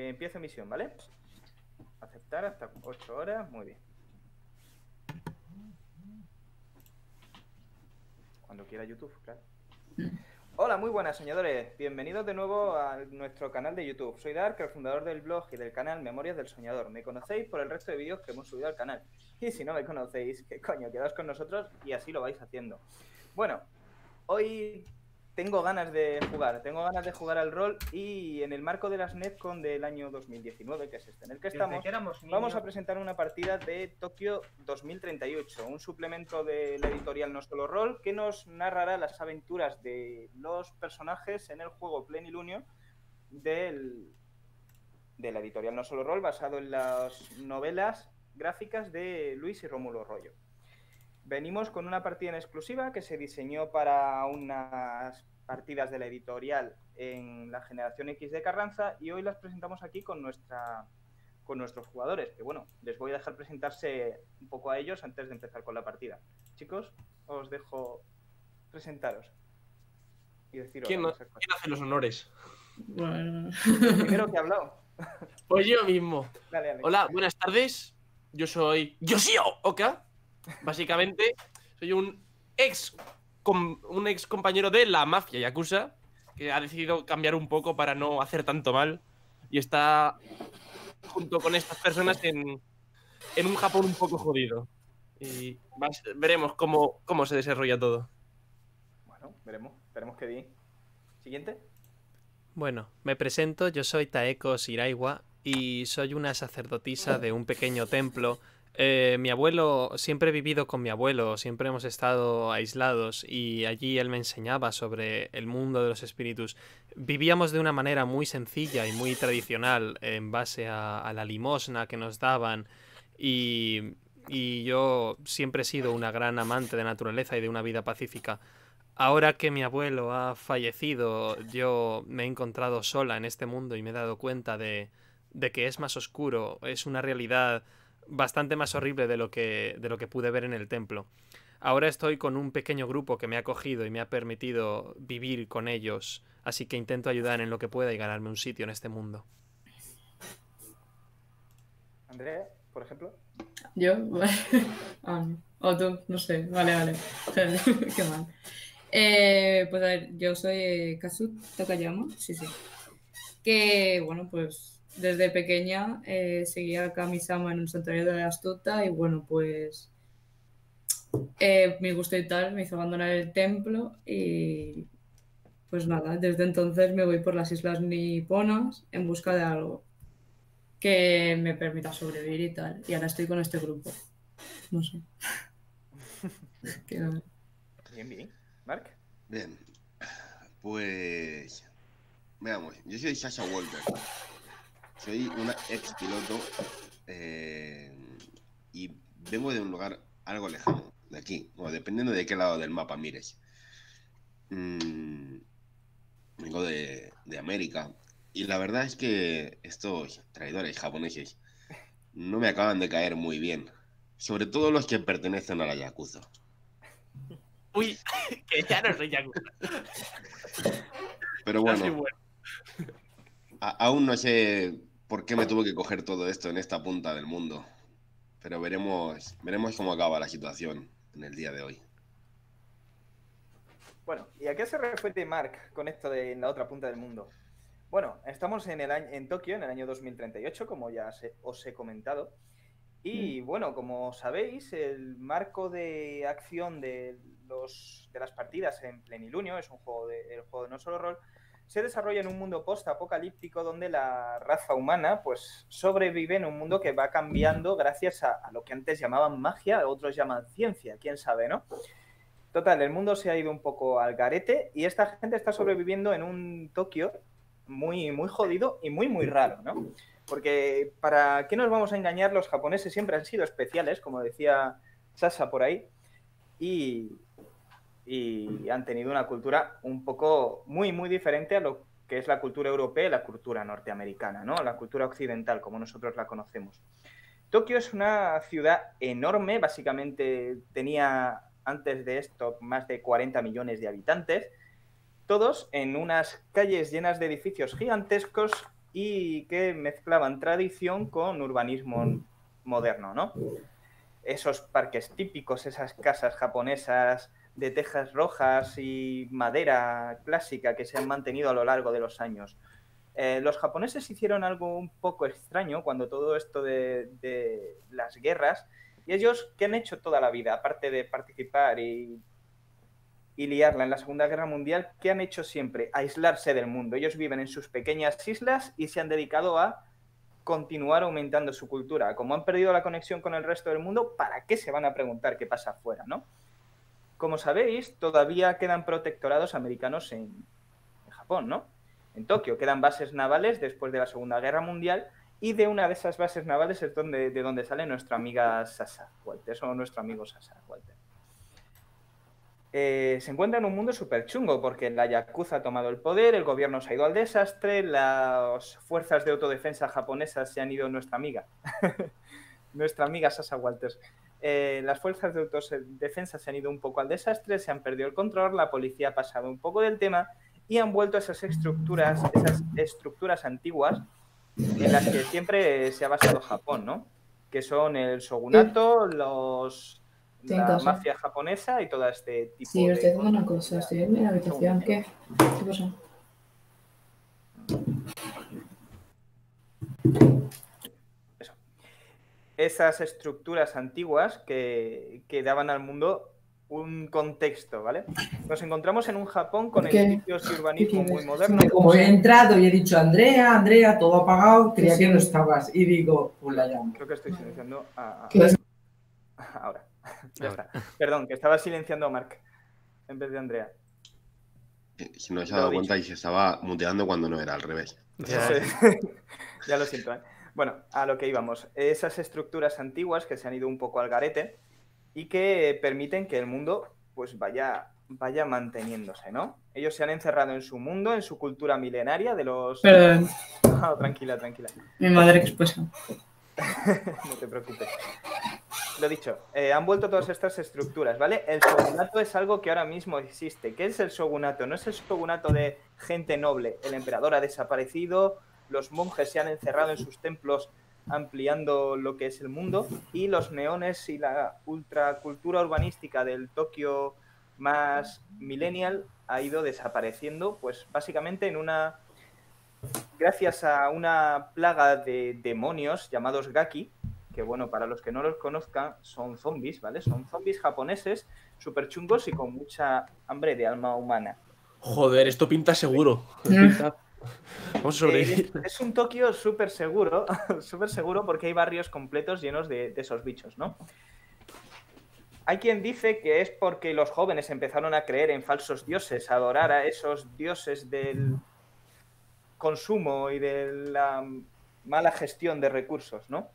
empiezo misión, ¿vale? Aceptar hasta 8 horas, muy bien. Cuando quiera YouTube, claro. Hola, muy buenas soñadores. Bienvenidos de nuevo a nuestro canal de YouTube. Soy Dark, el fundador del blog y del canal Memorias del Soñador. Me conocéis por el resto de vídeos que hemos subido al canal. Y si no me conocéis, ¿qué coño? Quedaos con nosotros y así lo vais haciendo. Bueno, hoy tengo ganas de jugar al rol y en el marco de las Netcon del año 2019, que es este en el que estamos, vamos a presentar una partida de Tokio 2038, un suplemento de la editorial No Solo Rol que nos narrará las aventuras de los personajes en el juego Plenilunio de la editorial No Solo Rol, basado en las novelas gráficas de Luis y Rómulo Rollo. Venimos con una partida en exclusiva que se diseñó para unas partidas de la editorial en la generación X de Carranza y hoy las presentamos aquí con nuestros jugadores, que bueno, les voy a dejar presentarse un poco a ellos antes de empezar con la partida. Chicos, os dejo presentaros y deciros. ¿Quién hace los honores? Bueno. El primero que ha hablado. Pues yo mismo. Dale, Alex. Hola, buenas tardes. Yo soy Yoshio Oka. Básicamente, soy un ex compañero de la mafia Yakuza que ha decidido cambiar un poco para no hacer tanto mal y está junto con estas personas en un Japón un poco jodido. Y veremos cómo se desarrolla todo. Bueno, veremos. Esperemos que bien. Siguiente. Bueno, me presento, yo soy Taeko Shiraiwa y soy una sacerdotisa de un pequeño templo. Mi abuelo, siempre he vivido con mi abuelo, siempre hemos estado aislados y allí él me enseñaba sobre el mundo de los espíritus. Vivíamos de una manera muy sencilla y muy tradicional en base a la limosna que nos daban y yo siempre he sido una gran amante de naturaleza y de una vida pacífica. Ahora que mi abuelo ha fallecido, yo me he encontrado sola en este mundo y me he dado cuenta de que es más oscuro, es una realidad bastante más horrible de lo que pude ver en el templo. Ahora estoy con un pequeño grupo que me ha acogido y me ha permitido vivir con ellos, así que intento ayudar en lo que pueda y ganarme un sitio en este mundo. Andrea, por ejemplo. ¿Yo? O tú, no sé. Vale. Qué mal. Pues a ver, yo soy Kazu Takayama, sí. Que, bueno, pues desde pequeña seguía a Kami-sama en un santuario de la astuta y, bueno, pues mi gusto y tal me hizo abandonar el templo y, pues nada, desde entonces me voy por las islas niponas en busca de algo que me permita sobrevivir y tal. Y ahora estoy con este grupo. No sé. Bien. Mark. Bien, pues veamos, yo soy Sasha Walker, soy una ex piloto y vengo de un lugar algo lejano, de aquí, o dependiendo de qué lado del mapa mires. Vengo de América y la verdad es que estos traidores japoneses no me acaban de caer muy bien, sobre todo los que pertenecen a la Yakuza. Uy, que ya no soy Yakuza. Pero bueno, aún no sé por qué me tuve que coger todo esto en esta punta del mundo. Pero veremos cómo acaba la situación en el día de hoy. Bueno, ¿y a qué se refiere Mark con esto de en la otra punta del mundo? Bueno, estamos en Tokio en el año 2038, como ya os he comentado. Y bueno, como sabéis, el marco de acción de las partidas en Plenilunio, es el juego de No Solo Rol, se desarrolla en un mundo post-apocalíptico donde la raza humana pues sobrevive en un mundo que va cambiando gracias a lo que antes llamaban magia, otros llaman ciencia, quién sabe, ¿no? Total, el mundo se ha ido un poco al garete y esta gente está sobreviviendo en un Tokio muy, muy jodido y muy, muy raro, ¿no? Porque, ¿para qué nos vamos a engañar? Los japoneses siempre han sido especiales, como decía Sasha por ahí, y han tenido una cultura un poco muy, muy diferente a lo que es la cultura europea y la cultura norteamericana, ¿no? La cultura occidental, como nosotros la conocemos. Tokio es una ciudad enorme, básicamente tenía antes de esto más de 40 millones de habitantes, todos en unas calles llenas de edificios gigantescos y que mezclaban tradición con urbanismo moderno, ¿no? Esos parques típicos, esas casas japonesas de tejas rojas y madera clásica que se han mantenido a lo largo de los años. Los japoneses hicieron algo un poco extraño cuando todo esto de las guerras, y ellos, ¿qué han hecho toda la vida? Aparte de participar y liarla en la Segunda Guerra Mundial, ¿qué han hecho siempre? Aislarse del mundo. Ellos viven en sus pequeñas islas y se han dedicado a continuar aumentando su cultura. Como han perdido la conexión con el resto del mundo, ¿para qué se van a preguntar qué pasa afuera, no? Como sabéis, todavía quedan protectorados americanos en Japón, ¿no? En Tokio quedan bases navales después de la Segunda Guerra Mundial, y de una de esas bases navales es de donde sale nuestra amiga Sasa Walter, o nuestro amigo Sasa Walter. Se encuentra en un mundo súper chungo porque la Yakuza ha tomado el poder, el gobierno se ha ido al desastre, las fuerzas de autodefensa japonesas se han ido, nuestra amiga Sasa Walters. Las fuerzas de autodefensa se han ido un poco al desastre, se han perdido el control, la policía ha pasado un poco del tema y han vuelto a esas estructuras antiguas en las que siempre se ha basado Japón, ¿no? Que son el shogunato, la mafia japonesa y todo este tipo sí, de... Sí, os digo una cosa, estoy en mi habitación, ¿qué? ¿Qué pasa? Eso. Esas estructuras antiguas que daban al mundo un contexto, ¿vale? Nos encontramos en un Japón con edificios y urbanismo muy moderno. Como he entrado y he dicho Andrea, todo apagado, creía que no estabas y digo, pues la llamo. Creo que estoy silenciando a... ¿Qué? Ahora. Ya está. Perdón, que estaba silenciando a Marc en vez de Andrea. Si no se ha dado cuenta y se estaba muteando cuando no era al revés. Ya lo siento, ¿eh? Bueno, a lo que íbamos. Esas estructuras antiguas que se han ido un poco al garete y que permiten que el mundo pues vaya manteniéndose, ¿no? Ellos se han encerrado en su mundo, en su cultura milenaria de los... Perdón. Oh, tranquila. Mi madre expuesta. No te preocupes. Lo dicho, han vuelto todas estas estructuras, ¿vale? El shogunato es algo que ahora mismo existe. ¿Qué es el shogunato? No es el shogunato de gente noble. El emperador ha desaparecido, los monjes se han encerrado en sus templos ampliando lo que es el mundo, y los neones y la ultracultura urbanística del Tokio más millennial ha ido desapareciendo, pues básicamente gracias a una plaga de demonios llamados Gaki, que bueno, para los que no los conozcan, son zombies, ¿vale? Son zombies japoneses súper chungos y con mucha hambre de alma humana. Joder, esto pinta seguro. Vamos a sobrevivir. Es un Tokio súper seguro porque hay barrios completos llenos de esos bichos, ¿no? Hay quien dice que es porque los jóvenes empezaron a creer en falsos dioses, a adorar a esos dioses del consumo y de la mala gestión de recursos, ¿no?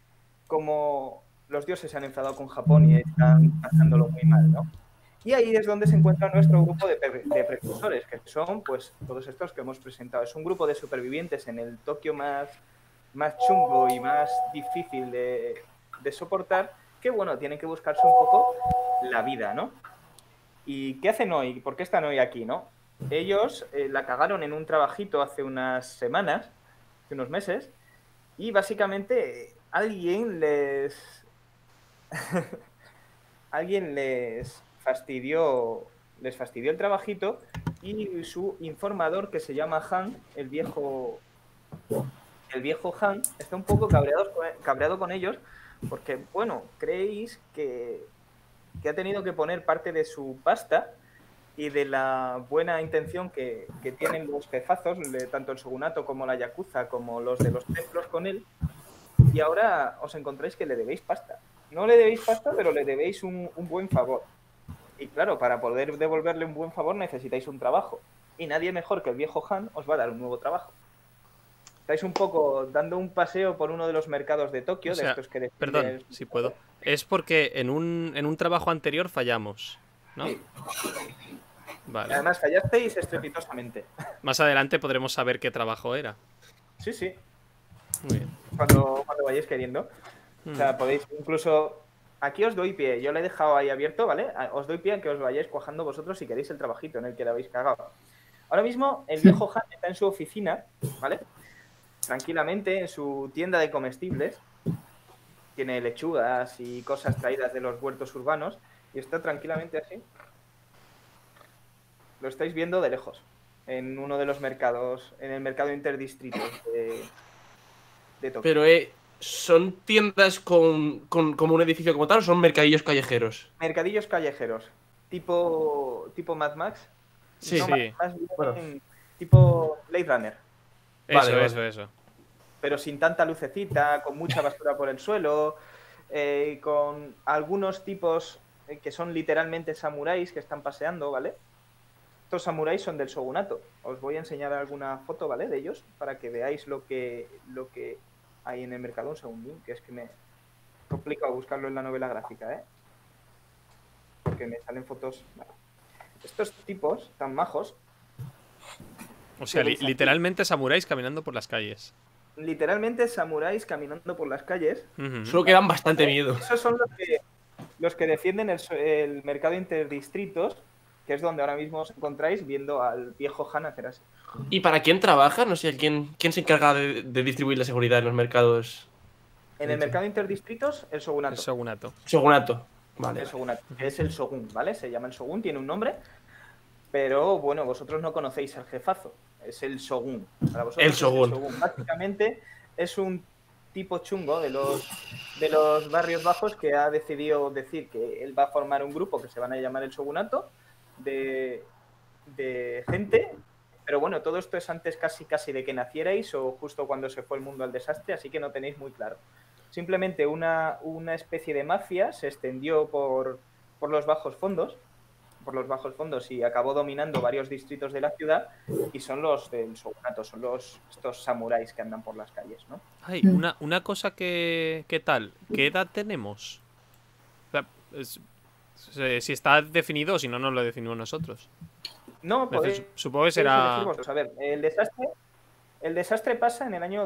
Como los dioses se han enfadado con Japón y están pasándolo muy mal, ¿no? Y ahí es donde se encuentra nuestro grupo de precursores, que son pues todos estos que hemos presentado. Es un grupo de supervivientes en el Tokio más chungo y más difícil de soportar, que bueno, tienen que buscarse un poco la vida, ¿no? ¿Y qué hacen hoy? ¿Por qué están hoy aquí, no? Ellos la cagaron en un trabajito hace unas semanas, hace unos meses, y básicamente alguien les fastidió el trabajito, y su informador, que se llama Han, el viejo Han, está un poco cabreado con ellos porque, bueno, creéis que ha tenido que poner parte de su pasta y de la buena intención que tienen los jefazos, tanto el shogunato como la yakuza, como los de los templos con él, y ahora os encontráis que le debéis pasta. No le debéis pasta, pero le debéis un buen favor. Y claro, para poder devolverle un buen favor necesitáis un trabajo. Y nadie mejor que el viejo Han os va a dar un nuevo trabajo. Estáis un poco dando un paseo por uno de los mercados de Tokio. O sea, de estos que perdón, si puedo. Es porque en un trabajo anterior fallamos, ¿no? Sí. Vale. Además, fallasteis estrepitosamente. Más adelante podremos saber qué trabajo era. Sí, sí. Muy bien. Cuando vayáis queriendo. O sea, podéis incluso... Aquí os doy pie. Yo le he dejado ahí abierto, ¿vale? Os doy pie a que os vayáis cuajando vosotros si queréis el trabajito en el que le habéis cagado. Ahora mismo el viejo Han está en su oficina, ¿vale? tranquilamente en su tienda de comestibles. Tiene lechugas y cosas traídas de los huertos urbanos y está tranquilamente así. Lo estáis viendo de lejos, en uno de los mercados, en el mercado interdistrito de Tokio. Pero, ¿son tiendas como un edificio como tal o son mercadillos callejeros? Mercadillos callejeros, tipo Mad Max. Sí, No, sí. más bien Bueno. tipo Blade Runner, Vale, Eso. pero sin tanta lucecita, con mucha basura por el suelo, con algunos tipos que son literalmente samuráis que están paseando, ¿vale? Estos samuráis son del shogunato. Os voy a enseñar alguna foto, ¿vale? De ellos, para que veáis lo que hay en el mercado. Un segundín, que es que me complica buscarlo en la novela gráfica, ¿eh? Porque me salen fotos... Vale. Estos tipos tan majos, O sea, ¿Qué veis aquí? literalmente samuráis caminando por las calles. literalmente samuráis caminando por las calles. Ujú. Solo que dan bastante miedo. Esos son los que defienden el mercado interdistritos, que es donde ahora mismo os encontráis viendo al viejo Han hacer así. ¿Y para quién trabaja? No sé, ¿quién se encarga de distribuir la seguridad en los mercados? En el mercado interdistritos, el El shogunato. shogunato. Shogunato. Vale. El shogunato, que es el shogun, ¿vale? Se llama el shogun, tiene un nombre, pero bueno, vosotros no conocéis al jefazo, es el shogun. Para vosotros El es shogun. Básicamente es un tipo chungo de los barrios bajos que ha decidido decir que él va a formar un grupo que se van a llamar el shogunato de gente, pero bueno, todo esto es antes casi de que nacierais o justo cuando se fue el mundo al desastre, así que no tenéis muy claro. Simplemente una especie de mafia se extendió por los bajos fondos, y acabó dominando varios distritos de la ciudad y son los del shogunato, son estos samuráis que andan por las calles, ¿no? Ay, una cosa ¿qué tal? ¿Qué edad tenemos? O sea, si está definido o si no, no lo definimos nosotros. No, podéis Supongo que será... elegir vosotros. A ver, el desastre pasa en el año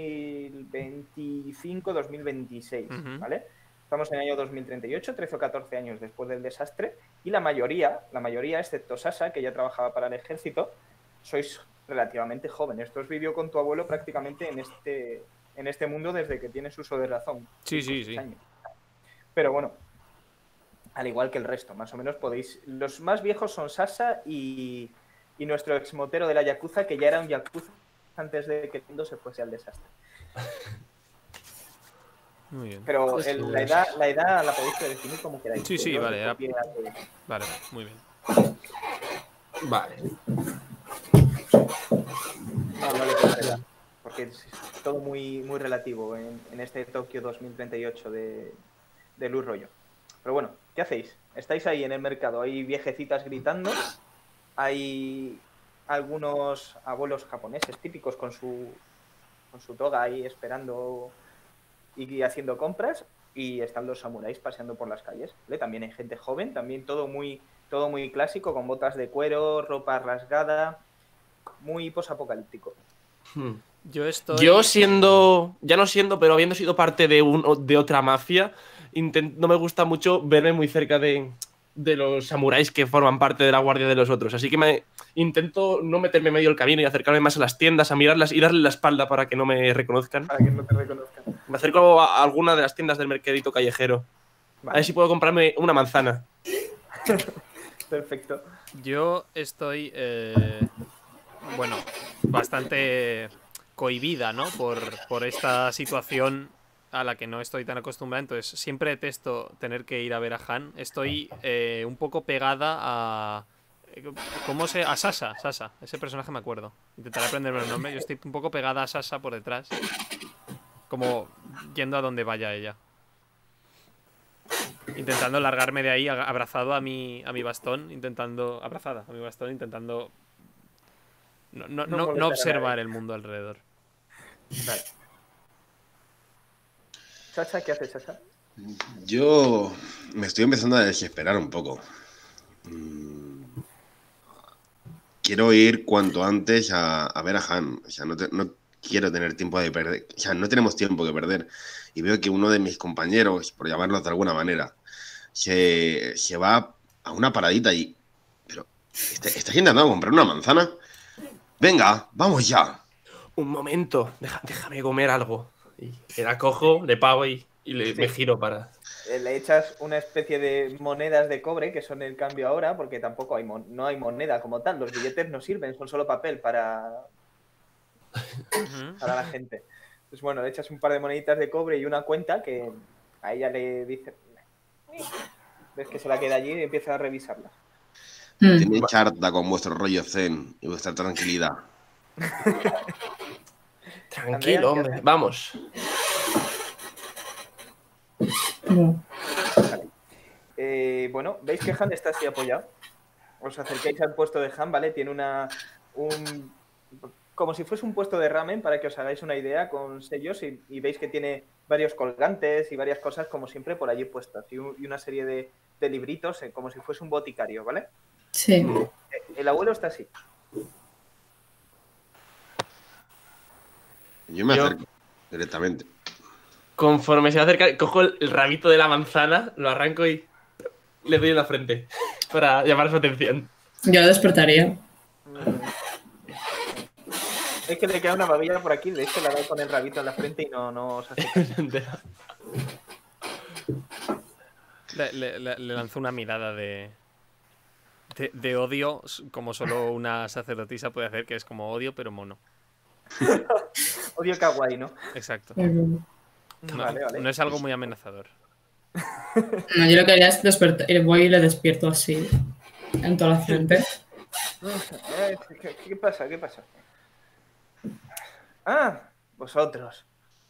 2025-2026, Ujú. ¿vale? Estamos en el año 2038, 13 o 14 años después del desastre, y la mayoría, excepto Sasa, que ya trabajaba para el ejército, sois relativamente jóvenes. Esto os vivió con tu abuelo prácticamente en este mundo desde que tienes uso de razón. Sí. 6 años. Pero bueno, al igual que el resto, más o menos podéis... Los más viejos son Sasa y nuestro exmotero de la Yakuza, que ya era un Yakuza antes de que el mundo se fuese al desastre. Muy bien. Pero la edad la podéis definir como queráis. Sí, Yo vale, os copié Vale, muy bien. Vale. No le puse edad, porque es todo muy, muy relativo en este Tokio 2038 de Luz Rollo. Pero bueno, ¿qué hacéis? Estáis ahí en el mercado, hay viejecitas gritando, hay algunos abuelos japoneses típicos con su toga ahí esperando y haciendo compras, y están los samuráis paseando por las calles, ¿vale? También hay gente joven, también todo muy clásico, con botas de cuero, ropa rasgada, muy posapocalíptico. Yo ya no siendo, pero habiendo sido parte de otra mafia, no me gusta mucho verme muy cerca de los samuráis que forman parte de la guardia de los otros. Así que intento no meterme en medio del camino y acercarme más a las tiendas, a mirarlas y darle la espalda para que no me reconozcan. Para que no te reconozcan. Me acerco a alguna de las tiendas del mercadito callejero. Vale. A ver si puedo comprarme una manzana. Perfecto. Yo estoy, bueno, bastante cohibida, ¿no? Por esta situación a la que no estoy tan acostumbrada. Entonces, siempre detesto tener que ir a ver a Han. Estoy un poco pegada a... a Sasa, ese personaje me acuerdo. Intentaré aprenderme el nombre. Yo estoy un poco pegada a Sasa por detrás. Como yendo a donde vaya ella. Intentando largarme de ahí, abrazado a mi bastón, intentando... Abrazada a mi bastón, intentando... No observar el mundo alrededor. Vale. Chacha, ¿qué haces, Chacha? Yo me estoy empezando a desesperar un poco. Quiero ir cuanto antes a ver a Han. O sea, no quiero tener tiempo de perder. O sea, no tenemos tiempo que perder. Y veo que uno de mis compañeros, por llamarlo de alguna manera, se va a una paradita y... Pero, ¿estás intentando comprar una manzana? Venga, vamos ya. Un momento, déjame comer algo. Y la cojo, le pago y me giro para... Le echas una especie de monedas de cobre, que son el cambio ahora, porque tampoco hay no hay moneda como tal. Los billetes no sirven, son solo papel para la gente. Pues bueno, le echas un par de moneditas de cobre y una cuenta que a ella le dice... Ves que se la queda allí y empieza a revisarla. Tenéis charta con vuestro rollo zen y vuestra tranquilidad. Tranquilo, hombre, vamos. No. Bueno, veis que Han está así apoyado. Os acercáis al puesto de Han, ¿vale? Tiene como si fuese un puesto de ramen, para que os hagáis una idea, con sellos, y veis que tiene varios colgantes y varias cosas, como siempre, por allí puestas. Y una serie de libritos, como si fuese un boticario, ¿vale? Sí. El abuelo está así. Yo me acerco directamente. Conforme se acerca, cojo el rabito de la manzana, lo arranco y le doy en la frente para llamar su atención. Yo lo despertaría. Es que le queda una babilla por aquí, de hecho la doy con el rabito en la frente y no os hace caso. Le lanzo una mirada de odio, como solo una sacerdotisa puede hacer, que es como odio, pero mono. Odio kawaii, ¿no? Exacto. No, Vale. No es algo muy amenazador. yo lo que haría es despertar. Voy y le despierto así, en toda la frente. ¿Qué pasa? Ah, vosotros.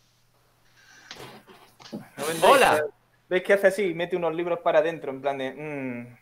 ¿No vendréis? ¡Hola! ¿Veis que hace así y mete unos libros para adentro, en plan de...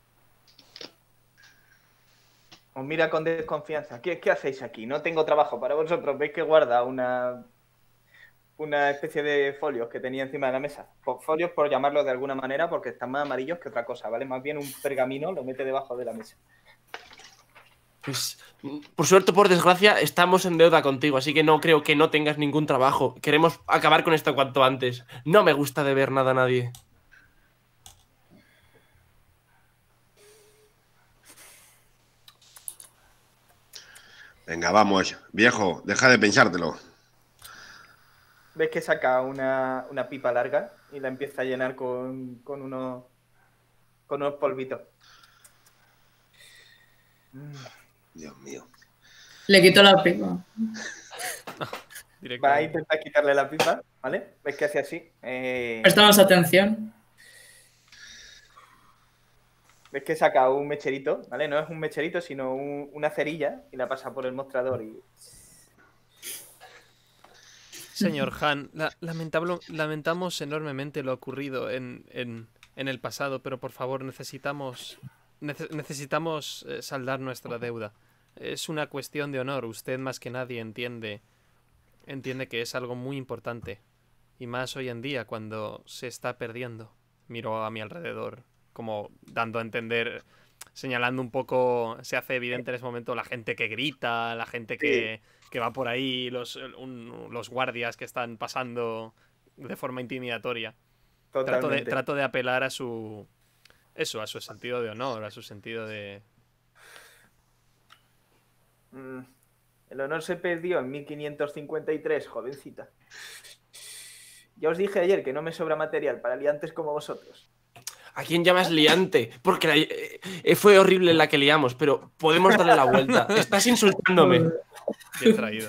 Os mira con desconfianza. ¿Qué hacéis aquí? No tengo trabajo para vosotros. ¿Veis que guarda una especie de folios que tenía encima de la mesa? Folios, por llamarlo de alguna manera, porque están más amarillos que otra cosa, ¿vale? Más bien un pergamino lo mete debajo de la mesa. Pues, por suerte o por desgracia, estamos en deuda contigo, así que no creo que no tengas ningún trabajo. Queremos acabar con esto cuanto antes. No me gusta deber nada a nadie. Venga, vamos, viejo, deja de pensártelo. ¿Ves que saca una pipa larga y la empieza a llenar con unos polvitos? Dios mío. Le quito la pipa. Va a intentar quitarle la pipa, ¿vale? ¿Ves que hace así? Prestamos atención. ¿Ves que saca un mecherito? ¿Vale? No es un mecherito, sino una cerilla y la pasa por el mostrador y... Señor Han, lamentamos enormemente lo ocurrido en el pasado, pero por favor necesitamos saldar nuestra deuda. Es una cuestión de honor. Usted más que nadie entiende que es algo muy importante. Y más hoy en día, cuando se está perdiendo. Miro a mi alrededor, como dando a entender, señalando un poco, se hace evidente en ese momento la gente que grita, la gente que va por ahí, los guardias que están pasando de forma intimidatoria. Trato de apelar a su sentido de honor, a su sentido de... El honor se perdió en 1553, jovencita. Ya os dije ayer que no me sobra material para liantes como vosotros. ¿A quién llamas liante? Porque fue horrible la que liamos, pero podemos darle la vuelta. Estás insultándome. Bien traído.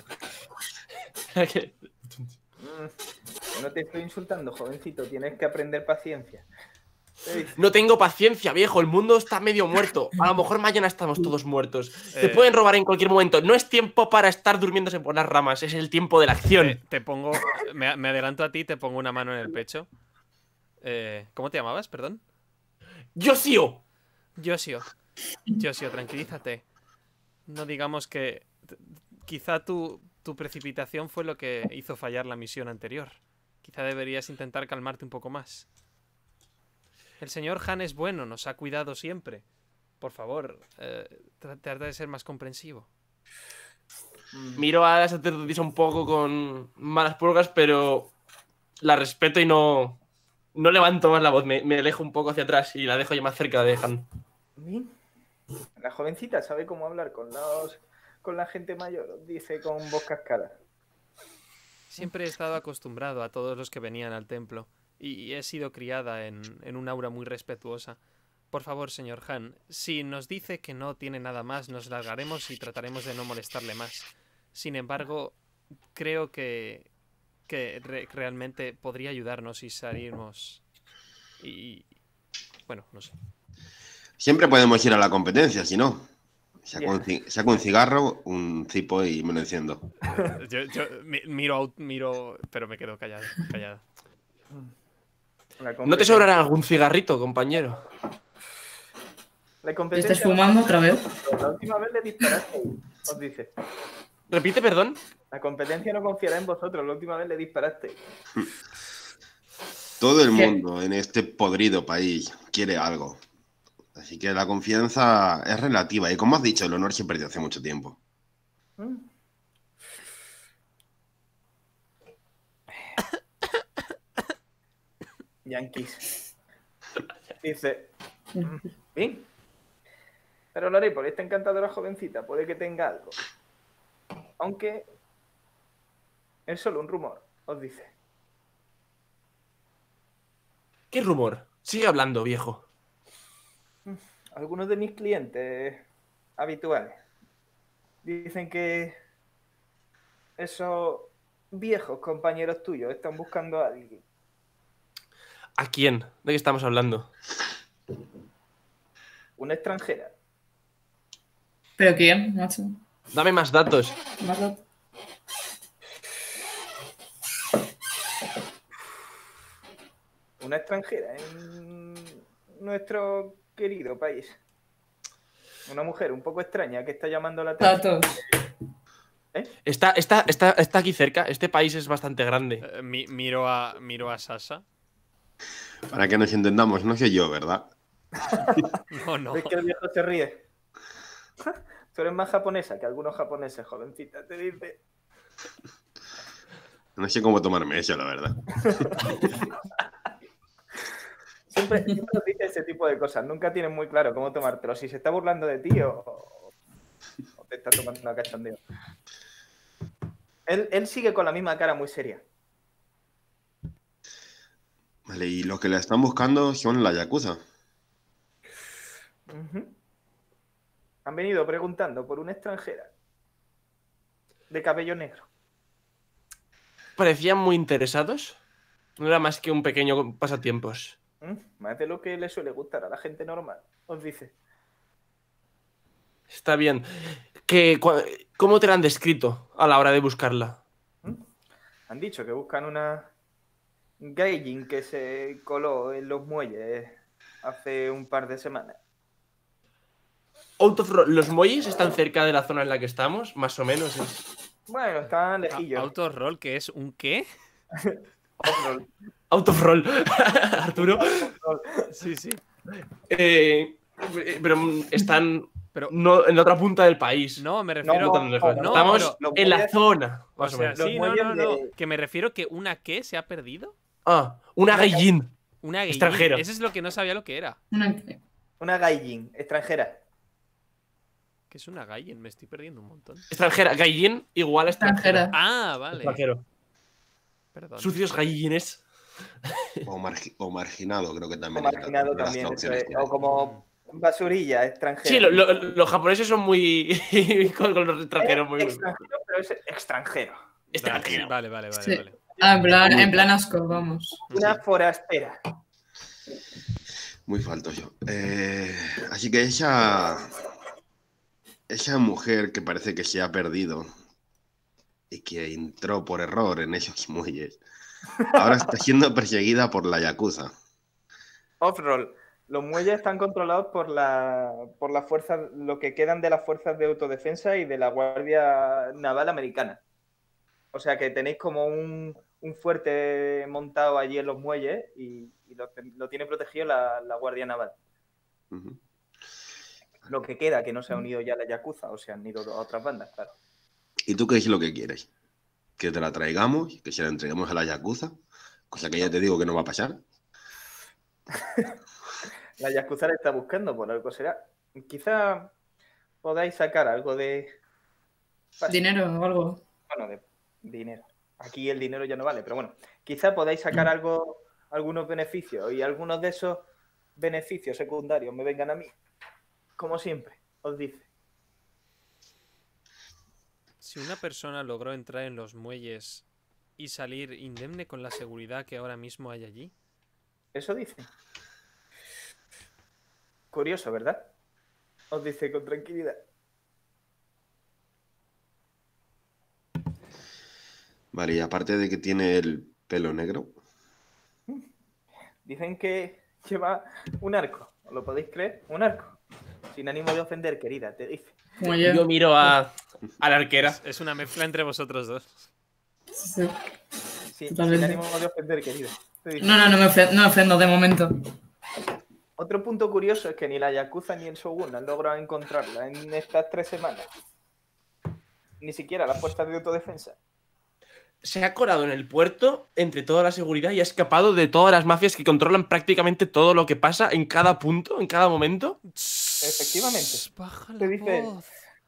No te estoy insultando, jovencito. Tienes que aprender paciencia. No tengo paciencia, viejo. El mundo está medio muerto. A lo mejor mañana estamos todos muertos. Te pueden robar en cualquier momento. No es tiempo para estar durmiéndose por las ramas. Es el tiempo de la acción. Me adelanto a ti, te pongo una mano en el pecho. ¿Cómo te llamabas, perdón? ¡Yosio! Yosio, tranquilízate. No digamos que... Quizá tu precipitación fue lo que hizo fallar la misión anterior. Quizá deberías intentar calmarte un poco más. El señor Han es bueno, nos ha cuidado siempre. Por favor, trata de ser más comprensivo. Miro a la sacerdotisa un poco con malas pulgas, pero la respeto y no levanto más la voz. Me alejo un poco hacia atrás y la dejo ya más cerca de Han. La jovencita sabe cómo hablar con con la gente mayor? Os dice con voz cascada. Siempre he estado acostumbrado a todos los que venían al templo y he sido criada en un aura muy respetuosa. Por favor, señor Han, si nos dice que no tiene nada más, nos largaremos y trataremos de no molestarle más. Sin embargo, creo que realmente podría ayudarnos si salimos y... Bueno, no sé. Siempre podemos ir a la competencia, si no. Bien. Saco un cigarro, un cipo y me lo enciendo. Yo miro, pero me quedo callada. La ¿No te competencia- sobrará algún cigarrito, compañero? La ¿Estás competencia... fumando otra vez? La última vez le disparaste, os dice. Repite, perdón. La competencia no confiará en vosotros, la última vez le disparaste. Todo el ¿Qué? mundo en este podrido país quiere algo. Así que la confianza es relativa. Y como has dicho, el honor se perdió hace mucho tiempo. Mm. Yankees. Dice, bien. Pero lo haré por esta encantadora jovencita. Puede que tenga algo. Aunque es solo un rumor, os dice. ¿Qué rumor? Sigue hablando, viejo. Algunos de mis clientes habituales dicen que esos viejos compañeros tuyos están buscando a alguien. ¿A quién? ¿De qué estamos hablando? Una extranjera. ¿Pero quién, macho? Dame más datos. ¿Más datos? Una extranjera en nuestro querido país. Una mujer un poco extraña que está llamando la atención. Datos. Está aquí cerca. Este país es bastante grande. Miro a Sasha. Para que nos entendamos, no soy yo, ¿verdad? No. ¿Ves que el viejo se ríe? Tú eres más japonesa que algunos japoneses, jovencita, te dice. No sé cómo tomarme eso, la verdad. Siempre nos dice ese tipo de cosas. Nunca tienes muy claro cómo tomártelo. Si se está burlando de ti o te está tomando una cachondeo. Él sigue con la misma cara muy seria. Vale, y los que la están buscando son la Yakuza. Ujú. Han venido preguntando por una extranjera de cabello negro. Parecían muy interesados. No era más que un pequeño pasatiempos. Más de lo que le suele gustar a la gente normal, os dice. Está bien. ¿Cómo te la han descrito a la hora de buscarla? Han dicho que buscan una gaijin que se coló en los muelles hace un par de semanas. ¿Los muelles están cerca de la zona en la que estamos? Más o menos. Bueno, están lejillos. Autoroll, ¿qué es un qué? Off-road. Out of roll. Arturo. Sí. Pero están Pero no, en la otra punta del país. no, me refiero. No, tan lejos. no, Estamos pero- en la zona. O Más o sea, menos. Los sí, muelles no. de- Que me refiero que una qué se ha perdido. Una gallín. Una gallina. Extranjero. Eso es lo que no sabía lo que era. Una gaijin extranjera. ¿Qué es una gaijin? Me estoy perdiendo un montón. Extranjera. Gallín igual a extranjera. Extranjera. Ah, vale. Extranjero. Perdón. Sucios gallines. O marginado, creo que O también. marginado Las también. traducciones eso es. que hay. O como basurilla extranjera. Sí, los japoneses son muy. con los extranjeros muy. Extranjero, pero es extranjero. Extranjero. Vale. Sí. Ah, en plan asco, vamos. Una forastera. Muy faltoso. Así que esa mujer que parece que se ha perdido y que entró por error en esos muelles, ahora está siendo perseguida por la Yakuza. Off-roll. Los muelles están controlados por la fuerza, lo que quedan de las fuerzas de autodefensa y de la Guardia Naval Americana. O sea que tenéis como un fuerte montado allí en los muelles y lo tiene protegido la Guardia Naval. Ujú. Lo que queda, que no se ha unido ya la Yakuza, o se han ido a otras bandas, claro. ¿Y tú qué es lo que quieres? ¿Que te la traigamos? ¿Que se la entreguemos a la Yakuza? Cosa que ya te digo que no va a pasar. La Yakuza la está buscando, por algo será. Quizá podáis sacar algo de Dinero o algo. Bueno, de dinero. Aquí el dinero ya no vale, pero bueno, quizá podáis sacar algunos beneficios y algunos de esos beneficios secundarios me vengan a mí, como siempre, os dice. Si una persona logró entrar en los muelles y salir indemne con la seguridad que ahora mismo hay allí, Eso dice. Curioso, ¿verdad? Os dice con tranquilidad. Vale, y aparte de que tiene el pelo negro, Dicen que lleva un arco, ¿os lo podéis creer? Un arco. Sin ánimo de ofender, querida, te dice. Como Yo yo. miro a la arquera. es una mezcla entre vosotros dos. Sí. Sin Totalmente. ánimo de ofender, querida. Te dice. No, no me ofendo de momento. Otro punto curioso es que ni la Yakuza ni el Shogun han logrado encontrarla en estas 3 semanas. Ni siquiera las fuerzas de autodefensa. Se ha colado en el puerto entre toda la seguridad y ha escapado de todas las mafias que controlan prácticamente todo lo que pasa en cada punto, en cada momento. Efectivamente. Baja Te la dice- voz.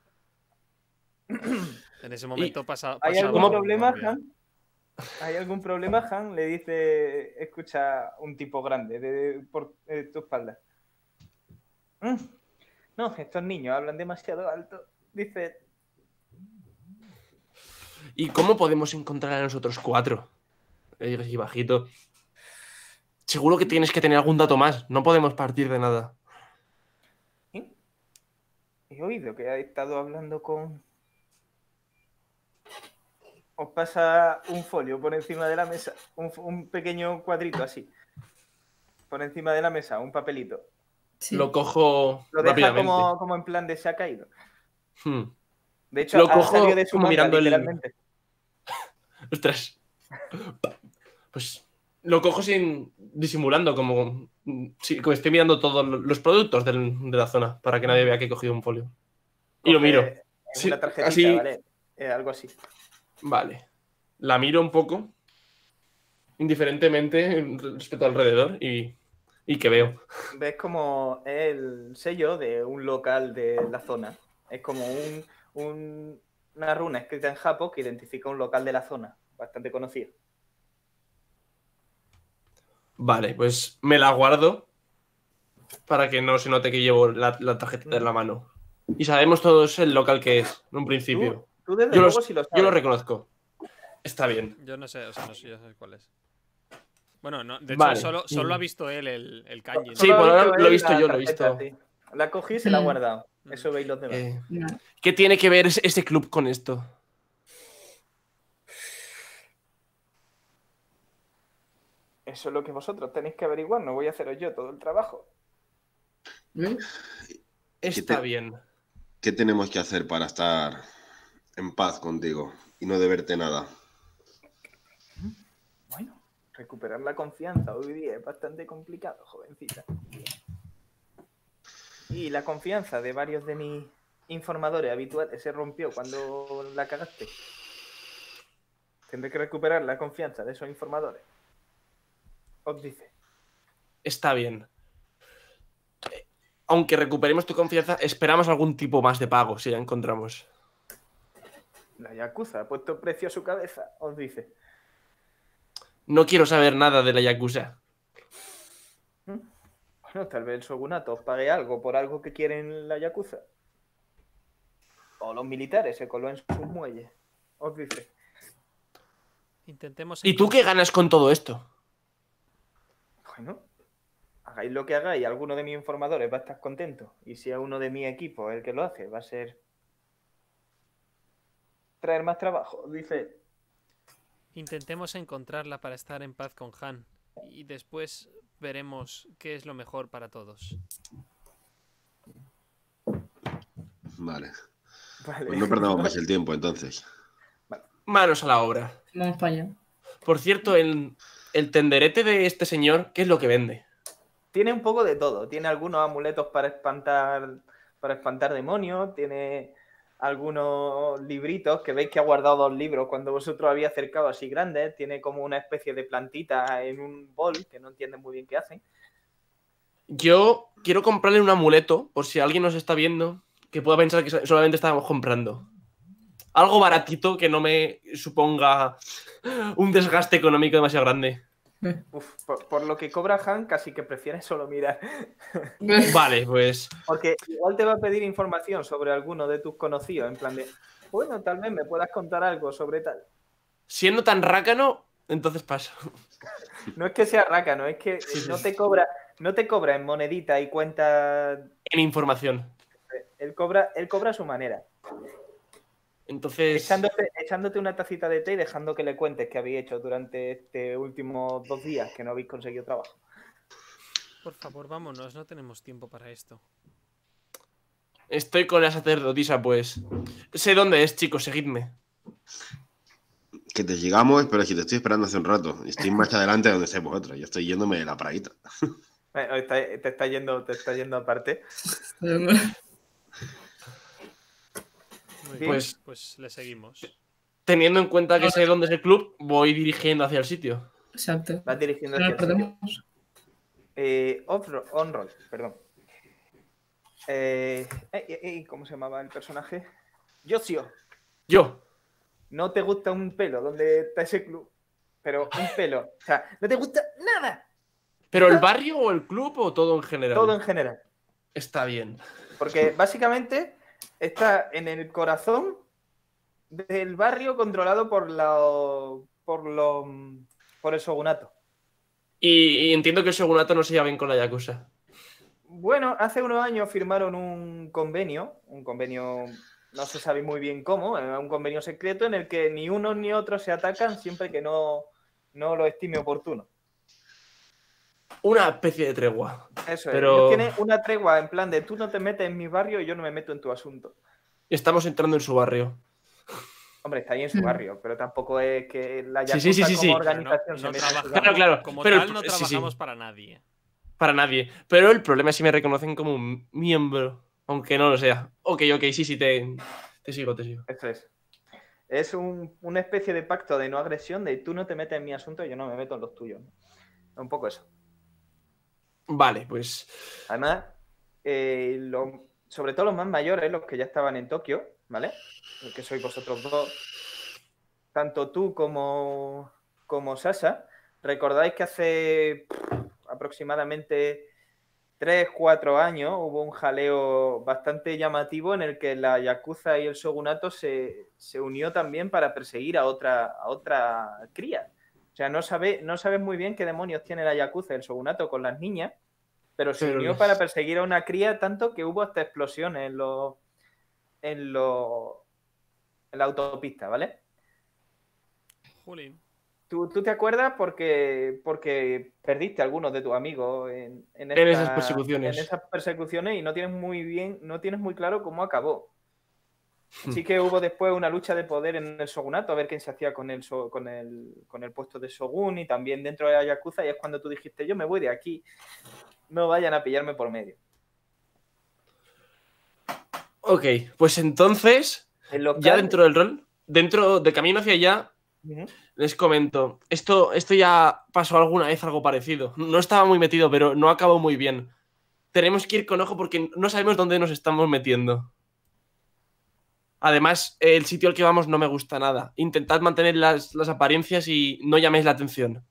En ese momento pasaba. ¿Hay algún ¿Cómo? problema, Han? ¿Hay algún problema, Han? Le dice, escucha un tipo grande por tu espalda. No, estos niños hablan demasiado alto. Dice, ¿Y cómo podemos encontrar a nosotros 4? Le digo así bajito. Seguro que tienes que tener algún dato más. No podemos partir de nada. ¿eh? He oído que ha estado hablando con... Os pasa un folio por encima de la mesa, un pequeño cuadrito así. Por encima de la mesa, un papelito. Sí. Lo cojo Lo deja rápidamente. como en plan de se ha caído. Hmm. De hecho, Lo ha cojo salido de su como manga, mirando el- literalmente. Ostras. Pues lo cojo sin disimulando, como estoy mirando todos los productos de la zona para que nadie vea que he cogido un folio. Y lo Coge miro. Una Sí, tarjetita, así- ¿vale? Algo así. Vale. La miro un poco, indiferentemente respecto alrededor y que veo. Ves como el sello de un local de la zona. Es como una runa escrita en japo que identifica un local de la zona, bastante conocido. Vale, pues me la guardo para que no se note que llevo la tarjetita en la mano. Y sabemos todos el local que es, en un principio. Tú desde Yo luego sí lo sabes. Yo lo reconozco. Está bien. Yo no sé, o sea, no sé, ya sé cuál es. Bueno, no, de hecho, Vale. solo ha visto él el kanji. ¿no? Sí, Solo por ha ahora visto lo he él visto la yo, lo he tarjeta, visto. sí. La cogí y se la he Mm. guardado. Eso veis los demás. No. ¿Qué tiene que ver este club con esto? Eso es lo que vosotros tenéis que averiguar. No voy a haceros yo todo el trabajo. ¿Eh? Está bien. ¿qué tenemos que hacer para estar en paz contigo y no deberte nada? Bueno, recuperar la confianza hoy día es bastante complicado, jovencita. Y la confianza de varios de mis informadores habituales se rompió cuando la cagaste. Tendré que recuperar la confianza de esos informadores. Os dice. Está bien. Aunque recuperemos tu confianza, esperamos algún tipo más de pago si la encontramos. La Yakuza ha puesto precio a su cabeza, os dice. No quiero saber nada de la Yakuza. Bueno, tal vez el Shogunato os pague algo por algo que quieren la Yakuza. O los militares se coló en sus muelles, os dice. Intentemos. ¿Y tú qué ganas con todo esto? Bueno, hagáis lo que hagáis, alguno de mis informadores va a estar contento. Y si es uno de mi equipo el que lo hace, va a ser traer más trabajo, dice. Intentemos encontrarla para estar en paz con Han. Y después veremos qué es lo mejor para todos. Vale. Vale. Pues no perdamos más el tiempo entonces. Manos a la obra. Vamos para allá. Por cierto, el tenderete de este señor, ¿qué es lo que vende? Tiene un poco de todo. Tiene algunos amuletos para espantar demonios. Tiene algunos libritos que veis que ha guardado 2 libros cuando vosotros había acercado así grandes. Tiene como una especie de plantita en un bol que no entienden muy bien qué hacen. Yo quiero comprarle un amuleto, por si alguien nos está viendo, que pueda pensar que solamente estábamos comprando. Algo baratito que no me suponga un desgaste económico demasiado grande. Uf, por lo que cobra Han, casi que prefieres solo mirar. Vale, pues Porque igual te va a pedir información sobre alguno de tus conocidos, en plan de, bueno, tal vez me puedas contar algo sobre tal. siendo tan rácano, entonces paso. No es que sea rácano, es que Sí, sí. no te cobra en monedita y cuenta. En información. Él cobra a su manera. Entonces, Echándote una tacita de té y dejando que le cuentes qué habéis hecho durante este últimos 2 días que no habéis conseguido trabajo. Por favor, vámonos, no tenemos tiempo para esto. estoy con la sacerdotisa, pues. Sé dónde es, chicos, seguidme. Que te llegamos, pero si te estoy esperando hace un rato. Y estoy más adelante de donde estáis vosotros. Yo estoy yéndome de la paradita. Te está yendo aparte. Muy Bien. bien, pues le seguimos. Teniendo en cuenta que sé dónde es el club, voy dirigiendo hacia el sitio. Exacto. Vas dirigiendo No hacia nos el sitio. perdemos. On-roll, perdón. ¿Cómo se llamaba el personaje? Yoshio. Yo. No te gusta un pelo donde está ese club. Pero un pelo. O sea, no te gusta nada. ¿Pero el barrio o el club o todo en general? Todo en general. Está bien. Porque básicamente está en el corazón del barrio controlado por el shogunato. Y entiendo que el shogunato no se lleva bien con la Yakuza. Bueno, hace unos años firmaron un convenio, no se sabe muy bien cómo, un convenio secreto en el que ni unos ni otros se atacan siempre que no lo estime oportuno. Una especie de tregua. Eso Pero- es. Ellos tienen una tregua en plan de tú no te metes en mi barrio y yo no me meto en tu asunto. Estamos entrando en su barrio. Hombre, está ahí en su barrio, pero tampoco es que la Sí, Yakuza sí, sí, como sí. organización No se meta en su trabajamos- barrio. Claro. Como Pero tal, no sí, sí. trabajamos para nadie. Para nadie. Pero el problema es si me reconocen como un miembro. Aunque no lo sea. Ok, sí, te sigo. Eso es. Es una especie de pacto de no agresión, de tú no te metes en mi asunto y yo no me meto en los tuyos. Un poco eso. Vale, pues. Además, sobre todo los más mayores, los que ya estaban en Tokio, ¿vale? Que sois vosotros dos, tanto tú como Sasha, recordáis que hace aproximadamente 3-4 años hubo un jaleo bastante llamativo en el que la Yakuza y el Shogunato se unió también para perseguir a otra cría. O sea, no sabes muy bien qué demonios tiene la Yakuza y el Shogunato con las niñas, pero se unió para perseguir a una cría tanto que hubo hasta explosiones en la autopista, ¿vale? Jolín. ¿Tú te acuerdas porque perdiste a algunos de tus amigos en esas persecuciones. En esas persecuciones y no tienes muy claro cómo acabó. Sí que hubo después una lucha de poder en el Shogunato, a ver quién se hacía con el puesto de Shogun y también dentro de la Yakuza, y es cuando tú dijiste, yo me voy de aquí, no vayan a pillarme por medio. Ok, pues entonces, El local, ya dentro del rol, dentro del camino hacia allá, les comento, esto ya pasó alguna vez algo parecido. No estaba muy metido, pero no acabó muy bien. Tenemos que ir con ojo porque no sabemos dónde nos estamos metiendo. Además, el sitio al que vamos no me gusta nada. Intentad mantener las apariencias y no llaméis la atención.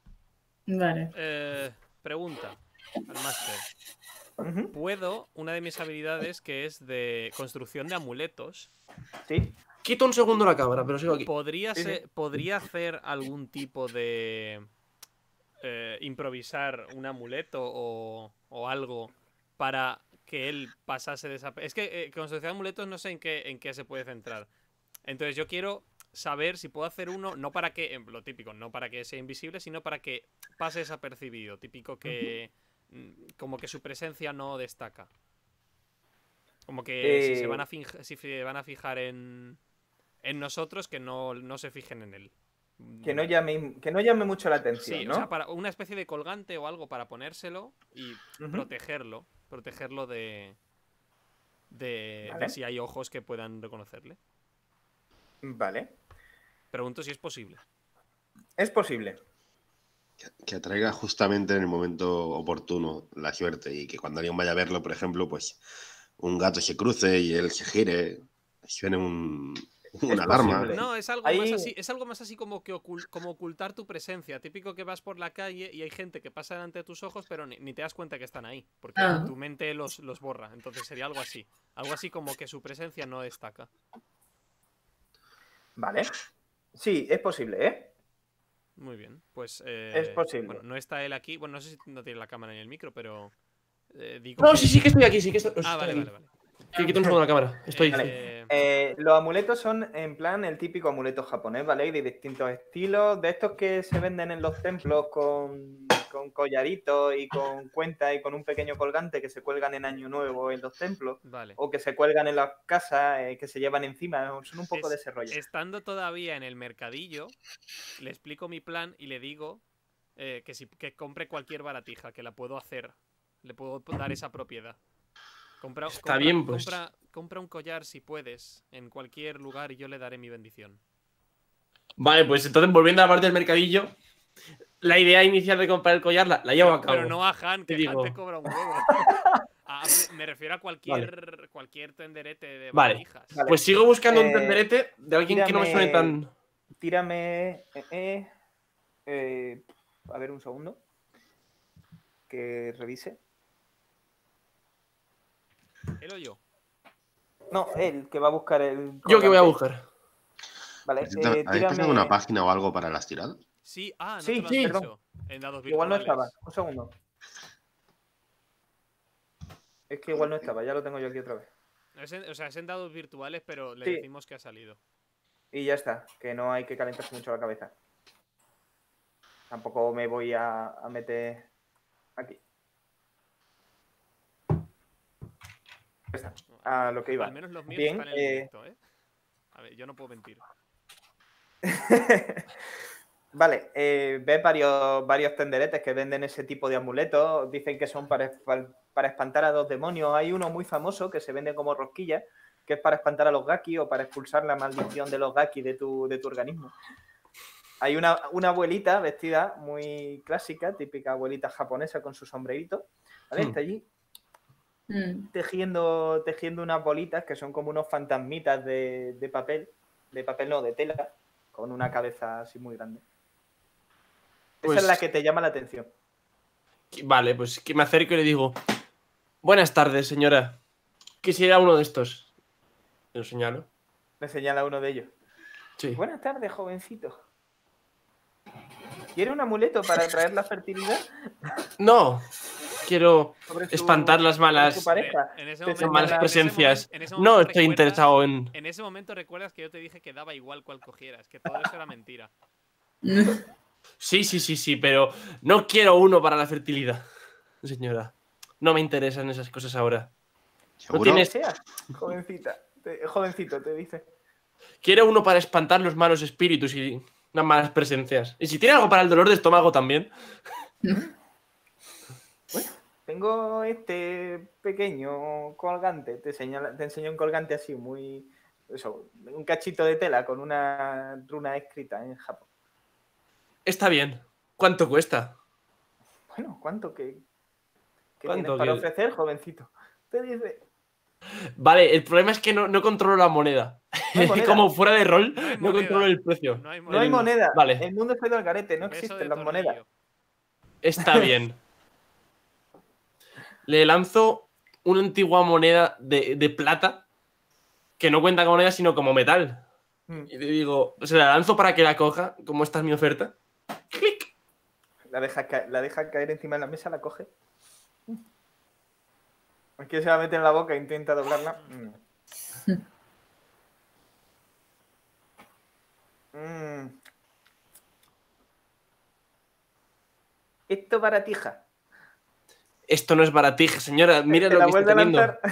Vale. Pregunta al máster. ¿Puedo, una de mis habilidades que es de construcción de amuletos, Sí. Quito un segundo la cámara, pero sigo aquí. ¿podría hacer algún tipo de improvisar un amuleto o algo para que él pasase desapercibido? Es que construcción de amuletos no sé en qué se puede centrar. Entonces yo quiero saber si puedo hacer uno, no para que, lo típico, no para que sea invisible, sino para que pase desapercibido. Típico que como que su presencia no destaca. Como que si se van a fijar en nosotros, que no se fijen en él. Que no llame mucho la atención, Sí, ¿no? o sea, para una especie de colgante o algo para ponérselo y protegerlo de Vale. si hay ojos que puedan reconocerle. Vale. Pregunto si es posible. Es posible. Que atraiga justamente en el momento oportuno la suerte y que cuando alguien vaya a verlo, por ejemplo, pues un gato se cruce y él se gire, suene un Una alarma. posible. No, es algo Ahí- más así, es algo más así como que como ocultar tu presencia. Típico que vas por la calle y hay gente que pasa delante de tus ojos, pero ni te das cuenta que están ahí. Porque Ah. tu mente los borra. Entonces sería algo así. Algo así como que su presencia no destaca. Vale. Sí, es posible, ¿eh? Muy bien. Pues. Es posible. Bueno, no está él aquí. Bueno, no sé si no tiene la cámara ni el micro, pero. Digo No, que- sí que estoy aquí, sí que estoy. Ah, vale, aquí. vale, vale. Que quito un segundo la cámara. Estoy. Los amuletos son en plan el típico amuleto japonés, ¿vale? De distintos estilos, de estos que se venden en los templos con collaritos y con cuentas y con un pequeño colgante que se cuelgan en Año Nuevo en los templos Vale. o que se cuelgan en las casas, que se llevan encima, son un poco de ese rollo. Estando todavía en el mercadillo, le explico mi plan y le digo que compre cualquier baratija, que la puedo hacer. Le puedo dar esa propiedad. Está bien, pues. Compra un collar si puedes en cualquier lugar y yo le daré mi bendición. Vale, pues entonces volviendo a la parte del mercadillo, la idea inicial de comprar el collar la llevo a cabo. Pero no a Han, que Te digo. Han te cobra un huevo. Me refiero a cualquier tenderete de Vale. baratijas. Vale. Pues sigo buscando un tenderete de alguien que no me suene tan. Tírame. A ver, un segundo. Que revise. ¿Él o yo? No, él, que va a buscar el. Yo que voy a colgante. buscar. Vale, ¿Habéis pasado tírame. una página o algo para las tiradas? Sí, no Sí, te lo has sí, dicho. perdón. En dados Igual no virtuales. estaba. Un segundo. Es que igual no estaba, ya lo tengo yo aquí otra vez. Es en dados virtuales, pero le Sí. decimos que ha salido. Y ya está, que no hay que calentarse mucho la cabeza. Tampoco me voy a meter aquí. Ya está, a lo que iba. Al menos los míos Bien, están en el directo, ¿eh? A ver, yo no puedo mentir. Vale, ves varios tenderetes que venden ese tipo de amuletos. Dicen que son para espantar a dos demonios. Hay uno muy famoso que se vende como rosquilla, que es para espantar a los gaki o para expulsar la maldición de los gaki de tu organismo. Hay una abuelita vestida muy clásica, típica abuelita japonesa con su sombrerito, ¿vale? Está allí tejiendo unas bolitas que son como unos fantasmitas de papel no, de tela, con una cabeza así muy grande. Pues- Esa es la que te llama la atención. Vale, pues que me acerco y le digo: buenas tardes, señora. Quisiera uno de estos. Te lo señalo. Me señala uno de ellos. Sí. Buenas tardes, jovencito. ¿Quiere un amuleto para atraer la fertilidad? No. Quiero Sobre espantar las malas- sobre tu pareja. En ese Te momento- malas señala- presencias. en ese No momento estoy recuerdas- interesado en. En ese momento recuerdas que yo te dije que daba igual cuál cogieras, que todo eso era mentira. Sí, pero no quiero uno para la fertilidad, señora. No me interesan esas cosas ahora. ¿Seguro? tienes- Sea, jovencito, te dice. Quiero uno para espantar los malos espíritus y las malas presencias. Y si tiene algo para el dolor de estómago también. Tengo este pequeño colgante. Te enseño un colgante así, muy. Eso, un cachito de tela con una runa escrita en Japón. Está bien. ¿Cuánto cuesta? Bueno, ¿cuánto que ¿Cuánto tienes para que- ofrecer, jovencito? Te dice. Vale, el problema es que no controlo la moneda. No hay moneda. Como fuera de rol, No hay no moneda. controlo el precio. No hay No hay moneda. Vale. El mundo está ido al garete, no Beso existen de las monedas. tornillo. Está bien. Le lanzo una antigua moneda de plata que no cuenta como moneda, sino como metal. Mm. Y le digo, se la lanzo para que la coja, como esta es mi oferta. ¡Clic! La deja caer encima de la mesa, la coge. Es que se la mete en la boca e intenta doblarla. Esto baratija. Esto no es baratija, señora. Mira Te lo la que está vuelve a teniendo. lanzar.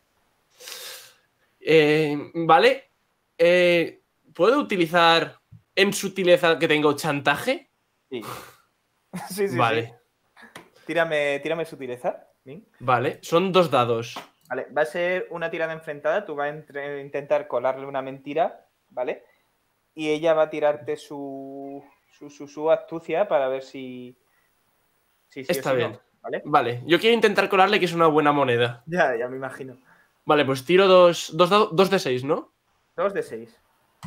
Vale. ¿Puedo utilizar en sutileza que tengo chantaje? Sí. Sí. Vale. Tírame sutileza. Bien. Vale. Son 2 dados. Vale, va a ser una tirada enfrentada. Tú vas a intentar colarle una mentira, ¿vale? Y ella va a tirarte su astucia para ver si sí Está o si bien. no, ¿vale? Vale. Yo quiero intentar colarle que es una buena moneda. Ya me imagino. Vale, pues tiro 2 de 6, ¿no? 2 de 6.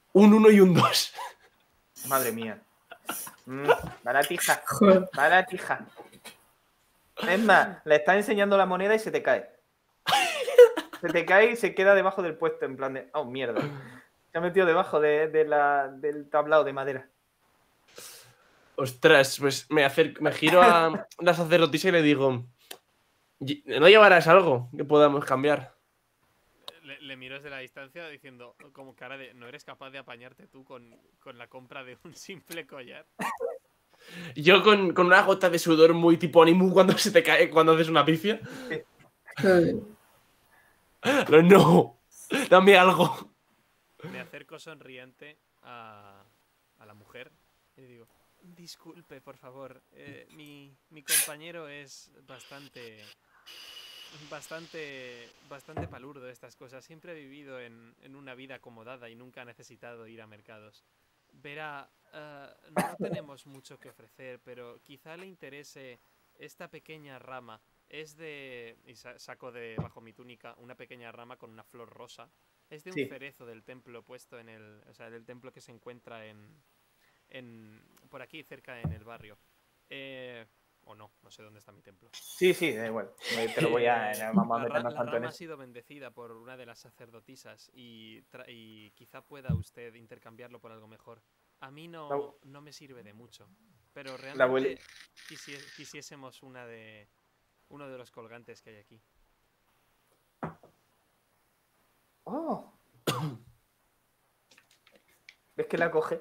Un 1 y un 2. Madre mía. Baratija. Joder. Baratija. Es más, le estás enseñando la moneda y se te cae. Se te cae y se queda debajo del puesto, en plan de... Oh, mierda. Se ha metido debajo del tablado de madera. Ostras, pues me giro a la sacerdotisa y le digo... ¿No llevarás algo que podamos cambiar? Le miro desde la distancia diciendo, como cara de, ¿no eres capaz de apañarte tú con la compra de un simple collar? Yo con una gota de sudor muy tipo Animu cuando se te cae, cuando haces una pifia. Joder. No, dame algo. Me acerco sonriente a la mujer y le digo, disculpe, por favor, mi compañero es bastante palurdo de estas cosas. Siempre ha vivido en una vida acomodada y nunca ha necesitado ir a mercados. Verá, no tenemos mucho que ofrecer, pero quizá le interese esta pequeña rama. Es de... Y saco de bajo mi túnica una pequeña rama con una flor rosa. Es de un cerezo del templo puesto en el... O sea, del templo que se encuentra por aquí, cerca en el barrio. O no sé dónde está mi templo. Sí, da igual. Te lo voy a... Vamos a meternos La tanto en rama ha eso. sido bendecida por una de las sacerdotisas y quizá pueda usted intercambiarlo por algo mejor. A mí no me sirve de mucho, pero realmente quisiésemos uno de los colgantes que hay aquí. ¡Oh! ¿Ves que la coge?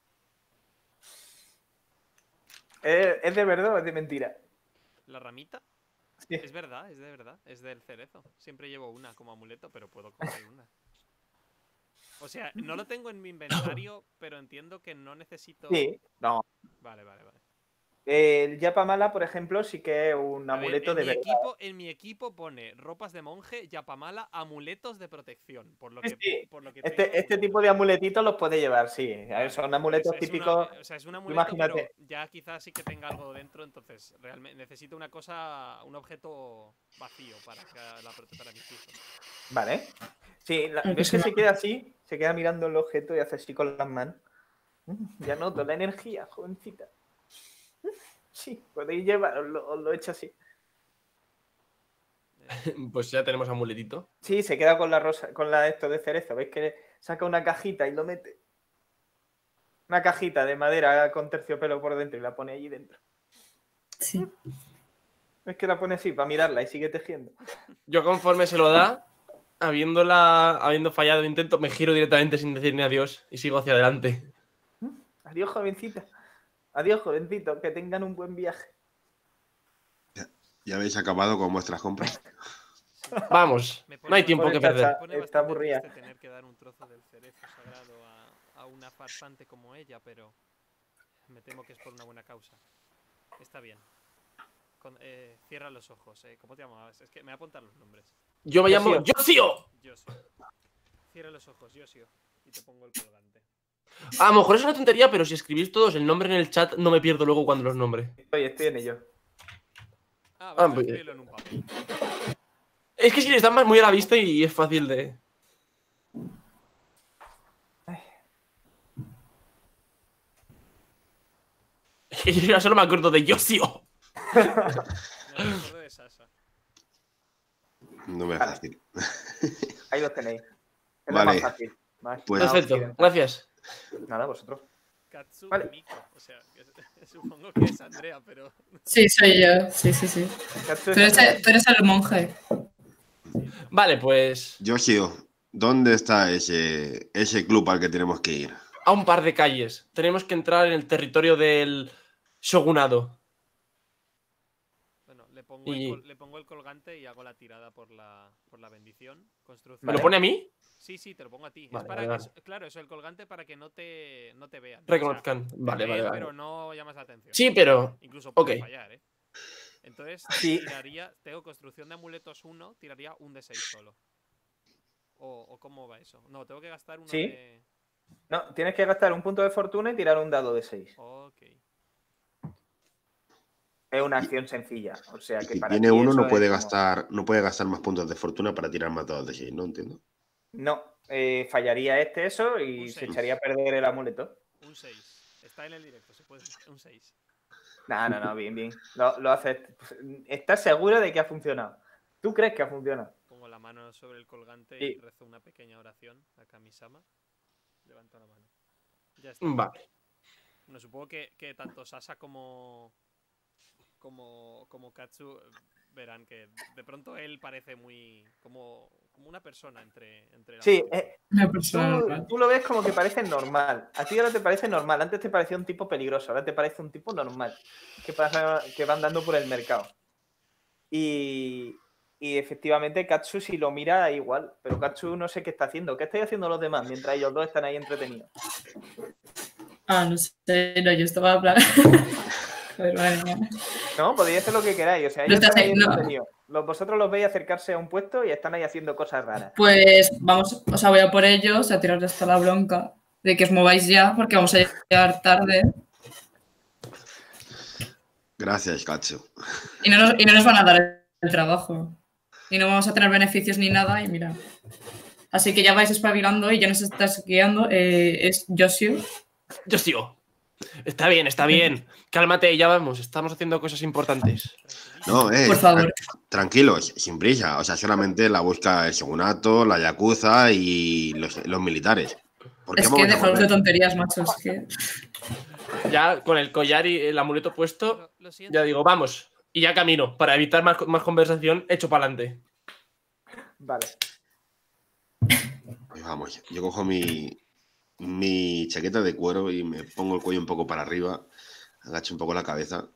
¿Es de verdad o es de mentira? ¿La ramita? Sí. Es verdad, es de verdad. Es del cerezo. Siempre llevo una como amuleto, pero puedo coger una. O sea, no lo tengo en mi inventario, pero entiendo que no necesito... Sí, no. Vale. El Yapamala, por ejemplo, sí que es un A ver, amuleto de verdad. en mi equipo pone ropas de monje, Yapamala, amuletos de protección. Por lo Sí. que Este tipo de amuletitos los puede llevar, sí. A ver, son amuletos típicos. Es un amuleto, imagínate. pero ya quizás sí que tenga algo dentro, entonces realmente necesito un objeto vacío para mis hijos. Vale. Sí, ves que se queda así, se queda mirando el objeto y hace así con las manos. Ya noto la energía, jovencita. Sí, podéis llevarlo, os lo he hecho así. Pues ya tenemos amuletito. Sí, se queda con la rosa, con esto de cerezo. ¿Veis que saca una cajita y lo mete? Una cajita de madera con terciopelo por dentro y la pone allí dentro. Sí. ¿Ves que la pone así para mirarla y sigue tejiendo? Yo conforme se lo da, habiendo fallado el intento, me giro directamente sin decir ni adiós y sigo hacia adelante. Adiós, jovencita. Adiós, jovencito. Que tengan un buen viaje. ¿Ya habéis acabado con vuestras compras? Vamos, no hay tiempo que perder. Me pone Está bastante aburrida. triste tener que dar un trozo del cerezo sagrado a una farsante como ella, pero me temo que es por una buena causa. Está bien. Cierra los ojos. ¿Cómo te llamabas? Es que me voy a apuntar los nombres. Yo me llamo Yoshio. Yosio. Cierra los ojos, Yosio. Y te pongo el colgante. A lo mejor es una tontería, pero si escribís todos el nombre en el chat, no me pierdo luego cuando los nombre. Estoy en ello. Vamos a escribirlo en un papel. Es que si les dan más muy a la vista y es fácil de... Yo ya solo me acuerdo de Yoshio. Me acuerdo de Sasa. No me es fácil. Ahí los tenéis. Es Vale. lo más fácil. Pues- Perfecto, gracias. Nada, vosotros. Katsu Vale. Miko. O sea, supongo que es Andrea, pero... Sí, soy yo. Sí. Tú eres el monje. Vale, pues Yoshio, ¿dónde está ese club al que tenemos que ir? a un par de calles. Tenemos que entrar en el territorio del shogunado. Bueno, le pongo, Y- le pongo el colgante y hago la tirada por la bendición. Construcción. ¿Me lo pone a mí? Sí, te lo pongo a ti. Vale, es para vale, vale. Claro, eso, el colgante para que no te vean. Reconozcan. Te Vale, ven, vale. pero no llamas la atención. Sí, pero... Incluso puede ok. fallar, ¿eh? Entonces, Sí. tengo construcción de amuletos 1, tiraría un de 6 solo. ¿O cómo va eso? No, tengo que gastar uno Sí. de... No, tienes que gastar un punto de fortuna y tirar un dado de 6. Ok. Es una acción sencilla. O sea que Si para tiene ti uno, eso no puede es como- gastar más puntos de fortuna para tirar más dados de 6, ¿no? Entiendo. No, fallaría eso y Un se 6. echaría a perder el amuleto. Un 6. Está en el directo, se puede decir. Un 6. No, bien. Lo haces. ¿Estás seguro de que ha funcionado? ¿Tú crees que ha funcionado? Pongo la mano sobre el colgante Sí. y rezo una pequeña oración a Kamisama. Levanto la mano. Ya está. Vale. Bueno, supongo que tanto Sasa como Katsu verán que de pronto él parece muy como una persona entre la Sí, multitud. Una persona normal. tú lo ves como que parece normal. A ti ahora te parece normal. Antes te parecía un tipo peligroso. Ahora te parece un tipo normal. Que va andando por el mercado. Y efectivamente Katsu si lo mira igual. Pero Katsu no sé qué está haciendo. ¿Qué estáis haciendo los demás mientras ellos dos están ahí entretenidos? No sé, no, yo estaba hablando. A ver, vale. No, podéis hacer lo que queráis. O sea, No ellos estás están ahí ahí, no. entretenidos. Vosotros los veis acercarse a un puesto y están ahí haciendo cosas raras. Pues vamos, o sea, voy a por ellos a tirarles hasta la bronca de que os mováis ya porque vamos a llegar tarde Gracias, Katsu. y no nos van a dar el trabajo. Y no vamos a tener beneficios ni nada y mira. Así que ya vais espabilando y ya nos estás guiando. Es Yoshio. Yo sigo. Está bien. Cálmate, ya vamos. Estamos haciendo cosas importantes. No, Por favor. Tranquilos, sin prisa. O sea, solamente la busca el shogunato, la yakuza y los militares. ¿Por qué Es que vamos a dejaros de volver? tonterías, macho. Es que... Ya con el collar y el amuleto puesto, Lo siento. ya digo, vamos. Y ya camino. Para evitar más conversación, echo para adelante. Vale. Pues vamos, yo cojo mi chaqueta de cuero y me pongo el cuello un poco para arriba, agacho un poco la cabeza.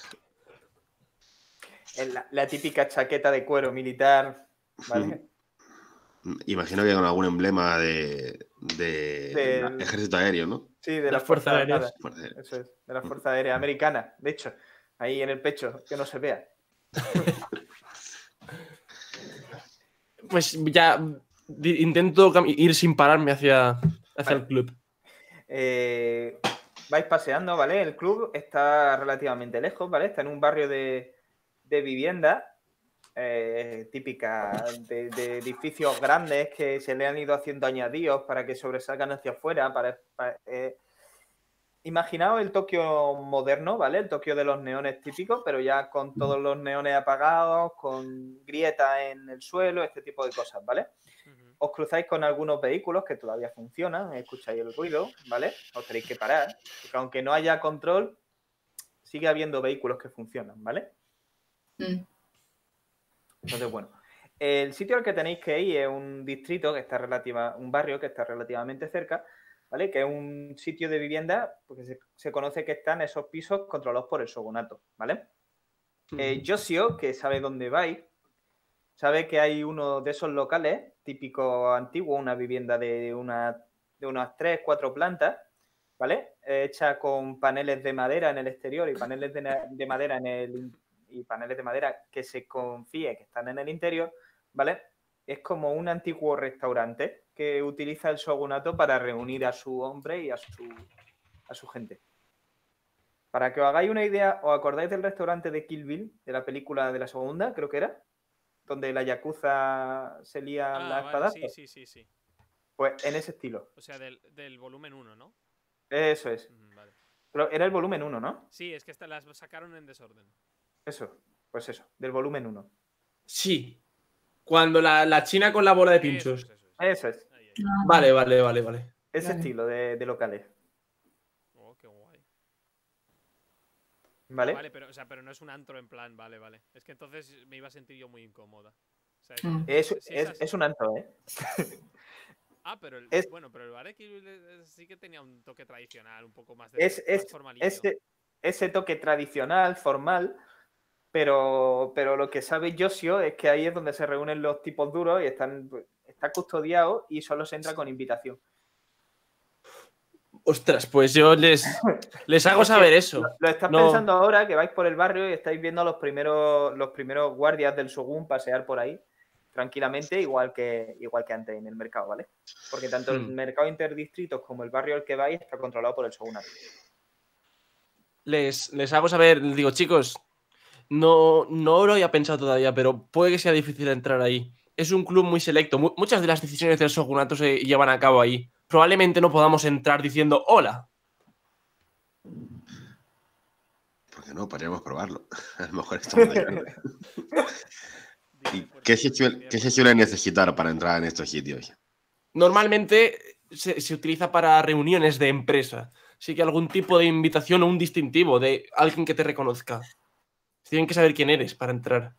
La típica chaqueta de cuero militar. ¿Vale? Imagino que con algún emblema de Del- ejército aéreo, ¿no? Sí, de Las las Fuerzas Fuerzas Aéreas. Armadas. Fuerza- Eso es, de la Fuerza Aérea Americana. De hecho, ahí en el pecho, que no se vea. Pues ya intento ir sin pararme hacia el club. Vais paseando, ¿vale? El club está relativamente lejos, ¿vale? Está en un barrio de vivienda típica de edificios grandes que se le han ido haciendo añadidos para que sobresalgan hacia afuera. Imaginaos el Tokio moderno, ¿vale? El Tokio de los neones típicos, pero ya con todos los neones apagados, con grietas en el suelo, este tipo de cosas, ¿vale? Ujú. Os cruzáis con algunos vehículos que todavía funcionan, escucháis el ruido, ¿vale? Os tenéis que parar, porque aunque no haya control, sigue habiendo vehículos que funcionan, ¿vale? Mm. Entonces, bueno, el sitio al que tenéis que ir es un distrito que está un barrio que está relativamente cerca, ¿vale? Que es un sitio de vivienda, porque se conoce que están esos pisos controlados por el shogunato, ¿vale? Yoshio, que sabe dónde vais, sabe que hay uno de esos locales típico antiguo, una vivienda de unas 3, 4 plantas, ¿vale? Hecha con paneles de madera en el exterior y paneles de madera y paneles de madera que se confíe que están en el interior, ¿vale? Es como un antiguo restaurante que utiliza el shogunato para reunir a su hombre y a su gente. Para que os hagáis una idea, ¿os acordáis del restaurante de Kill Bill, de la película de la segunda, creo que era? Donde la yakuza se lía la espada. Vale, sí. Pues en ese estilo. O sea, del volumen 1, ¿no? Eso es. Vale. Pero era el volumen 1, ¿no? Sí, es que las sacaron en desorden. Eso, pues eso, del volumen 1. Sí. Cuando la china con la bola de pinchos. Eso es. Ahí. Vale. Ese Vale. estilo de locales. Oh, qué guay. ¿Vale? Vale, pero no es un antro en plan, vale. Es que entonces me iba a sentir yo muy incómoda. O sea, Mm. Es un antro, ¿eh? Pero es- bueno, pero el bar sí que tenía un toque tradicional, un poco más Es más formalillo. ese toque tradicional, formal, pero lo que sabe Yoshio es que ahí es donde se reúnen los tipos duros y está custodiado y solo se entra con invitación. Ostras, pues yo les hago saber eso. Lo estás No. pensando ahora que vais por el barrio y estáis viendo a los primeros guardias del Shogun pasear por ahí tranquilamente, igual que antes en el mercado, ¿vale? Porque tanto el mercado interdistritos como el barrio al que vais está controlado por el Shogunato. Les hago saber, digo, chicos, no lo había pensado todavía, pero puede que sea difícil entrar ahí. es un club muy selecto. Muchas de las decisiones del shogunato se llevan a cabo ahí. Probablemente no podamos entrar diciendo hola. ¿Por qué no? Podríamos probarlo. A lo mejor estamos de acuerdo. ¿Y qué se suele necesitar para entrar en estos sitios? Normalmente se utiliza para reuniones de empresa. Así que algún tipo de invitación o un distintivo de alguien que te reconozca. Tienen que saber quién eres para entrar.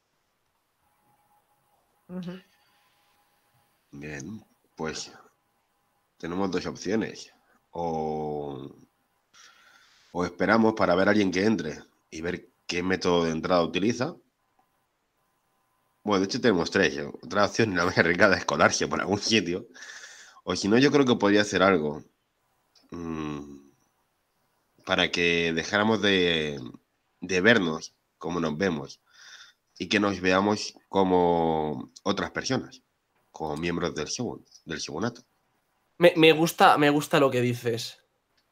Bien, pues tenemos dos opciones. O esperamos para ver a alguien que entre y ver qué método de entrada utiliza. Bueno, de hecho tenemos tres. Otra opción, la más arriesgada, es colarse por algún sitio. O si no, yo creo que podría hacer algo para que dejáramos de vernos como nos vemos y que nos veamos como otras personas, como miembros del shogunato. Me gusta lo que dices.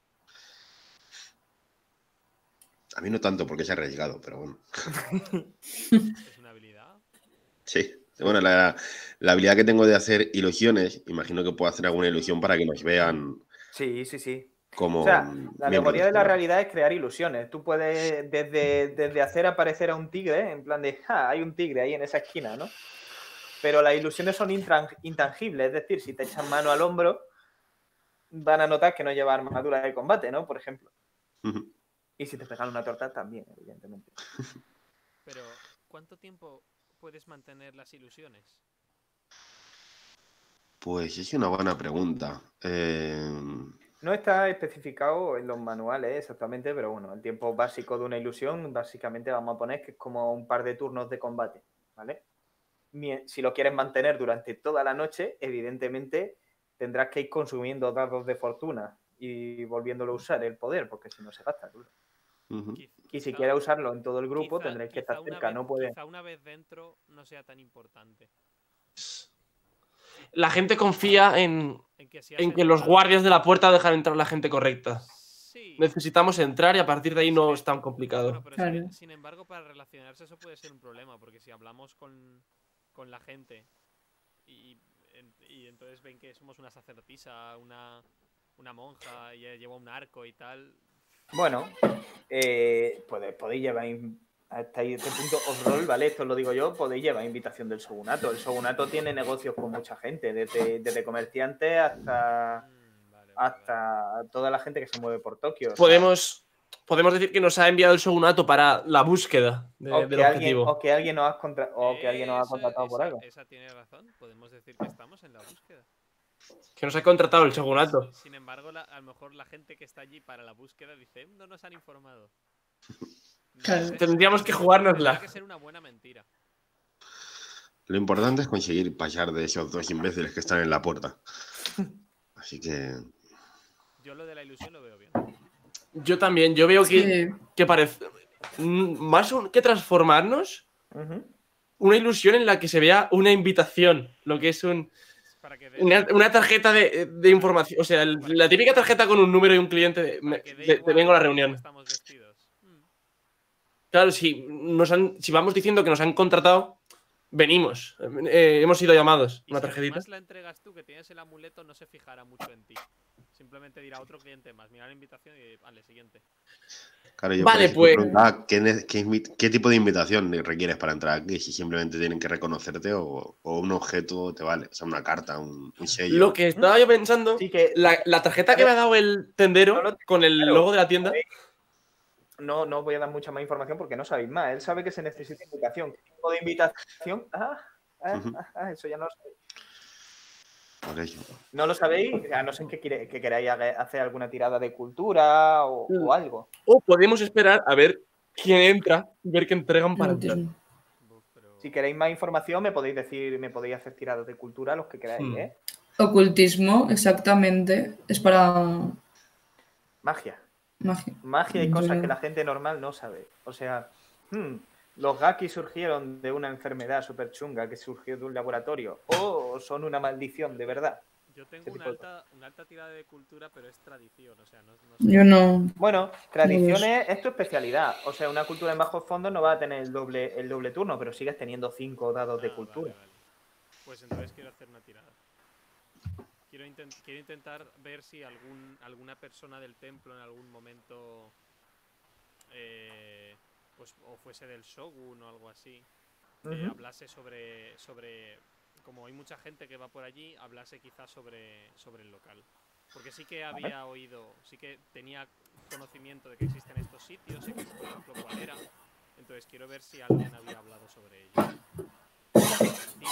A mí no tanto porque es arriesgado, pero bueno. ¿Es una habilidad? Sí. Bueno, la habilidad que tengo de hacer ilusiones, imagino que puedo hacer alguna ilusión para que nos vean Sí, sí, sí. como O sea, la miembros alegoría del de la shogunato. realidad es crear ilusiones. Tú puedes desde hacer aparecer a un tigre, en plan de, hay un tigre ahí en esa esquina, ¿no? Pero las ilusiones son intangibles, es decir, si te echan mano al hombro, van a notar que no lleva armadura de combate, ¿no? Por ejemplo. Ujú. Y si te pegan una torta, también, evidentemente. Pero, ¿cuánto tiempo puedes mantener las ilusiones? Pues es una buena pregunta. No está especificado en los manuales exactamente, pero bueno, el tiempo básico de una ilusión, básicamente vamos a poner que es como un par de turnos de combate, ¿vale? Si lo quieres mantener durante toda la noche, evidentemente tendrás que ir consumiendo dados de fortuna y volviéndolo a usar el poder, porque si no se gasta, claro. Ujú. Y si quieres usarlo en todo el grupo, Quizá- tendréis que quizá estar una cerca, vez- no puedes. Quizá una vez dentro no sea tan importante. La gente confía en En que si has que los entrado- guardias de la puerta dejan entrar a la gente correcta. Sí. Necesitamos entrar y a partir de ahí no es tan complicado. Bueno, pero Claro. sin embargo, para relacionarse eso puede ser un problema, porque si hablamos con la gente y entonces ven que somos una sacerdotisa, una monja y lleva un arco y tal. Bueno, podéis llevar hasta ahí este punto off-roll, ¿vale? Esto lo digo yo, podéis llevar invitación del shogunato. El shogunato tiene negocios con mucha gente, desde comerciantes hasta toda la gente que se mueve por Tokio. Podemos decir que nos ha enviado el shogunato para la búsqueda del objetivo. O que alguien nos ha contratado por algo. Esa tiene razón. Podemos decir que estamos en la búsqueda. Que nos ha contratado el shogunato. Sin embargo, a lo mejor la gente que está allí para la búsqueda dice, no nos han informado. Claro. Tendríamos que jugárnosla. Tiene que ser una buena mentira. Lo importante es conseguir pasar de esos dos imbéciles que están en la puerta. Así que... Yo lo de la ilusión lo veo bien. Yo también. Yo veo Sí. que parece... Más que transformarnos, Ujú. una ilusión en la que se vea una invitación. Lo que es Para que dé- una tarjeta de información. O sea, la típica tarjeta con un número y un cliente de, para que dé te igual vengo a la cómo reunión. estamos vestidos. Claro, si vamos diciendo que nos han contratado, venimos. Hemos sido llamados. Y Una si tarjetita. además la entregas tú, que tienes el amuleto, no se fijará mucho en ti. Simplemente dirá otro cliente más, mira la invitación y vale, siguiente. Claro, yo Vale, por eso pues- me preguntaba ¿qué tipo de invitación requieres para entrar aquí? Si simplemente tienen que reconocerte o un objeto te vale. O sea, una carta, un sello. Lo que estaba yo pensando, Sí que- la tarjeta que me ha dado el tendero No lo tengo con el claro. logo de la tienda. No os voy a dar mucha más información porque no sabéis más. Él sabe que se necesita invitación. ¿Qué tipo de invitación? Eso ya no lo sabéis. Por eso. No lo sabéis, a no ser que queráis hacer alguna tirada de cultura o algo. O podemos esperar a ver quién entra y ver qué entregan para entrar. Autismo. Pero... Si queréis más información, me podéis hacer tiradas de cultura los que queráis, ¿eh? Ocultismo, exactamente. Es para Magia. magia. Magia y Yo cosas no. que la gente normal no sabe. O sea, los gaki surgieron de una enfermedad súper chunga que surgió de un laboratorio. O son una maldición, de verdad. Yo tengo Ese una tipo de alta tirada de cultura, pero es tradición, o sea, no sé. Yo no. Bueno, tradiciones es tu especialidad. O sea, una cultura en bajos fondos no va a tener el doble turno, pero sigues teniendo 5 dados de Ah, cultura. vale. Pues entonces quiero hacer una tirada. Quiero intentar ver si alguna persona del templo en algún momento pues o fuese del Shogun o algo así, hablase sobre como hay mucha gente que va por allí, hablase quizás sobre el local. Porque sí que había oído, sí que tenía conocimiento de que existen estos sitios, sé que por ejemplo cuál era. Entonces quiero ver si alguien había hablado sobre ellos. 5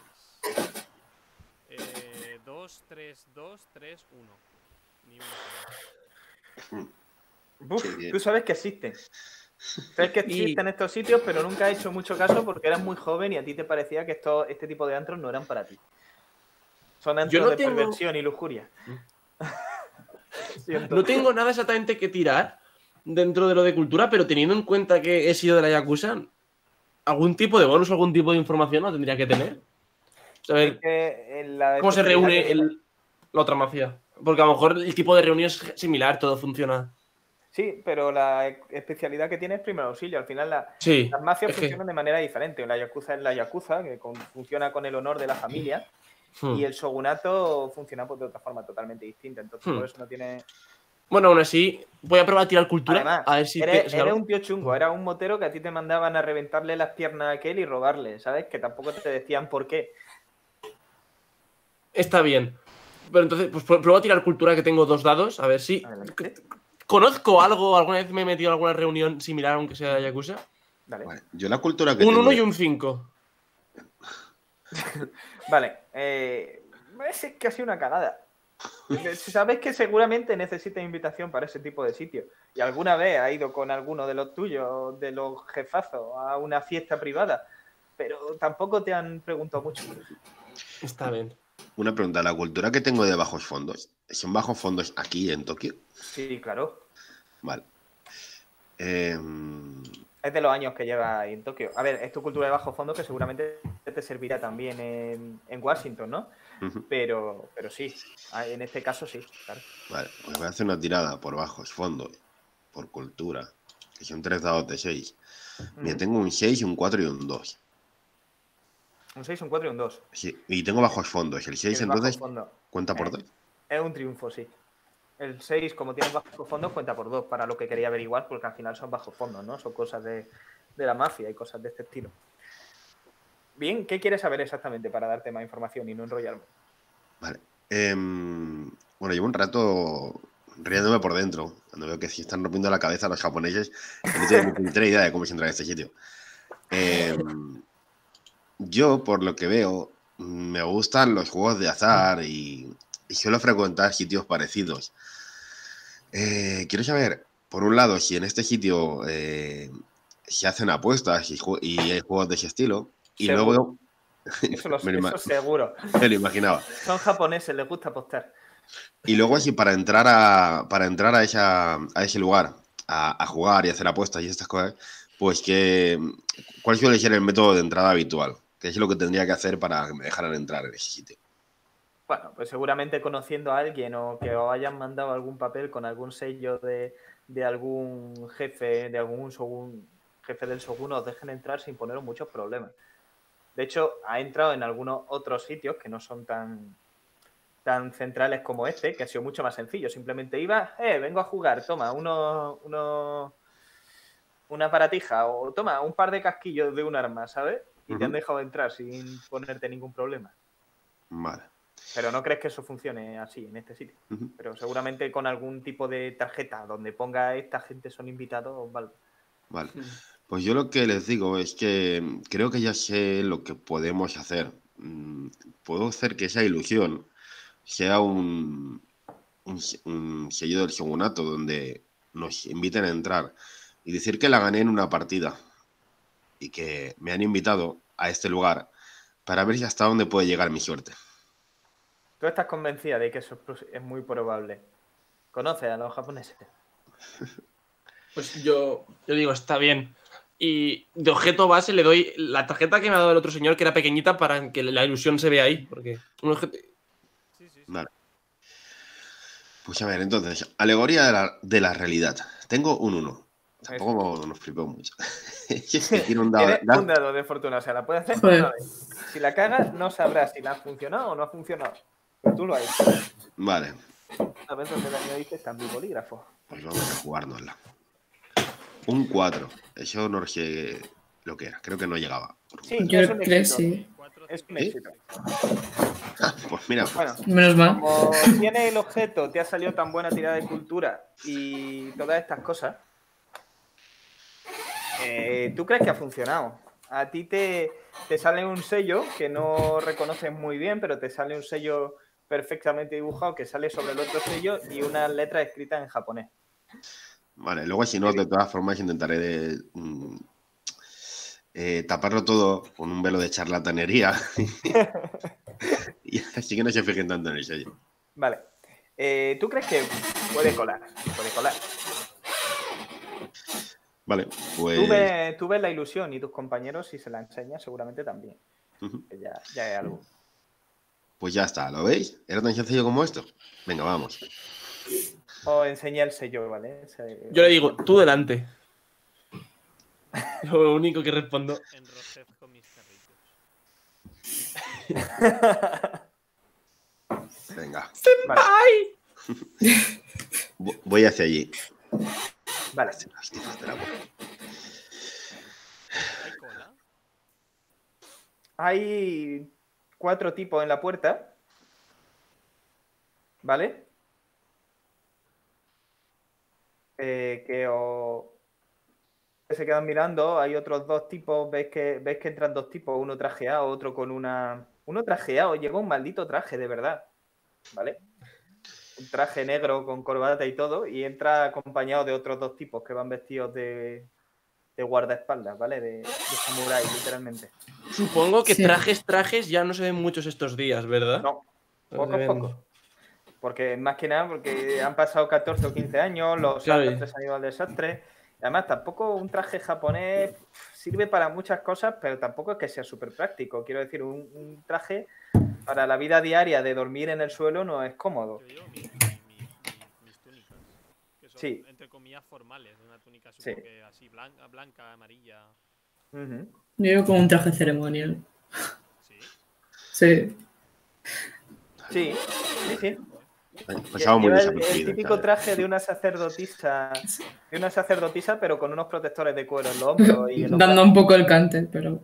y 6. 2, 3, 2, 3, 1. Ni uno. Uf, Qué bien. tú sabes que existen. Sabes que existen estos sitios, pero nunca has hecho mucho caso porque eras muy joven y a ti te parecía que este tipo de antros no eran para ti. Son antros no de tengo- perversión y lujuria. Siento. No tengo nada exactamente que tirar dentro de lo de cultura, pero teniendo en cuenta que he sido de la Yakuza, algún tipo de bonus, algún tipo de información no tendría que tener. Saber Es que en la cómo se especialidad que reúne tiene- la otra mafia. Porque a lo mejor el tipo de reunión es similar, todo funciona. Sí, pero la especialidad que tiene es primer auxilio. Al final las Sí. mafias es que- funcionan de manera diferente. La Yakuza es la Yakuza, que funciona con el honor de la familia, y el shogunato funciona pues, de otra forma totalmente distinta. Entonces, por eso no tiene... Bueno, aún así, voy a probar a tirar cultura. Además, A ver si eres algo. un tío chungo, era un motero que a ti te mandaban a reventarle las piernas a aquel y robarle, ¿sabes? Que tampoco te decían por qué. Está bien. Pero entonces, pues pruebo a tirar cultura, que tengo 2 dados. A ver si. Adelante. ¿Conozco algo? ¿Alguna vez me he metido en alguna reunión similar, aunque sea de Yakuza? Dale. Vale, yo la cultura que Un tengo 1 y un 5. Vale. Es casi una cagada. Sabes que seguramente necesitas invitación para ese tipo de sitios. Y alguna vez has ido con alguno de los tuyos, de los jefazos, a una fiesta privada. Pero tampoco te han preguntado mucho. Está bien. Una pregunta, la cultura que tengo de bajos fondos, ¿son bajos fondos aquí en Tokio? Sí, claro. Vale. Es de los años que lleva ahí en Tokio. A ver, es tu cultura de bajo fondo que seguramente te servirá también en Washington, ¿no? Ujú. Pero sí, en este caso sí, claro. Vale, pues voy a hacer una tirada por bajos fondos, por cultura, que son 3 dados de 6. Mira, tengo un 6, un 4 y un 2. Un 6, un 4 y un 2. Sí, y tengo bajos fondos. El 6 El bajo entonces fondo. cuenta por 2. Es un triunfo, sí. El 6, como tiene bajos fondos, cuenta por 2, para lo que quería averiguar, porque al final son bajos fondos, ¿no? Son cosas de la mafia y cosas de este estilo. Bien, ¿qué quieres saber exactamente para darte más información y no enrollarme? Vale. Bueno, llevo un rato riéndome por dentro, cuando veo que se están rompiendo la cabeza los japoneses, que no tengo ni puñetera idea de cómo se entra en este sitio. Yo, por lo que veo, me gustan los juegos de azar y suelo frecuentar sitios parecidos. Quiero saber, por un lado, si en este sitio se hacen apuestas y hay juegos de ese estilo. Y Seguro. luego... Eso seguro. Me lo imaginaba. Son japoneses, les gusta apostar. Y luego así, para entrar a ese lugar, a jugar y hacer apuestas y estas cosas, pues ¿cuál suele ser el método de entrada habitual? ¿Qué es lo que tendría que hacer para que me dejaran entrar en ese sitio? Bueno, pues seguramente conociendo a alguien o que os hayan mandado algún papel con algún sello de algún jefe, de algún jefe del shogun, os dejen entrar sin poneros muchos problemas. De hecho, ha entrado en algunos otros sitios que no son tan centrales como este, que ha sido mucho más sencillo. Simplemente iba, vengo a jugar, toma, una aparatija o toma, un par de casquillos de un arma, ¿sabes? Y te han dejado entrar sin ponerte ningún problema. Vale. Pero no crees que eso funcione así en este sitio. Pero seguramente con algún tipo de tarjeta donde ponga esta gente son invitados, vale. Vale. Pues yo lo que les digo es que creo que ya sé lo que podemos hacer. Puedo hacer que esa ilusión sea un sello del shogunato donde nos inviten a entrar y decir que la gané en una partida y que me han invitado a este lugar para ver si hasta dónde puede llegar mi suerte. ¿Tú estás convencida de que eso es muy probable? ¿Conoces a los japoneses? Pues yo digo, está bien. Y de objeto base le doy la tarjeta que me ha dado el otro señor, que era pequeñita, para que la ilusión se vea ahí. Porque un objeto... Sí. Vale. Pues a ver, entonces, alegoría de la realidad. Tengo un 1. Tampoco nos flipó mucho. Es que tiene un Tiene dado. un dado de fortuna, o sea, la puedes hacer Joder. una vez. Si la cagas, no sabrás si la ha funcionado o no ha funcionado. Pero tú lo has hecho. Vale, A ver dónde Daniel dice está en mi bolígrafo. pues vamos a jugárnosla. Un 4. Eso no sé lo que era. Creo que no llegaba. Sí, Yo es un creo que éxito. sí. Es un ¿Sí? éxito. Pues mira, Bueno, Menos mal. como tiene el objeto, te ha salido tan buena tirada de cultura y todas estas cosas, ¿tú crees que ha funcionado? A ti te sale un sello que no reconoces muy bien, pero te sale un sello perfectamente dibujado que sale sobre el otro sello y unas letras escritas en japonés. vale, luego si no, de todas formas intentaré taparlo todo con un velo de charlatanería. Y así que no se fijen tanto en el sello. Vale. ¿Tú crees que puede colar? Puede colar. Vale, Tú pues. ves la ilusión y tus compañeros, si se la enseñas, seguramente también. Ujú. Que ya es algo. Pues ya está, ¿lo veis? ¿Era tan sencillo como esto? Venga, vamos. O enseña el sello, ¿vale? Yo le digo, tú delante. Lo único que respondo. Enrojezco mis carrillos. Venga, Vale. ¡Ay! voy hacia allí. Vale. Las tipas del agua. ¿Hay cola? Hay 4 tipos en la puerta. ¿Vale? Que se quedan mirando. Hay otros 2 tipos. Ves que entran 2 tipos. Uno trajeado, otro con una... Uno trajeado. Lleva un maldito traje, de verdad. ¿Vale? Un traje negro con corbata y todo. Y entra acompañado de otros 2 tipos que van vestidos de guardaespaldas, ¿vale? De samurái, literalmente. Supongo que Sí. trajes ya no se ven muchos estos días, ¿verdad? No, se pocos, ven. pocos. Porque más que nada, porque han pasado 14 o 15 años, los Claro. sastres han ido al desastre. Además, tampoco un traje japonés sirve para muchas cosas, pero tampoco es que sea súper práctico. Quiero decir, un traje para la vida diaria de dormir en el suelo no es cómodo. Yo llevo mis túnicas, que son, Sí. entre comillas, formales. Una túnica, Sí. supongo que así, blanca, amarilla. Ujú. Yo llevo como un traje ceremonial. Sí. Sí. Sí, sí, sí. Pasaba muy Lleva el desapercibido. típico ¿sabes? traje de una sacerdotisa, pero con unos protectores de cuero en los hombros y en los Dando un poco el cante, pero.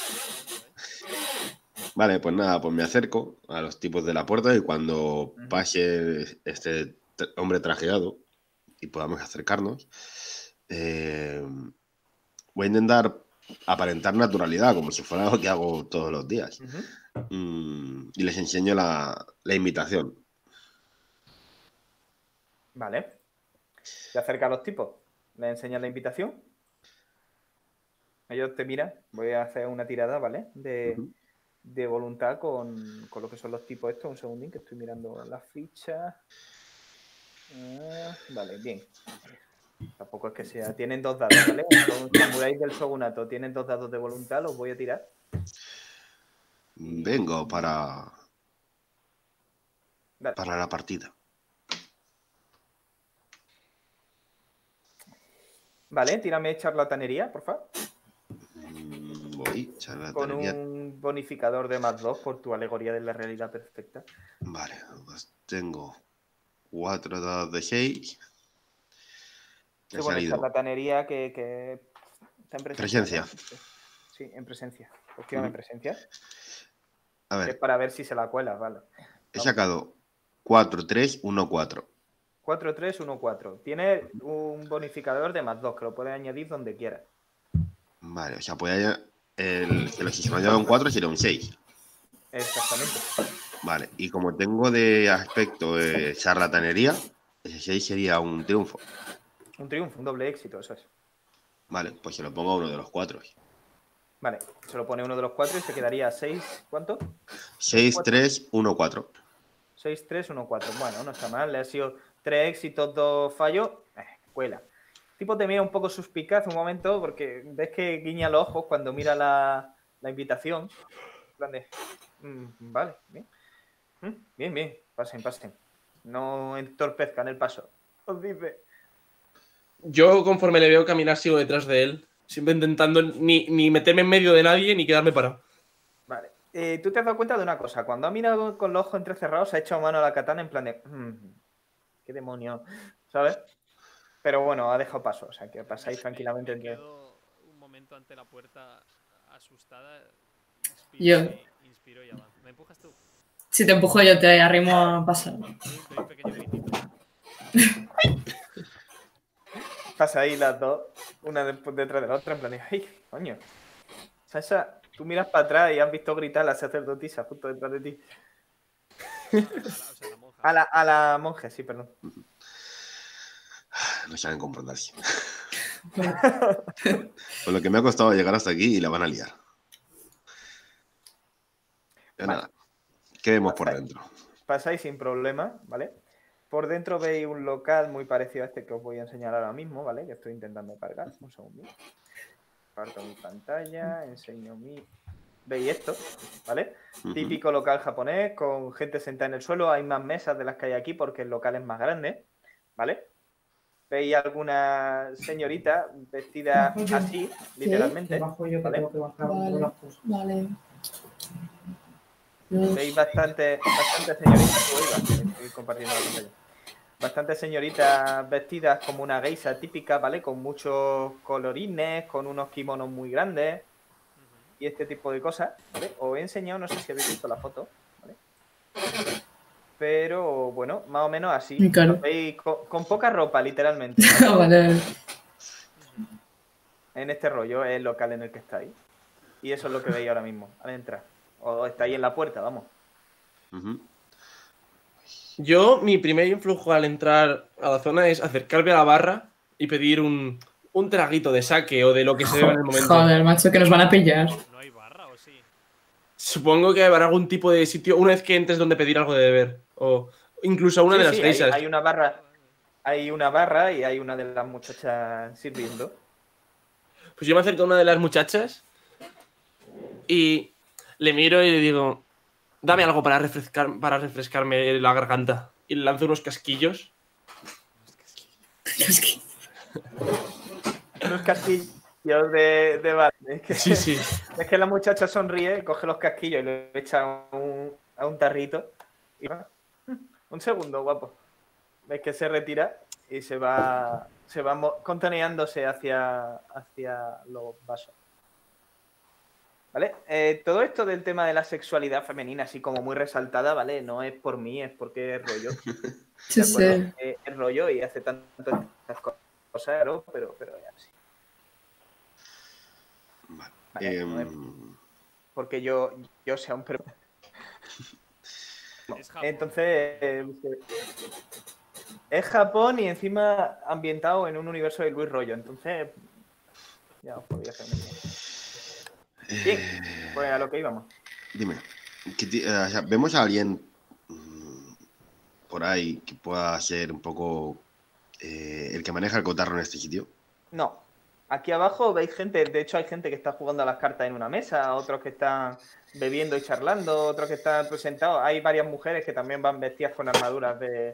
Vale, pues nada, pues me acerco a los tipos de la puerta y cuando Ujú. pase este hombre trajeado y podamos acercarnos, voy a intentar aparentar naturalidad, como si fuera algo que hago todos los días. Ujú. Y les enseño la invitación. Vale. Te acerca a los tipos, le enseñas la invitación. Ellos te miran. Voy a hacer una tirada, ¿vale? Ujú. De voluntad con lo que son los tipos estos. Un segundín, que estoy mirando las fichas. Vale, bien. Tampoco es que sea. Tienen 2 dados, ¿vale? Son samuráis del shogunato. Tienen 2 dados de voluntad, los voy a tirar. Vengo para Dale. la partida. Vale, tírame charlatanería, por favor. Voy, Con charlatanería. un bonificador de +2 por tu alegoría de la realidad perfecta. Vale, pues tengo 4 dados de 6. Sí, Ha bueno, salido charlatanería que está en presencia. presencia. ¿No? Sí, en presencia. Pues tírame en presencia. A Es ver, para ver si se la cuelas, vale. he sacado 4, 3, 1, 4. 4, 3, 1, 4. Tiene un bonificador de +2, que lo puedes añadir donde quieras. Vale, o sea, pues si se me ha dado un 4 sería un 6. Exactamente. Vale, y como tengo de aspecto charlatanería, ese 6 sería un triunfo. Un triunfo, un doble éxito, eso es. Vale, pues se lo pongo a uno de los 4. Vale, se lo pone uno de los 4 y se quedaría 6. ¿Cuánto? 6, 3, 1, 4. 6, 3, 1, 4. Bueno, no está mal. Le ha sido 3 éxitos, 2 fallos. Cuela. El tipo te mira un poco suspicaz un momento porque ves que guiña los ojos cuando mira la invitación. En plan de, vale, bien. Bien, bien. Pasen, pasen. No entorpezcan el paso. Os dice. Yo, conforme le veo caminar, sigo detrás de él. Siempre intentando ni meterme en medio de nadie ni quedarme parado. Vale. Tú te has dado cuenta de una cosa. Cuando ha mirado con los ojos entrecerrados, se ha echado mano a la katana en plan de... ¿Qué demonio? ¿Sabes? Pero bueno, ha dejado paso. O sea, que pasáis tranquilamente Me entre... quedo un momento ante la puerta asustada. Yo. Inspiro y avanzo. ¿Me empujas tú? Si te empujo yo, te arrimo a pasar. Doy un pequeño gritito. Pasáis las dos, una detrás de la otra, en plan de... ¡Ay, coño! Sasha, tú miras para atrás y has visto gritar a la sacerdotisa justo detrás de ti. O sea, la monja. A la monje, sí, perdón. No saben confrontarse. Con lo que me ha costado llegar hasta aquí y la van a liar. Ya Vale. nada. ¿Qué vemos por Pasáis. dentro? Pasáis sin problema, ¿vale? Por dentro veis un local muy parecido a este que os voy a enseñar ahora mismo, ¿vale? Que estoy intentando cargar. Un segundo. Parto mi pantalla, enseño mi... ¿Veis esto? ¿Vale? Ujú. Típico local japonés, con gente sentada en el suelo. Hay más mesas de las que hay aquí porque el local es más grande, ¿vale? ¿Veis alguna señorita vestida así, literalmente? Bajo yo que ¿Vale? tengo que bajar Vale. las cosas. Vale. Veis bastante señoritas, estoy compartiendo la pantalla. Bastantes señoritas vestidas como una geisha típica, ¿vale? Con muchos colorines, con unos kimonos muy grandes y este tipo de cosas, ¿vale? Os he enseñado, no sé si habéis visto la foto, ¿vale? Pero bueno, más o menos así. Muy caro. Los veis con poca ropa, literalmente. Vale. En este rollo es el local en el que estáis. Y eso es lo que veis ahora mismo, al entrar. O estáis en la puerta, vamos. Ujú. Yo, mi primer influjo al entrar a la zona es acercarme a la barra y pedir un traguito de sake o de lo que se beba en el momento. Joder, macho, que nos van a pillar. ¿No hay barra o sí? Supongo que habrá algún tipo de sitio una vez que entres donde pedir algo de beber. O incluso a una Sí, de las sí, geishas. hay una barra. Hay una barra y hay una de las muchachas sirviendo. Pues yo me acerco a una de las muchachas y le miro y le digo, dame algo para refrescarme la garganta. Y le lanzo unos casquillos. Es que... Unos casquillos de bar. Sí, sí. Es que la muchacha sonríe, coge los casquillos y lo echa a un tarrito. Y va. Un segundo, guapo. Ves que se retira y se va contoneándose hacia los vasos. ¿Vale? Todo esto del tema de la sexualidad femenina, así como muy resaltada, ¿vale? No es por mí, es porque es rollo. Sí, ¿De acuerdo? sí. Es rollo y hace tanto estas cosas, ¿no? Pero es así. Vale. Vale, no es porque yo sea un perro. Es Japón. Entonces, es Japón y encima ambientado en un universo de Luis Rollo. Entonces, ya os podía hacer una idea. Bien, pues a lo que íbamos. Dime, o sea, ¿vemos a alguien por ahí que pueda ser un poco el que maneja el cotarro en este sitio? No, aquí abajo veis gente, de hecho hay gente que está jugando a las cartas en una mesa, otros que están bebiendo y charlando, otros que están presentados. Hay varias mujeres que también van vestidas con armaduras de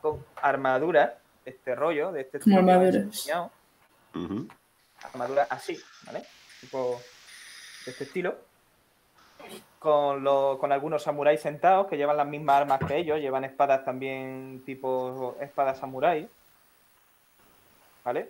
este rollo, de este Como estilo que os he armaduras. enseñado. Ujú. Armaduras así, ¿vale? Tipo de este estilo. Con algunos samuráis sentados que llevan las mismas armas que ellos, llevan espadas también tipo espadas samurái. ¿Vale?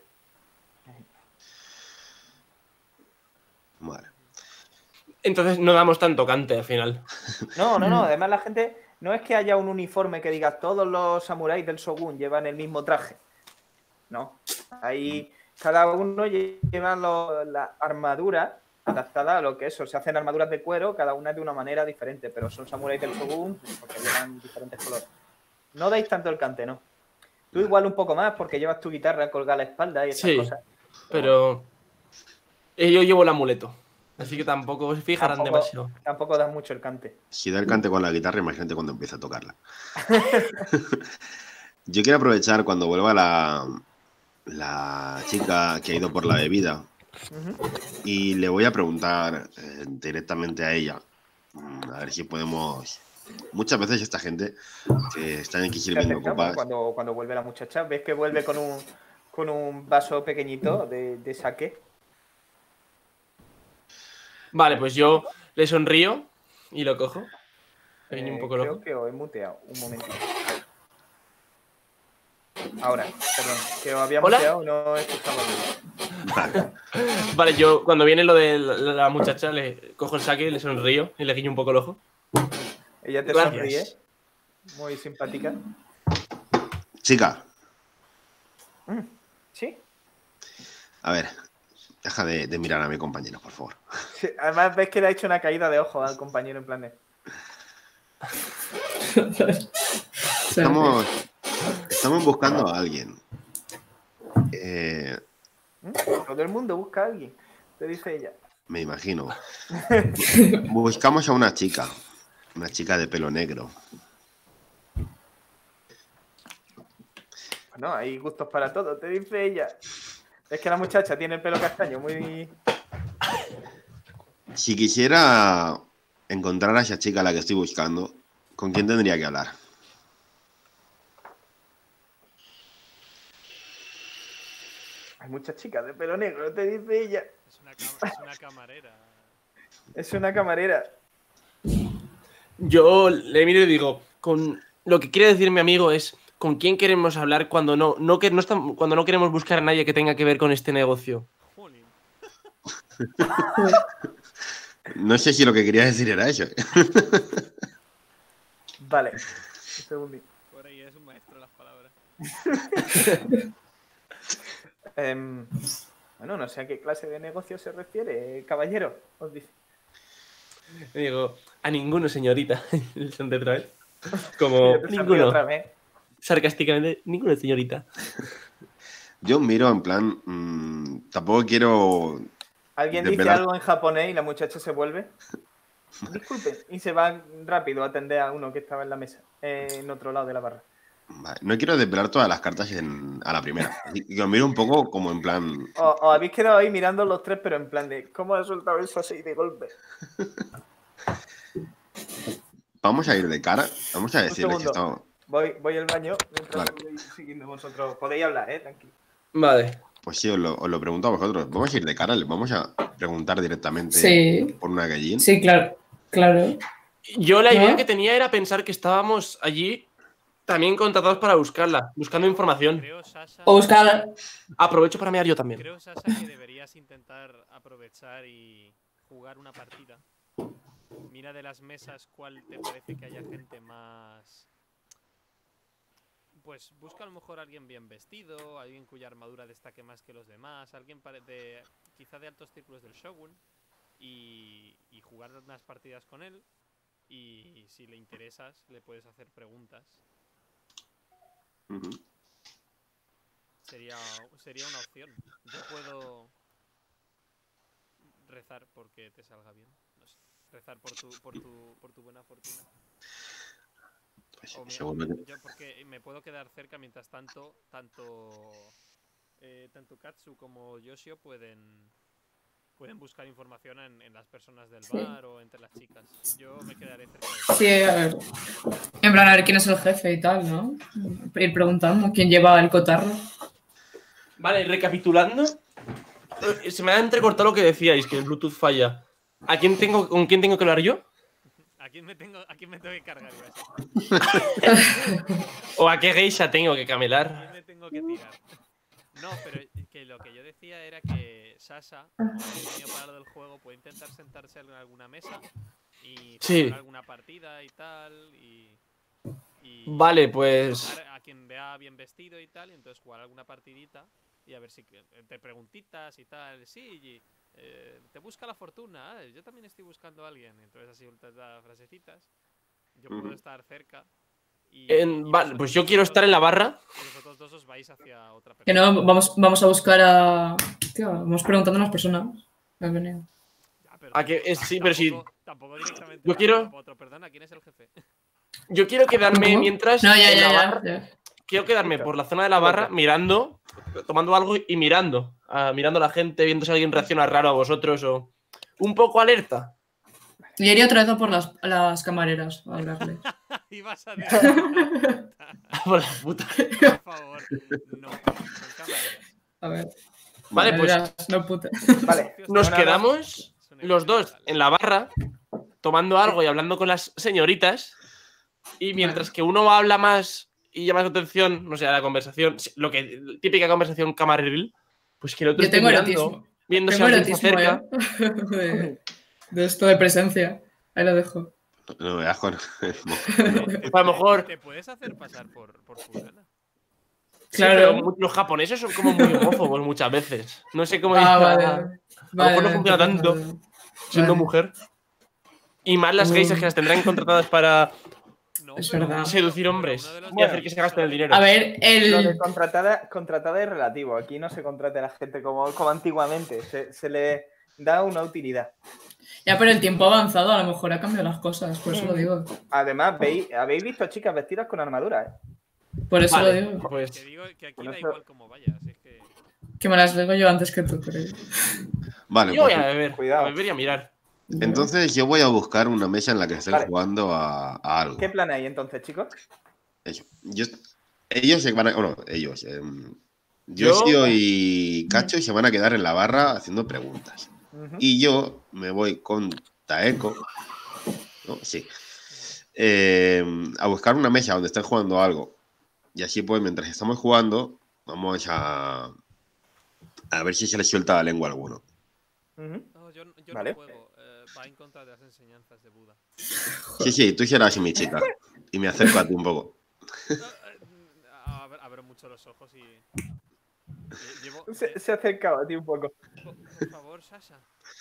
Vale. Entonces no damos tanto cante al final. No. Además la gente no es que haya un uniforme que diga todos los samuráis del Shogun llevan el mismo traje. No. Ahí cada uno lleva la armadura adaptada a lo que es. Se hacen armaduras de cuero, cada una de una manera diferente, pero son samuráis del Shogun porque llevan diferentes colores. No dais tanto el cante, ¿no? Tú igual un poco más porque llevas tu guitarra colgada a la espalda y esas Sí, cosas. pero yo llevo el amuleto. Así que tampoco se fijarán demasiado. Tampoco das mucho el cante. Si da el cante con la guitarra, imagínate cuando empieza a tocarla. Yo quiero aprovechar cuando vuelva la chica que ha ido por la bebida y le voy a preguntar directamente a ella. A ver si podemos... Muchas veces esta gente que están aquí sirviendo copas... Cuando vuelve la muchacha, ves que vuelve con con un vaso pequeñito de saque. Vale, pues yo le sonrío y lo cojo. Le guiño un poco el Creo ojo. que os he muteado. Un momentito. Ahora, perdón, que os había ¿Hola? muteado y no escuchaba bien. Vale. Vale, yo cuando viene lo de la muchacha le cojo el saque, le sonrío y le guiño un poco el ojo. Ella te Gracias. sonríe. Muy simpática. Chica, ¿Sí? a ver, deja de mirar a mi compañero, por favor. Sí, además ves que le ha hecho una caída de ojo al compañero en plan de... Estamos buscando a alguien. Todo el mundo busca a alguien, te dice ella. Me imagino. Buscamos a una chica de pelo negro. Bueno, hay gustos para todo, te dice ella. Es que la muchacha tiene el pelo castaño, muy... Si quisiera encontrar a esa chica a la que estoy buscando, ¿con quién tendría que hablar? Hay muchas chicas de pelo negro, te dice ella. Es una camarera. Es una camarera. Yo le miro y digo, con lo que quiere decir mi amigo es con quién queremos hablar cuando cuando no queremos buscar a nadie que tenga que ver con este negocio. Jolín. No sé si lo que quería decir era eso. Vale. Un segundito. Por ahí es un maestro de las palabras. Bueno, no sé a qué clase de negocio se refiere, caballero, os dice. Le digo, a ninguno, señorita. Son otra vez. Como, Yo te sonrío ninguno. otra vez. Sarcásticamente, ninguno, señorita. Yo miro en plan, tampoco quiero... Alguien dice desvelar- algo en japonés y la muchacha se vuelve. Disculpe. Y se va rápido a atender a uno que estaba en la mesa, en otro lado de la barra. Vale, no quiero desvelar todas las cartas a la primera. Y os miro un poco como en plan... Os habéis quedado ahí mirando los tres, pero en plan de ¿cómo ha soltado eso así de golpe? Vamos a ir de cara. Vamos a decirle si segundo. estamos... Voy al baño mientras Vale. voy siguiendo vosotros. Podéis hablar, tranquilo. Vale. Pues sí, os lo pregunto a vosotros. Vamos a ir de cara, les vamos a preguntar directamente Sí, por una gallina. sí, claro. Claro. Yo la idea ¿No? que tenía era pensar que estábamos allí también contratados para buscarla, buscando información. Creo, Sasha, O buscar. Aprovecho para mear yo también. creo, Sasha, que deberías intentar aprovechar y jugar una partida. Mira de las mesas cuál te parece que haya gente más... Pues busca a lo mejor a alguien bien vestido, alguien cuya armadura destaque más que los demás, alguien quizá de altos círculos del Shogun, y jugar unas partidas con él. Y si le interesas, le puedes hacer preguntas. Ujú. Sería una opción. Yo puedo rezar porque te salga bien. No sé. Rezar por tu buena fortuna. Pues, O seguro que- yo porque me puedo quedar cerca mientras tanto, tanto Katsu como Yoshio pueden buscar información en las personas del Sí. bar o entre las chicas. Yo me quedaré cerca de Sí, a ver. En plan, a ver quién es el jefe y tal, ¿no? Ir preguntando quién lleva el cotarro. Vale, recapitulando. Se me ha entrecortado lo que decíais, que el Bluetooth falla. ¿Con quién tengo que hablar yo? ¿A quién me tengo que cargar yo? ¿O a qué geisha tengo que ¿A camelar? quién me tengo que tirar? No, pero que lo que yo decía era que Sasha, como es genio para lo del juego, puede intentar sentarse en alguna mesa y Sí. jugar alguna partida y tal. Y Vale, pues... buscar a quien vea bien vestido y tal, y entonces jugar alguna partidita y a ver si te preguntitas y tal. Sí, te busca la fortuna. Yo también estoy buscando a alguien. Entonces así te da frasecitas. Yo puedo Ujú. estar cerca. Vale, pues yo quiero estar en la barra. Y vosotros dos os vais hacia otra Que persona. no, vamos a buscar a. Tío, vamos preguntando a las personas. Que han venido. Ya, pero ¿A qué? Sí, pero sí. Tampoco directamente. Yo quiero- Otro. Perdona, ¿quién es el jefe? Yo quiero quedarme ¿Cómo? mientras No, ya, en la ya, barra. ya. Quiero quedarme por la zona de la barra mirando, tomando algo y mirando. Mirando a la gente, viendo si alguien reacciona raro a vosotros o... Un poco alerta. Y iría otra vez a por las camareras a hablarle. Ibas a decir. Por la puta. Por favor. No, son camareras. A ver. Vale, Ya pues verás, no puta. Vale. nos no, no. quedamos los dos en la barra tomando algo y hablando con las señoritas. Y mientras que uno habla más y llama su atención, no sé, a la conversación, típica conversación camareril, pues que el otro Yo esté tengo mirando, erotismo. viendo si Tengo alguien se erotismo, acerca. de esto de presencia. Ahí lo dejo. No me das con. A lo mejor. Te puedes hacer pasar por fulana. Sí, Claro. pero los japoneses son como muy homófobos muchas veces. No sé cómo Ah, ir vale. a lo mejor no funciona tanto siendo mujer. Y más las geishas que las tendrán contratadas para No, Es pero- verdad. seducir pero hombres uno de los- y hacer que se gasten el dinero. A ver, Lo de el. contratada es relativo. Aquí no se contrata a la gente como antiguamente. Se le da una utilidad. Ya, pero el tiempo avanzado a lo mejor ha cambiado las cosas, por eso lo digo. Además, habéis visto chicas vestidas con armadura, ¿eh? Por eso Vale, lo digo. Que pues digo que aquí Bueno, da eso- igual como vayas. Es que... Que me las digo yo antes que tú, creo. Vale, yo voy pues, a Cuidado. beber y a mirar. entonces yo voy a buscar una mesa en la que estén Vale. jugando a algo. ¿Qué plan hay entonces, chicos? Eso. Ellos se van a. Bueno, ellos. Yo- Yoshio y Cacho se van a quedar en la barra haciendo preguntas. Ujú. Y yo me voy con Taeko. ¿No? Sí. A buscar una mesa donde estén jugando algo. Y así, pues, mientras estamos jugando, vamos a ver si se les suelta la lengua a alguno. Ujú. No, yo Vale. no juego. Va en contra de las enseñanzas de Buda. Sí, tú serás mi chica. Y me acerco a ti un poco. Abro mucho los ojos y... Llevo... Se ha acercado a ti un poco. Por favor, Sasha.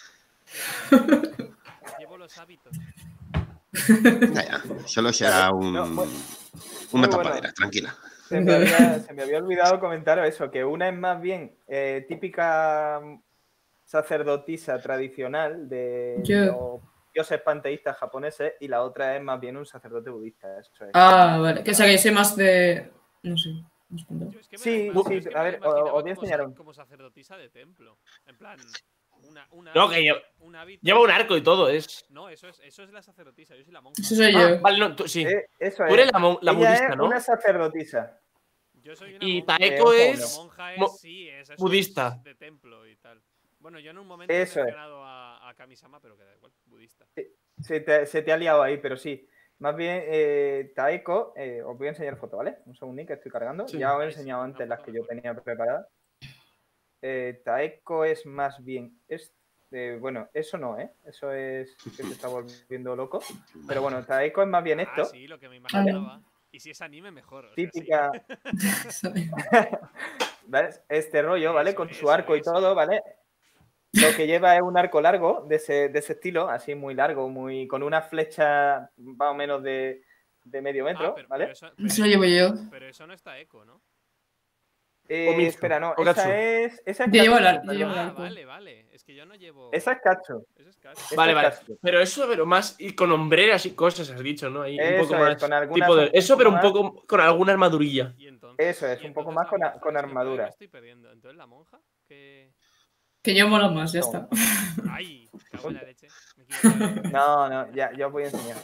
Llevo los hábitos. Ya, solo será No, una muy tapadera, bueno. tranquila. Se me había olvidado comentaros eso, que una es más bien típica sacerdotisa tradicional de Yo. los dioses panteístas japoneses y la otra es más bien un sacerdote budista. Eso es. Ah, vale. Que o sea, que yo sé más de. No sé. ¿me has contado? Yo es que me Sí, la imagino- sí, es que me a la ver, imaginaba os voy a como enseñar como sacerdotisa de templo. En plan, No, que un hábito. lleva un arco y todo, es. No, eso es la sacerdotisa, yo soy la monja. Eso soy Ah, yo. vale, no, tú sí. Eso Tú eres es. la Ella budista, es ¿no? una sacerdotisa. Yo soy una Y monja. Taeko ojo, es. La monja mo- es, sí, eso budista. es de templo y tal. Bueno, yo en un momento Eso he es. mencionado a Kami-sama, pero que da igual, budista. Se te ha liado ahí, pero sí. Más bien, Taeko, os voy a enseñar foto, ¿vale? Un segundín que estoy cargando. Sí. Ya os he Ahí sí, enseñado antes una las foto que yo mejor. tenía preparadas. Taeko es más bien. Bueno, eso no, ¿eh? Eso es que se está volviendo loco. Pero bueno, Taeko es más bien esto. Ah, sí, lo que me imaginaba. Y si es anime, mejor. O sea, sí. Típica. ¿Vale? Este rollo, ¿vale? Eso, Con su eso, arco y eso. todo, ¿vale? Lo que lleva es un arco largo de ese estilo, así muy largo, con una flecha más o menos de medio metro, ¿vale? Eso lo llevo yo. Pero eso no está eco, ¿no? O Mitsu, Espera, no, o Gatsu. esa es Yo llevo Katsu, yo llevo perdón. el Ah, arco. vale. Es que yo no llevo. Esa es Katsu. Eso es casi. Esa Vale, es vale. Katsu. Pero eso, pero más. Y con hombreras y cosas, has dicho, ¿no? Ahí un Eso poco es, más. con algunas Tipo de, un eso, pero un poco poco con alguna armadurilla. Y entonces, Eso es, y un poco entonces más la con monja, con es que armadura. me estoy perdiendo. Entonces la monja, que. Que yo mola más, ya está. ¡Ay! Cago en la leche. Me he equivocado. No, ya os voy a enseñar.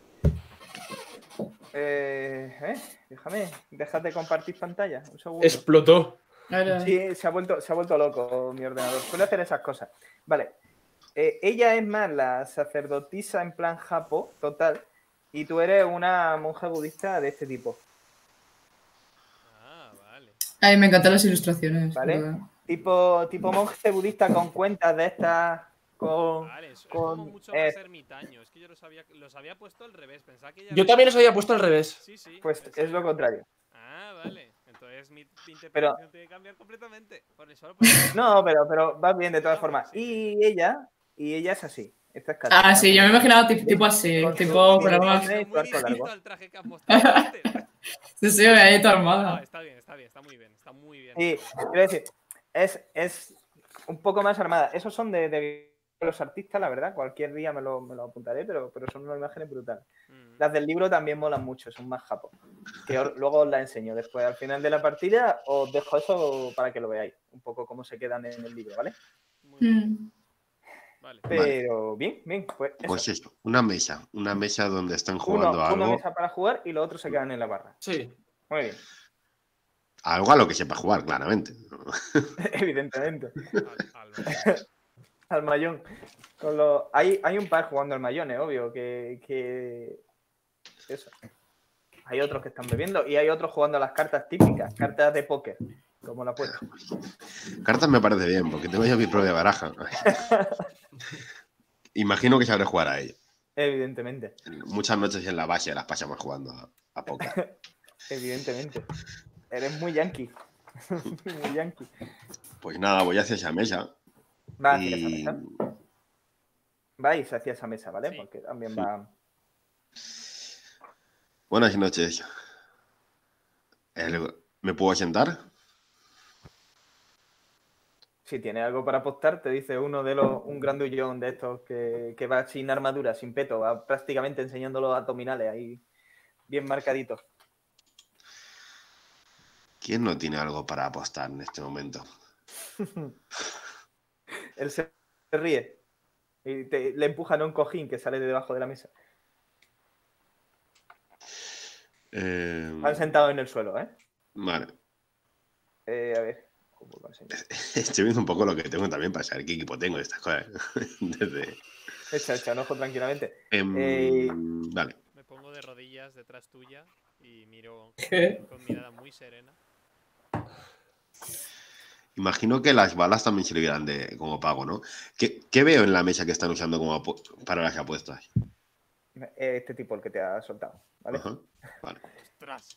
Déjate compartir pantalla. Un segundo. Explotó. Ahora, Sí, se ha vuelto loco mi ordenador. Suele hacer esas cosas. Vale. Ella es más la sacerdotisa en plan japo, total. Y tú eres una monja budista de este tipo. Ah, vale. Ay, me encantan las ilustraciones. Vale. ¿verdad? Tipo monje budista con cuentas de estas. Vale, eso es como con, mucho más ermitaño. Es que yo los había puesto al revés. Pensaba que ya Yo también los había puesto al revés. Sí, sí. Pues pensaba- es lo contrario. Ah, vale. Entonces mi interpretación Pero- tiene que cambiar completamente. Por eso, por eso. No, pero va bien de todas No, formas. sí. Y ella es así. Esta es Katsu. Ah, sí, yo me imaginaba tipo así, Con tipo su- con armas. Sí, Muy arco largo. distinto al traje que has mostrado antes. Sí, sí, ahí toda No, armada. está bien, está muy bien, está muy bien. Sí, quiero decir, es un poco más armada. Esos son de los artistas, la verdad. Cualquier día me lo apuntaré, pero son unas imágenes brutales. Mm. Las del libro también molan mucho, son más japos. Luego os las enseño. Después, al final de la partida, os dejo eso para que lo veáis. Un poco cómo se quedan en el libro, ¿vale? Muy bien. Mm. Vale. Pero bien, pues eso. Pues eso, una mesa donde están jugando Una algo. mesa para jugar y los otros se quedan en la barra. Sí. Muy bien. Algo a lo que sepa jugar, claramente. Evidentemente. Al Al mayón. Hay un par jugando al mayón, es obvio, que... Eso. Hay otros que están bebiendo y hay otros jugando a las cartas típicas, cartas de póker, como la apuesta. Cartas me parece bien, porque tengo yo mi propia baraja. Imagino que sabré jugar a ello. Evidentemente. Muchas noches en la base las pasamos jugando a póker. Evidentemente. Eres muy yankee. Muy yankee. Pues nada, voy hacia esa mesa. Va hacia esa Y... mesa. Vais hacia esa mesa, ¿vale? Sí. Porque también va... Buenas noches. ¿Me puedo sentar? Si tienes algo para apostar, te dice un grandullón de estos que va sin armadura, sin peto, va prácticamente enseñando los abdominales ahí bien marcaditos. ¿Quién no tiene algo para apostar en este momento? Él se ríe y le empujan a un cojín que sale de debajo de la mesa. Van sentados en el suelo, ¿eh? Vale. A ver, ¿cómo lo enseño? Estoy viendo un poco lo que tengo también para saber qué equipo tengo de estas cosas. Echa un ojo tranquilamente. Vale. Me pongo de rodillas detrás tuya y miro ¿Qué? con mirada muy serena. Imagino que las balas también servirán como pago, ¿no? ¿Qué veo en la mesa que están usando para las apuestas? Este tipo, el que te ha soltado, ¿vale? Ajá, vale. ¡Ostras!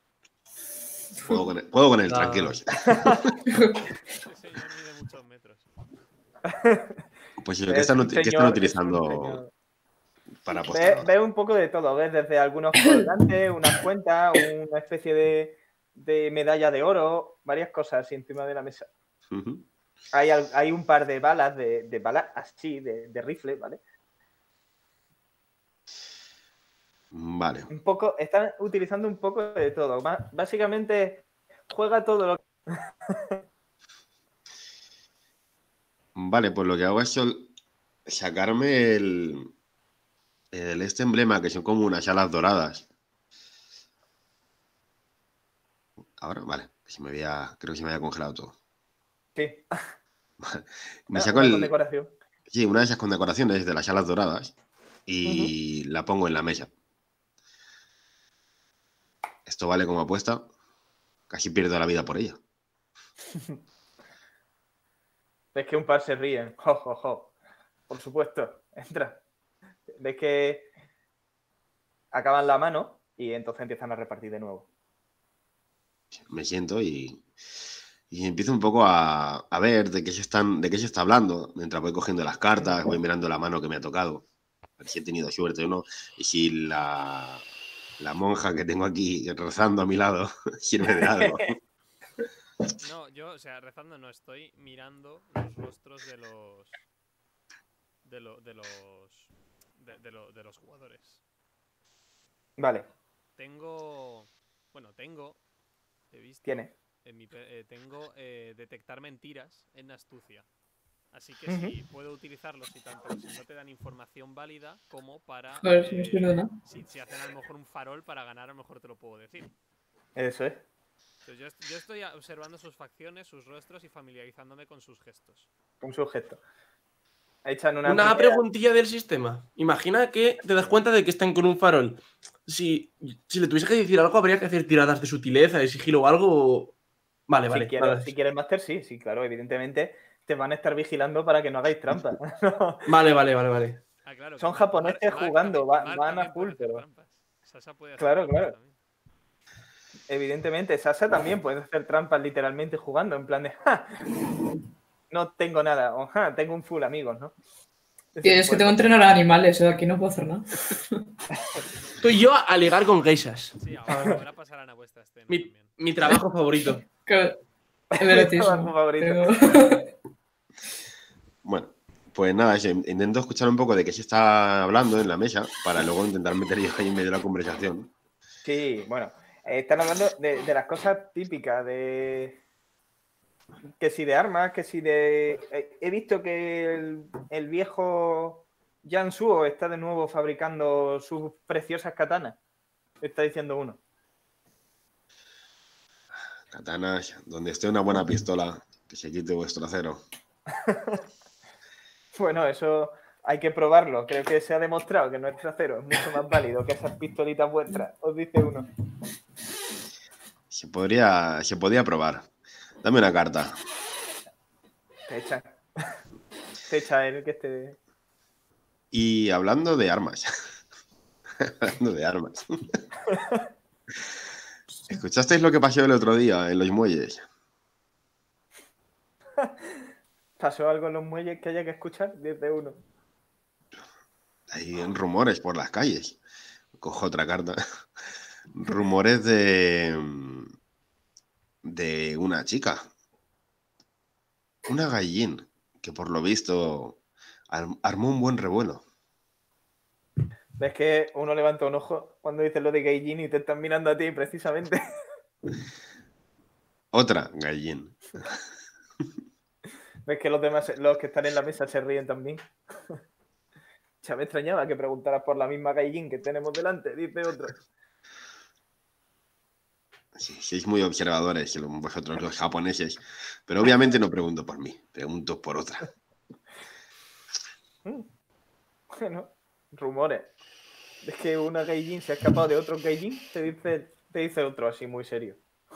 Puedo con él, No. tranquilos. Ese señor mide muchos metros. Pues Es ¿qué están, un qué están señor, es un utilizando señor. para apostar? Ve un poco de todo, ves desde algunos colgantes, unas cuentas, una especie de medalla de oro, varias cosas así encima de la mesa. Ujú. Hay un par de balas, de balas así, de rifle, ¿vale? Vale. Están utilizando un poco de todo. Básicamente juega todo lo que... Vale, pues lo que hago es sacarme este emblema, que son como unas alas doradas. Ahora, vale. Creo que se me había congelado todo. Sí, Me saco una condecoración. Sí, una de esas condecoraciones de las alas doradas y la pongo en la mesa. Esto vale como apuesta. Casi pierdo la vida por ella. Ves que un par se ríen. Jo, jo, jo. Por supuesto, entra. Ves que acaban la mano y entonces empiezan a repartir de nuevo. Me siento y empiezo un poco a ver de qué se está hablando. Mientras voy cogiendo las cartas, voy mirando la mano que me ha tocado. A ver si he tenido suerte o no. Y si la monja que tengo aquí rezando a mi lado sirve de algo. No, yo, o sea, rezando no, estoy mirando los rostros de los jugadores. Vale, He visto, tiene. tengo detectar mentiras en astucia. Así que Ujú. si puedo utilizarlos y tanto si no te dan información válida como para Joder, no sé nada. si hacen a lo mejor un farol para ganar, a lo mejor te lo puedo decir. Eso es. Entonces yo estoy observando sus facciones, sus rostros y familiarizándome con sus gestos. Un sujeto. Echan Una primera- preguntilla del sistema. Imagina que te das cuenta de que están con un farol. Si le tuviese que decir algo, habría que hacer tiradas de sutileza, de sigilo o algo. Vale, vale. Si quieres máster, sí, claro, evidentemente te van a estar vigilando para que no hagáis trampa. Vale. Ah, claro, Son que japoneses jugando, van también a puede full, hacer pero... trampas. Sasa puede hacer Claro, trampas claro. también. Evidentemente, Sasa también puede hacer trampas literalmente jugando, en plan de ¡ja! No tengo nada, o ¡ja! Tengo un full amigos, ¿no? Tío, es que tengo que entrenar a animales, aquí no puedo hacer nada. Estoy yo a ligar con geishas. Sí, ahora pasarán a vuestra escena también. Mi trabajo favorito. Claro, es Mi erotismo, trabajo favorito. pero- Bueno, pues nada, intento escuchar un poco de qué se está hablando en la mesa para luego intentar meter yo ahí en medio de la conversación. Sí, bueno, están hablando de las cosas típicas, de... Que si de armas, que si de... He visto que el viejo Jan Suo está de nuevo fabricando sus preciosas katanas. Está diciendo uno. Katanas, donde esté una buena pistola, que se quite vuestro acero. Bueno, eso hay que probarlo. Creo que se ha demostrado que nuestro acero es mucho más válido que esas pistolitas vuestras, os dice uno. Se podía probar. Dame una carta. Te echan. Te echa el que esté... Y hablando de armas. Hablando de armas. ¿Escuchasteis lo que pasó el otro día en los muelles? ¿Pasó algo en los muelles que haya que escuchar? Dice uno. Hay rumores por las calles. Cojo otra carta. Rumores de una chica. Una gallín que por lo visto armó un buen revuelo. ¿Ves que uno levanta un ojo cuando dices lo de Gaijin y te están mirando a ti precisamente? Otra gallín. ¿Ves que los demás, los que están en la mesa, se ríen también? Ya me extrañaba que preguntaras por la misma Gaijin que tenemos delante, dice otro. Sí, sois muy observadores vosotros los japoneses. Pero obviamente no pregunto por mí, pregunto por otra. Bueno, rumores. Es que una Gaijin se ha escapado de otro Gaijin, te dice otro así muy serio.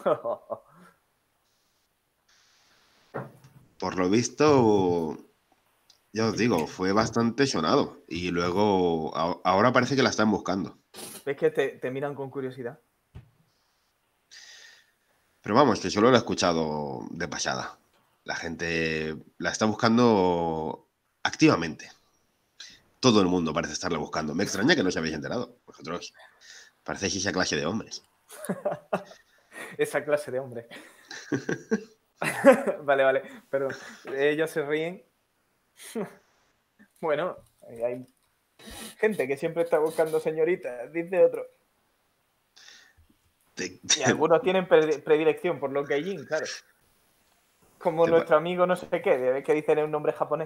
Por lo visto, ya os digo, fue bastante sonado. Y luego, ahora parece que la están buscando. ¿Ves que te miran con curiosidad? Pero vamos, que solo lo he escuchado de pasada. La gente la está buscando activamente. Todo el mundo parece estarla buscando. Me extraña que no os habéis enterado. Vosotros parecéis esa clase de hombres. Esa clase de hombre. Vale, perdón. Ellos se ríen. Bueno, hay gente que siempre está buscando señoritas, dice otro. Y algunos tienen predilección por los gaijin, claro. Como nuestro amigo no sé qué, que dicen un nombre japonés.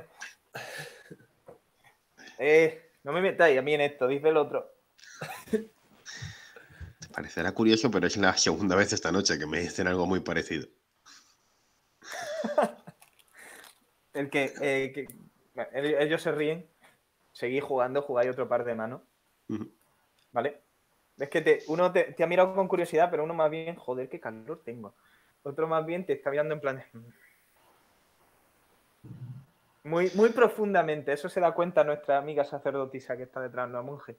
No me metáis a mí en esto, dice el otro. Te parecerá curioso, pero es la segunda vez esta noche que me dicen algo muy parecido. Bueno, ellos se ríen. Seguís jugando, jugáis otro par de manos. ¿Vale? Es que uno te ha mirado con curiosidad, pero uno más bien, joder, qué calor tengo. Otro más bien te está mirando en plan... Muy, muy profundamente. Eso se da cuenta nuestra amiga sacerdotisa que está detrás de la monje.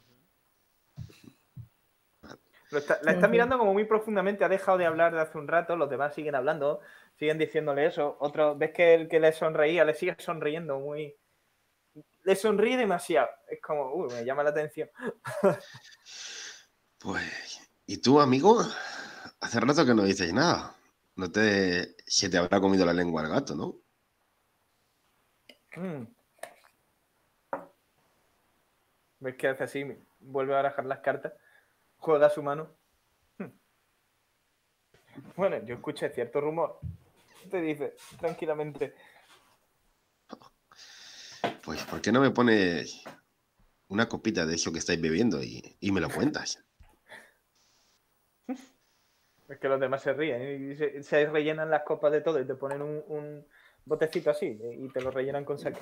La está mirando como muy profundamente. Ha dejado de hablar de hace un rato. Los demás siguen hablando. Siguen diciéndole eso. Otro, ves que el que le sonreía le sigue sonriendo muy... Le sonríe demasiado. Es como, me llama la atención. Pues, ¿y tú, amigo? Hace rato que no dices nada. Se te habrá comido la lengua al gato, ¿no? ¿Ves que hace así? Vuelve a barajar las cartas. Juega su mano. Bueno, yo escuché cierto rumor. Te dice, tranquilamente. Pues, ¿por qué no me pones una copita de eso que estáis bebiendo y me lo cuentas? Es que los demás se ríen y se rellenan las copas de todo y te ponen un botecito así y te lo rellenan con sake.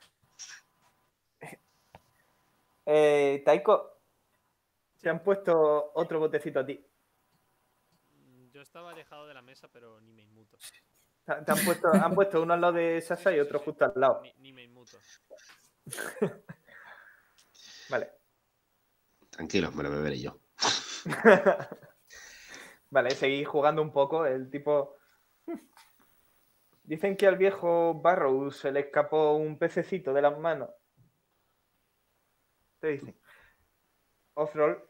Taiko, se han puesto otro botecito a ti. Yo estaba alejado de la mesa, pero ni me inmuto. Han puesto uno al lado de Sasa y otro justo al lado. Ni me inmuto. Vale. Tranquilos, me lo beberé yo. Vale, seguí jugando un poco. El tipo... Dicen que al viejo Barrow se le escapó un pececito de las manos. Te dicen. Offroll.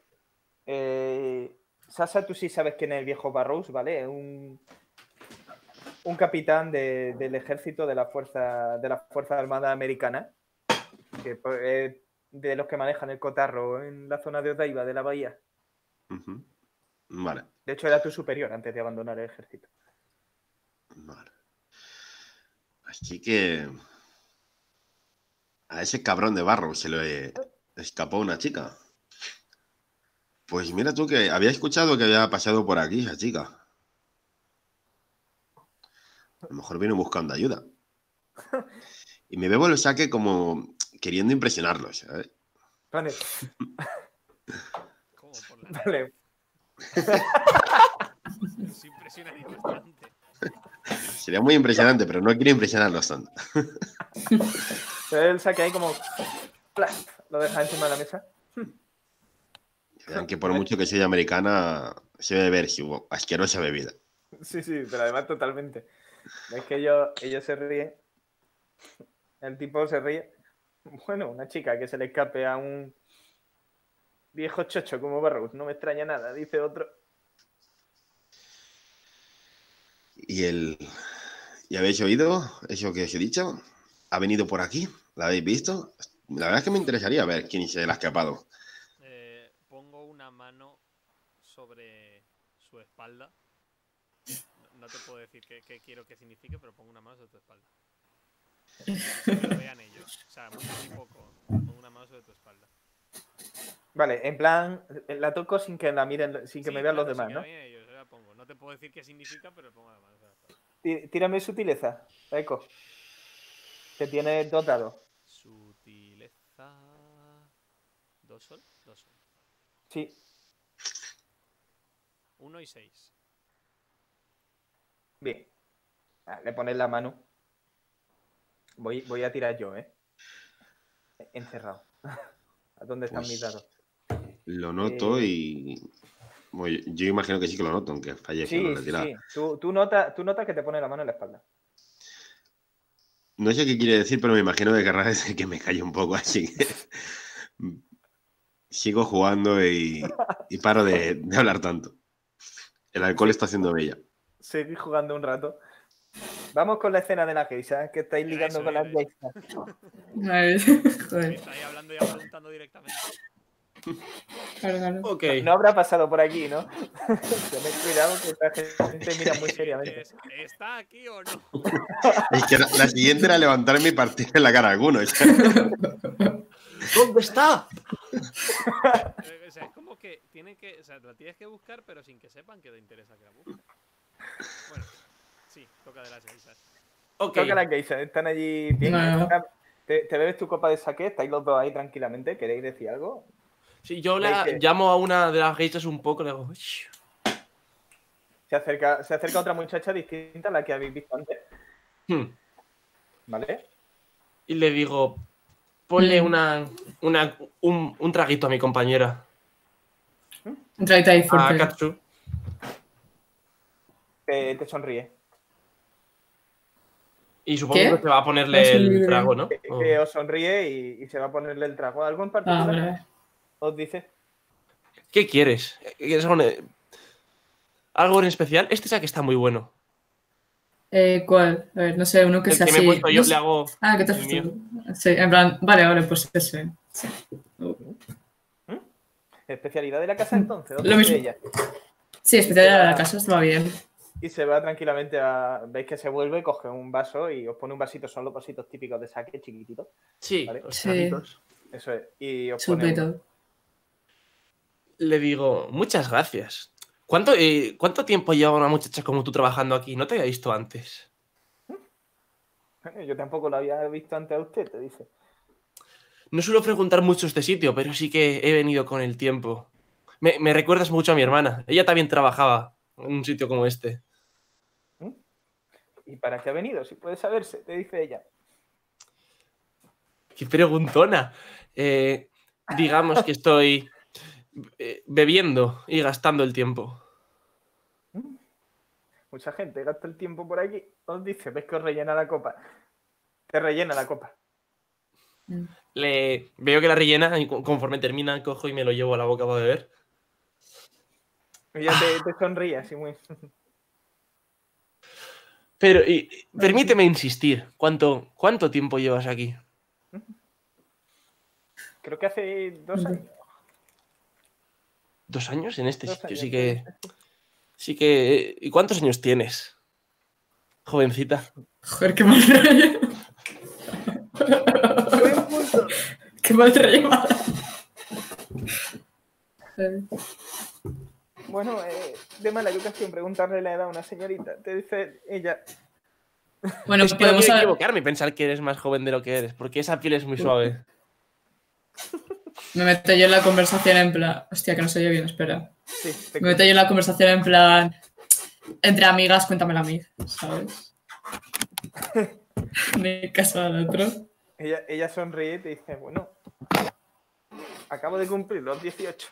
Sasa, tú sí sabes quién es el viejo Barrows, ¿vale? Un capitán del ejército de la Fuerza Armada Americana. Que de los que manejan el cotarro en la zona de Odaiba, de la bahía. Vale. De hecho, era tu superior antes de abandonar el ejército. Vale. Así que a ese cabrón de Barrow se le escapó una chica. Pues mira tú que había escuchado que había pasado por aquí esa chica. A lo mejor viene buscando ayuda. Y me bebo el saque como queriendo impresionarlos, ¿sabes? Vale, Como por la vale. Nos impresionaría bastante. Sería muy impresionante, pero no quiero impresionarlos tanto. Él saque ahí como... ¡plas! Lo deja encima de la mesa. Vean que por mucho que soy americana, se debe ver su asquerosa bebida. Sí, sí, pero además totalmente. Es que ellos se ríen. El tipo se ríe. Bueno, una chica que se le escape a un viejo chocho como Barrows. No me extraña nada, dice otro. ¿Y habéis oído eso que os he dicho? ¿Ha venido por aquí? ¿La habéis visto? La verdad es que me interesaría ver quién se le ha escapado. Pongo una mano sobre su espalda. No te puedo decir qué quiero que signifique, pero pongo una mano sobre tu espalda. Que lo vean ellos. O sea, muy poco. Pongo una mano sobre tu espalda. Vale, en plan, la toco sin que la miren, sin que Sí, me vean los claro, demás, sí que ¿no? la vean ellos, yo la pongo. No te puedo decir qué significa, pero pongo la mano sobre la espalda. Tírame sutileza, Eco. Que tiene 2 dados. Sutileza. ¿2 sol? 2 sol. Sí. 1 y 6. Bien. Le pones la mano. Voy a tirar yo, ¿eh? Encerrado. ¿A dónde están mis dados? Lo noto y... Bueno, yo imagino que sí que lo noto, aunque falle que no Sí, le sí, tirado. sí. Tú notas que te pone la mano en la espalda. No sé qué quiere decir, pero me imagino que querrá decir que me calle un poco, así que sigo jugando y paro de hablar tanto. El alcohol está haciendo bella. Seguí jugando un rato. Vamos con la escena de la geisha, que estáis ligando Eso, con las eso. geishas. A ver, joder. Está ahí hablando y preguntando directamente. Claro, claro. Ok. No habrá pasado por aquí, ¿no? Tened cuidado que esta gente mira muy seriamente. ¿Está aquí o no? Es que la siguiente era levantarme y partir en la cara a alguno. ¿Dónde está? O sea, es como que tienen que. O sea, la tienes que buscar, pero sin que sepan que te interesa que la busques. Bueno, sí, toca de las geishas. Ok. Toca las geishas, están allí bien. No. Te bebes tu copa de saque, estáis los dos ahí tranquilamente. ¿Queréis decir algo? Sí, yo ¿Veis que llamo a una de las geishas un poco, le digo... "Shh". se acerca otra muchacha distinta a la que habéis visto antes? ¿Vale? Y le digo, ponle Mm. un traguito a mi compañera. Un traguito ahí A fuerte. Katsu. Te sonríe. Y supongo ¿Qué? que se va a ponerle Es un el libre. trago, ¿no? Que os sonríe y se va a ponerle el trago. ¿Algo en Ah, particular? vale. Os dice. ¿Qué quieres? ¿Quieres algo en especial? Este saque está muy bueno. ¿Cuál? A ver, no sé, uno que El sea que me así. he puesto yo, No sé. le hago Ah, ¿qué te has el mío. puesto? Sí, en plan, vale, pues ese. Sí. Especialidad de la casa entonces, os Lo dice mismo. ella. Sí, especialidad de la casa, esto va bien. Y se va tranquilamente a. Veis que se vuelve, coge un vaso y os pone un vasito. Son los vasitos típicos de saque, chiquititos. Sí, Vale. los Sí. traguitos. Eso es. Y os pone uno. Súper. Le digo, muchas gracias. ¿Cuánto tiempo lleva una muchacha como tú trabajando aquí? No te había visto antes. Yo tampoco lo había visto antes a usted, te dice. No suelo frecuentar mucho este sitio, pero sí que he venido con el tiempo. Me recuerdas mucho a mi hermana. Ella también trabajaba en un sitio como este. ¿Y para qué ha venido? Si puede saberse, te dice ella. ¡Qué preguntona! Digamos que estoy bebiendo y gastando el tiempo. Mucha gente gasta el tiempo por aquí. Os dice, ves que os rellena la copa. Te rellena la copa. Veo que la rellena y conforme termina cojo y me lo llevo a la boca para beber. Y ella te sonríe así muy. Pero permíteme insistir. ¿Cuánto tiempo llevas aquí? Creo que hace 2 años. 2 años en este 2 sitio. años. Sí que. ¿Y cuántos años tienes? Jovencita. Joder, qué mal rollo. Qué mal rollo. Bueno, de mala educación preguntarle la edad a una señorita. Te dice ella. Bueno, Es que no podemos quiero saber. equivocarme y pensar que eres más joven de lo que eres, porque esa piel es muy suave. Me meto yo en la conversación en plan. Hostia, que no se oye bien, espera. Sí, te Me meto yo en la conversación en plan. Entre amigas, cuéntamela a mí, ¿sabes? De caso al otro. Ella sonríe y te dice, bueno, acabo de cumplir los 18.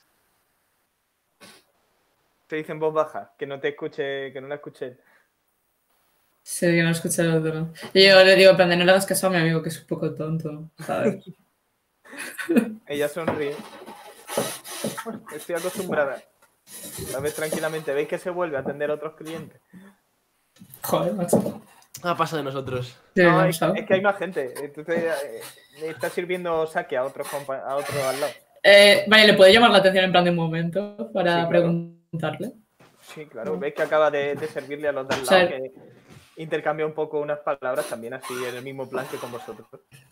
Te dice en voz baja, que no te escuche, que no la escuche. Sí, que no escucha el otro. Y yo le digo, en plan, de no le hagas caso a mi amigo, que es un poco tonto, ¿sabes? Ella sonríe. Bueno, estoy acostumbrada. La ves tranquilamente. ¿Veis que se vuelve a atender a otros clientes? Joder, macho. Pasa de nosotros. Sí, No, no, es ¿sabes? que hay más gente. Entonces, le está sirviendo saque a otros a otros al lado. Vale, ¿le puede llamar la atención en plan de un momento para Sí, claro. preguntarle? Sí, claro. Veis que acaba de servirle a los de al O sea, lado, que intercambia un poco unas palabras también así en el mismo plan que con vosotros.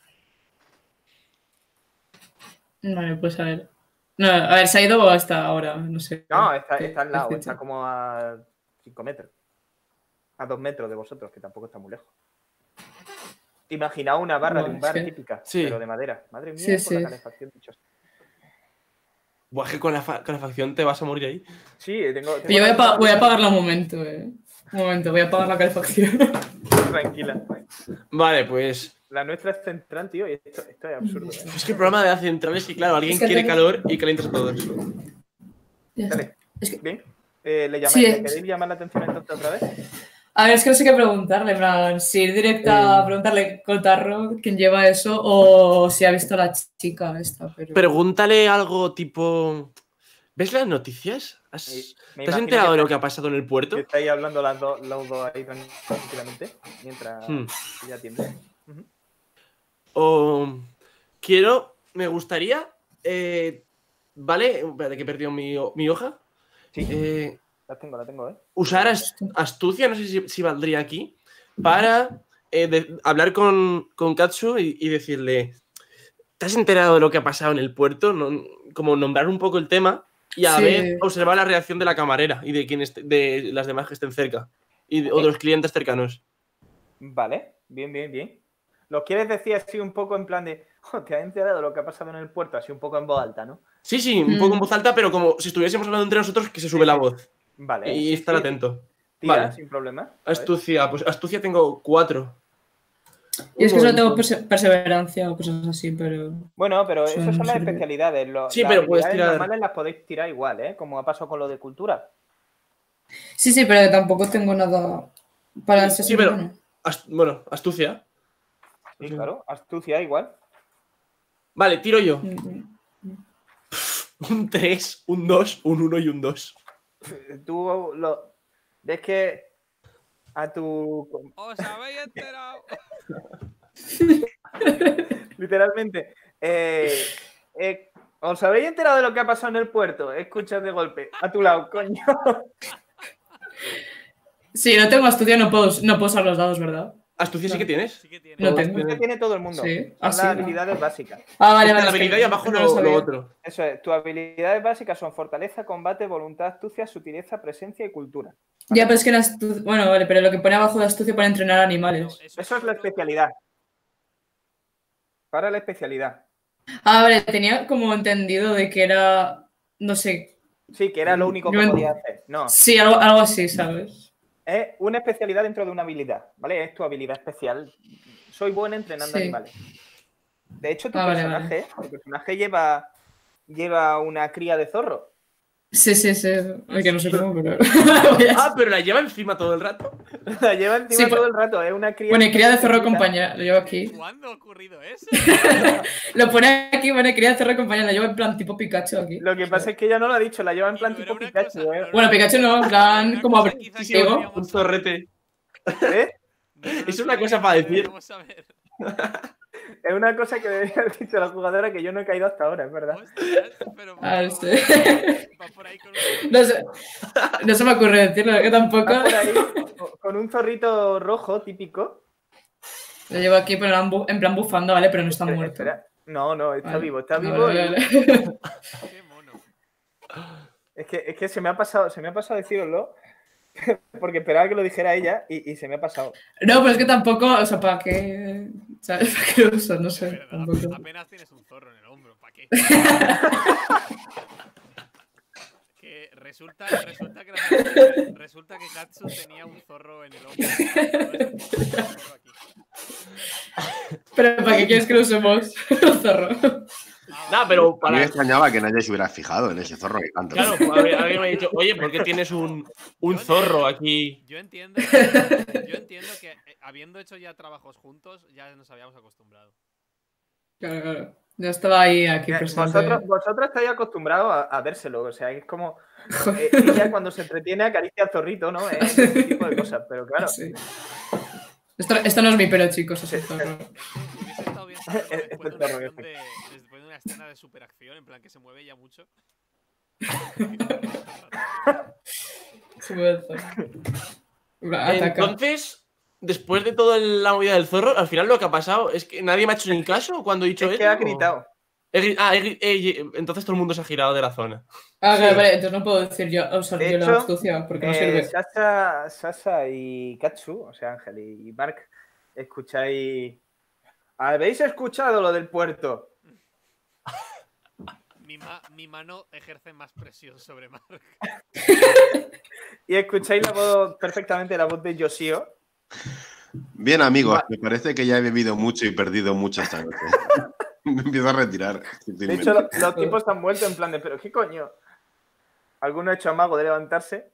Vale, pues a ver. No, a ver, ¿se ha ido o hasta ahora? No sé. No, está al lado, ¿Qué has está dicho? como a 5 metros. A 2 metros de vosotros, que tampoco está muy lejos. Imaginaos una barra de Buah, un bar es que- típica, Sí. pero de madera. Madre mía, Sí, con la sí. calefacción dichosa. Buah, que con la calefacción te vas a morir ahí. Sí, tengo Yo la ventana voy a abierta. apagarla un momento, Un momento, voy a apagar la calefacción. Tranquila. Vale, pues. La nuestra es central, tío, y esto es absurdo. ¿eh? Es que el problema de la central es que, claro, alguien Es que quiere tengo- calor y calientas a todos. Ya está. Dale. Es que- Bien. ¿Le Sí, queréis llamar la atención entonces otra vez? A ver, es que no sé qué preguntarle, en plan, si ir directa a preguntarle Cotarro quién lleva eso o si ha visto a la chica esta. Pero... Pregúntale algo tipo. ¿Ves las noticias? Me ¿Te has imagino enterado de lo que que ha pasado en el puerto? Que estáis hablando los dos ahí tranquilamente, mientras Hmm. ella atiende. Ujú. O. Me gustaría. ¿Vale? Espérate que he perdido mi hoja. Sí, la tengo, ¿eh? Usar astucia, no sé si valdría aquí, para hablar con Katsu y decirle: ¿te has enterado de lo que ha pasado en el puerto? Como nombrar un poco el tema y a la Sí. vez observar la reacción de la camarera y de las demás que estén cerca o de los clientes cercanos. Vale, bien. ¿Lo quieres decir así un poco en plan de, te has enterado de lo que ha pasado en el puerto? Así un poco en voz alta, ¿no? Sí, un poco en voz alta, pero como si estuviésemos hablando entre nosotros, que se sube la voz. Vale. Y sí, estar sí. atento. Tira, Vale. sin problema. A ver. Astucia, pues astucia tengo 4. Y es que solo tengo perseverancia o cosas así, pero... Bueno, pero Eso esas son no las sirve. especialidades. Sí, las pero puedes habilidades tirar- normales las podéis tirar igual, ¿eh? Como ha pasado con lo de cultura. Sí, pero tampoco tengo nada para ese Sí, pero. bueno. Bueno, astucia. Sí, Sí. claro. Astucia igual. Vale, tiro yo. Mm, Un 3, un 2, un 1 y un 2. Tú lo... ves que a tu... ¿Os habéis enterado? Literalmente. ¿Os habéis enterado de lo que ha pasado en el puerto? Escuchas de golpe. A tu lado, coño. Sí, no tengo astucia, no puedo usar los dados, ¿verdad? ¿Astucia sí que tienes? Sí que tiene. No Todos tengo. Astucia tiene todo el mundo. Sí. Son Ah, las sí, habilidades básicas. Ah, vale, Está vale. la es que habilidad y abajo no lo sabía. otro. Eso es. Tus habilidades básicas son fortaleza, combate, voluntad, astucia, sutileza, presencia y cultura. Ya, pero es que la astucia... Bueno, vale, pero lo que pone abajo de astucia pone entrenar animales. Eso es la solo- especialidad. Para la especialidad. Ah, vale, tenía como entendido de que era... No sé. Sí, que era lo único que Yo podía hacer. No. Sí, algo así, ¿sabes? Es una especialidad dentro de una habilidad, ¿vale? Es tu habilidad especial. Soy buena entrenando Sí. animales. De hecho, tu Vale, personaje lleva una cría de zorro. Sí. Es que no sé cómo, pero... Ah, pero la lleva encima todo el rato. La lleva encima Sí, pues- todo el rato. Es una cría. Bueno, y cría de zorro pequeñita. compañera, lo llevo aquí. ¿Cuándo ha ocurrido eso? Lo pone aquí, bueno, cría de zorro compañera, lo llevo en plan tipo Pikachu aquí. Lo que pasa es que ella no lo ha dicho, la lleva en plan Y no tipo era una Pikachu, cosa- ¿eh? no, Bueno, Pikachu no, en plan Una como cosa abrir quizá que ciego. deberíamos Un saber. zorrete. ¿Eh? No era una Es una cosa cosa que para decir. deberíamos saber. Es una cosa que debería haber dicho la jugadora que yo no he caído hasta ahora, es verdad. Hostias, pero Ah, bueno, sí. va por ahí con un... No se me ocurre decirlo, que tampoco. Va por ahí con un zorrito rojo típico. Lo llevo aquí pero en plan bufanda, ¿vale? Pero no está Espera, muerto. espera. No, está Vale. vivo, está Vale, vivo. vale, y- vale. Qué mono. Es que se me ha pasado deciroslo. Porque esperaba que lo dijera ella y se me ha pasado. No, pero es que tampoco, o sea, ¿para qué? ¿Sabes? ¿Para qué lo uso? No sé. Pero Tampoco. apenas tienes un zorro en el hombro, ¿para qué? Que resulta que Katsu tenía un zorro en el hombro. Entonces, un zorro aquí. Pero ¿para qué quieres que lo usemos? El zorro. Nada, pero A mí me para. extrañaba que nadie se hubiera fijado en ese zorro que tanto. Claro, alguien me ha dicho, oye, ¿por qué tienes un zorro aquí? Yo entiendo que habiendo hecho ya trabajos juntos, ya nos habíamos acostumbrado. Claro, claro. Yo estaba ahí, aquí presente. Vosotros estáis acostumbrados a vérselo, o sea, es como ella cuando se entretiene acaricia al zorrito, ¿no? Es ese tipo de cosas, pero claro. Sí. Esto no es mi pelo, chicos, es el zorro. Hubiese estado bien saberlo después de una escena de superacción, en plan que se mueve ya mucho. Sube el zorro. Ataca. Entonces, después de toda la movida del zorro, al final lo que ha pasado es que nadie me ha hecho ni caso cuando he dicho Es eso. que ha gritado. Entonces todo el mundo se ha girado de la zona. Vale, entonces no puedo decir yo, usar De yo la hecho, astucia, porque no sirve. Sasha y Katsu, o sea, Ángel y Mark, escucháis. ¿Habéis escuchado lo del puerto? Mi mano ejerce más presión sobre Mark. Y escucháis perfectamente la voz de Yoshio. Bien, amigos, me parece que ya he bebido mucho y perdido mucho esta noche. Me empiezo a retirar. De hecho, los tipos se han vuelto en plan de, ¿pero qué coño? ¿Alguno ha hecho amago de levantarse?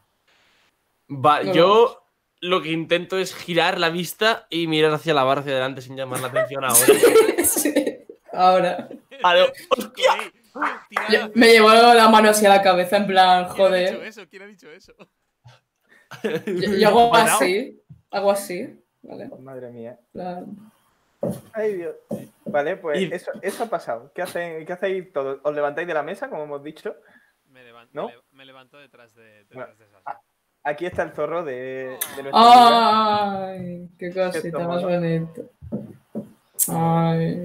Yo lo que intento es girar la vista y mirar hacia la barra hacia adelante sin llamar la atención ahora. Sí, ahora. ¡Hostia! Me llevó la mano hacia la cabeza, en plan, joder. ¿Quién ha dicho eso? Yo hago así. Hago así. Vale. Madre mía. Plan. Ay, Dios. Vale, pues eso ha pasado. ¿Qué hacéis todos? ¿Os levantáis de la mesa, como hemos dicho? Me levanto detrás de Sasha. Aquí está el zorro de nuestro ¡Ay! ¡Qué cosita más bonita! ¡Ay!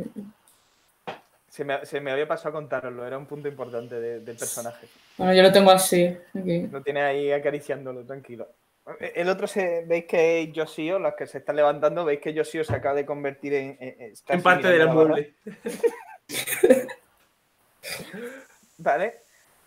Se me había pasado a contároslo, era un punto importante del personaje. Bueno, yo lo tengo así. Aquí. Lo tiene ahí acariciándolo, tranquilo. El otro, veis que es Yoshio, los que se están levantando, veis que Yoshio se acaba de convertir en parte del mueble. Vale.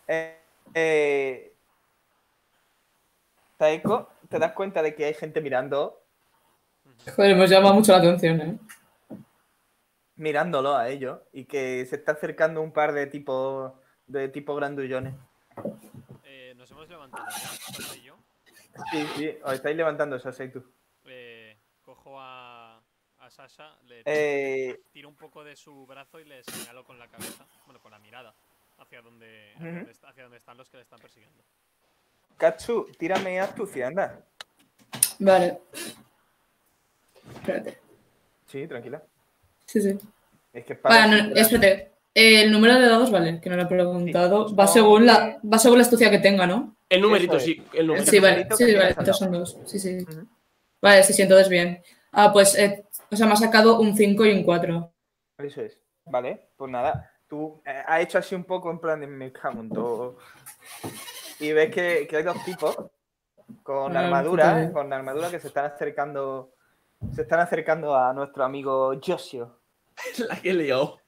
Taeko, te das cuenta de que hay gente mirando. Joder, pues llama mucho la atención, ¿eh? Mirándolo a ellos y que se está acercando un par de tipos grandullones. Nos hemos levantado ya, Sasha y yo. Sí, os estáis levantando, Sasha y tú. Cojo a Sasha, le tiro un poco de su brazo y le señalo con la cabeza, bueno, con la mirada, hacia donde están los que le están persiguiendo. Katsu, tírame astucia, anda. Vale. Espérate. Sí, tranquila. Sí. Es que para espérate. El número de dados, vale, que no lo he preguntado. Sí, va según la astucia que tenga, ¿no? El numerito, sí. El numerito. Sí, vale, estos son dos. Sí. Vale, sí, entonces bien. Pues, o sea, me ha sacado un 5 y un 4. Eso es. Vale, pues nada. Tú has hecho así un poco en plan de me cago en todo. Y ves que hay dos tipos con armadura que se están acercando a nuestro amigo Yoshio. La que he liado.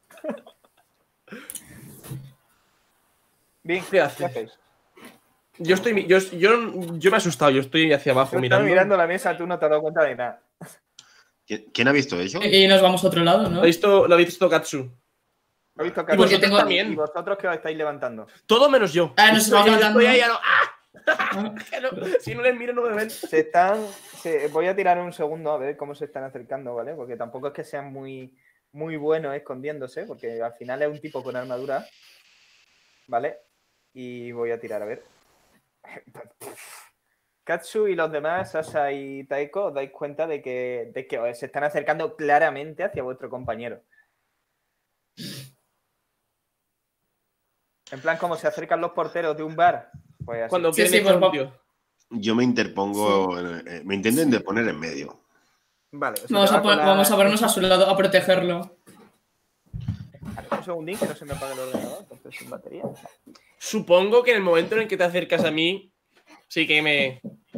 Bien, ¿qué hacéis? Yo me he asustado, yo estoy hacia abajo mirando la mesa, tú no te has dado cuenta de nada. ¿Quién ha visto eso? Y nos vamos a otro lado, ¿no? Lo ha visto Katsu. Lo ha visto Katsu. ¿Y vosotros qué os estáis levantando? Todo menos yo. Nos estamos levantando. Si no les miro no me ven. Voy a tirar un segundo a ver cómo se están acercando, ¿vale? Porque tampoco es que sean muy buenos escondiéndose, porque al final es un tipo con armadura, ¿vale? Y voy a tirar, a ver. Katsu y los demás, Sasha y Taeko, os dais cuenta de que se están acercando claramente hacia vuestro compañero. En plan, como se acercan los porteros de un bar. Pues así. Cuando quieren echar un tío. Yo me interpongo, me intento interponer en medio. Vale. Vamos a ponernos a su lado a protegerlo. Un segundín que no se me apague el ordenador, entonces sin batería. Supongo que en el momento en el que te acercas a mí, sí que me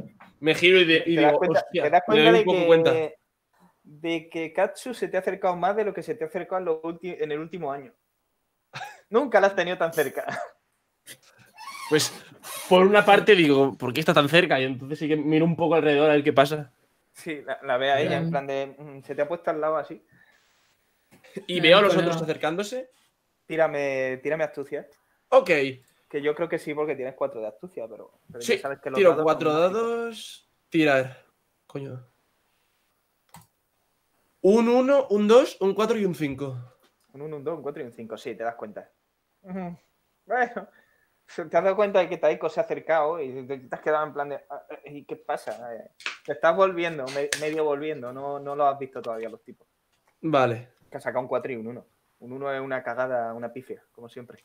Me giro y digo, hostia, te das me cuenta doy un poco cuenta. de que Katsu se te ha acercado más de lo que se te ha acercado en el último año. Nunca la has tenido tan cerca. Pues, por una parte digo, ¿por qué está tan cerca? Y entonces sí que miro un poco alrededor a ver qué pasa. Sí, la ve a ella, Bien. en plan de. Se te ha puesto al lado así. Y veo a los Colega. otros acercándose. Tírame astucia. Ok. Que yo creo que sí, porque tienes 4 de astucia, pero Sí, ya sabes que los tiro dados 4 son mágicos. dados. Tirar. Coño. Un 1, un 2, un 4 y un 5. Un 1, un 2, un 4 y un 5. Sí, te das cuenta. Ujú. Bueno, te has dado cuenta de que Taiko se ha acercado y te has quedado en plan de. ¿Y qué pasa? Te estás volviendo, medio volviendo. No lo has visto todavía los tipos. Vale. Que ha sacado un 4 y un 1. Un 1 es una cagada, una pifia, como siempre.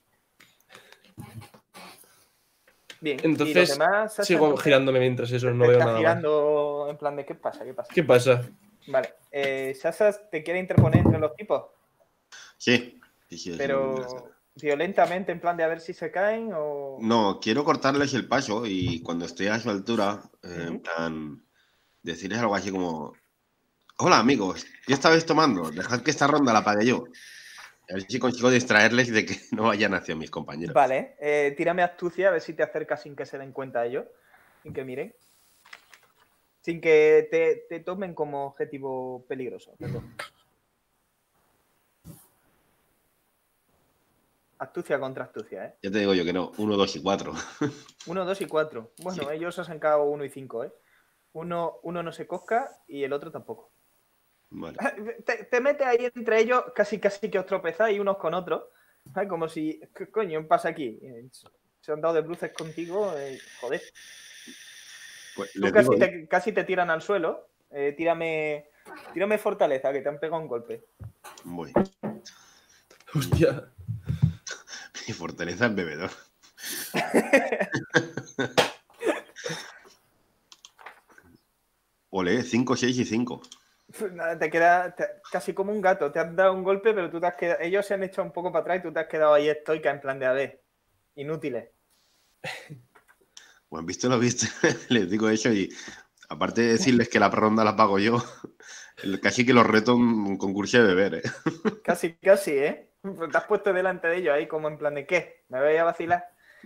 Bien, y los Entonces demás. Sasha, sigo entonces, girándome mientras eso, no te veo estás nada más. girando en plan de ¿qué pasa? ¿Qué pasa? ¿Qué pasa? Vale. Sasha te quiere interponer entre los tipos, Sí. Sí, eso es lo que quiero hacer. pero violentamente, en plan de a ver si se caen o. No, quiero cortarles el paso y cuando esté a su altura, en Ujú. plan, decirles algo así como: hola amigos, ¿qué estabais tomando? Dejad que esta ronda la pague yo. A ver si consigo distraerles de que no vayan hacia mis compañeros. Vale, tírame astucia a ver si te acercas sin que se den cuenta ellos, sin que miren. Sin que te tomen como objetivo peligroso. Perdón. Astucia contra astucia, ¿eh? Ya te digo yo que no, 1, 2 y 4. 1, 2 y 4. Bueno, Sí. ellos han sacado 1 y 5, ¿eh? Uno no se cosca y el otro tampoco. Vale. Te metes ahí entre ellos, casi que os tropezáis unos con otros. ¿Sabes? Como si, ¿qué coño pasa aquí? Se han dado de bruces contigo, joder. Pues Tú les digo, casi te tiran al suelo. Tírame fortaleza, que te han pegado un golpe. voy. Hostia. Mi fortaleza es bebedor. Ole, 5, 6 y 5. Nada, te queda casi como un gato. Te han dado un golpe, pero tú te has quedado. Ellos se han echado un poco para atrás y tú te has quedado ahí estoica en plan de a ver. Inútiles. Pues visto lo visto, les digo eso y aparte de decirles que la ronda la pago yo, casi que los reto un concurso de beber, ¿eh? Casi, ¿eh? Pues te has puesto delante de ellos ahí como en plan de ¿qué? ¿Me voy a vacilar?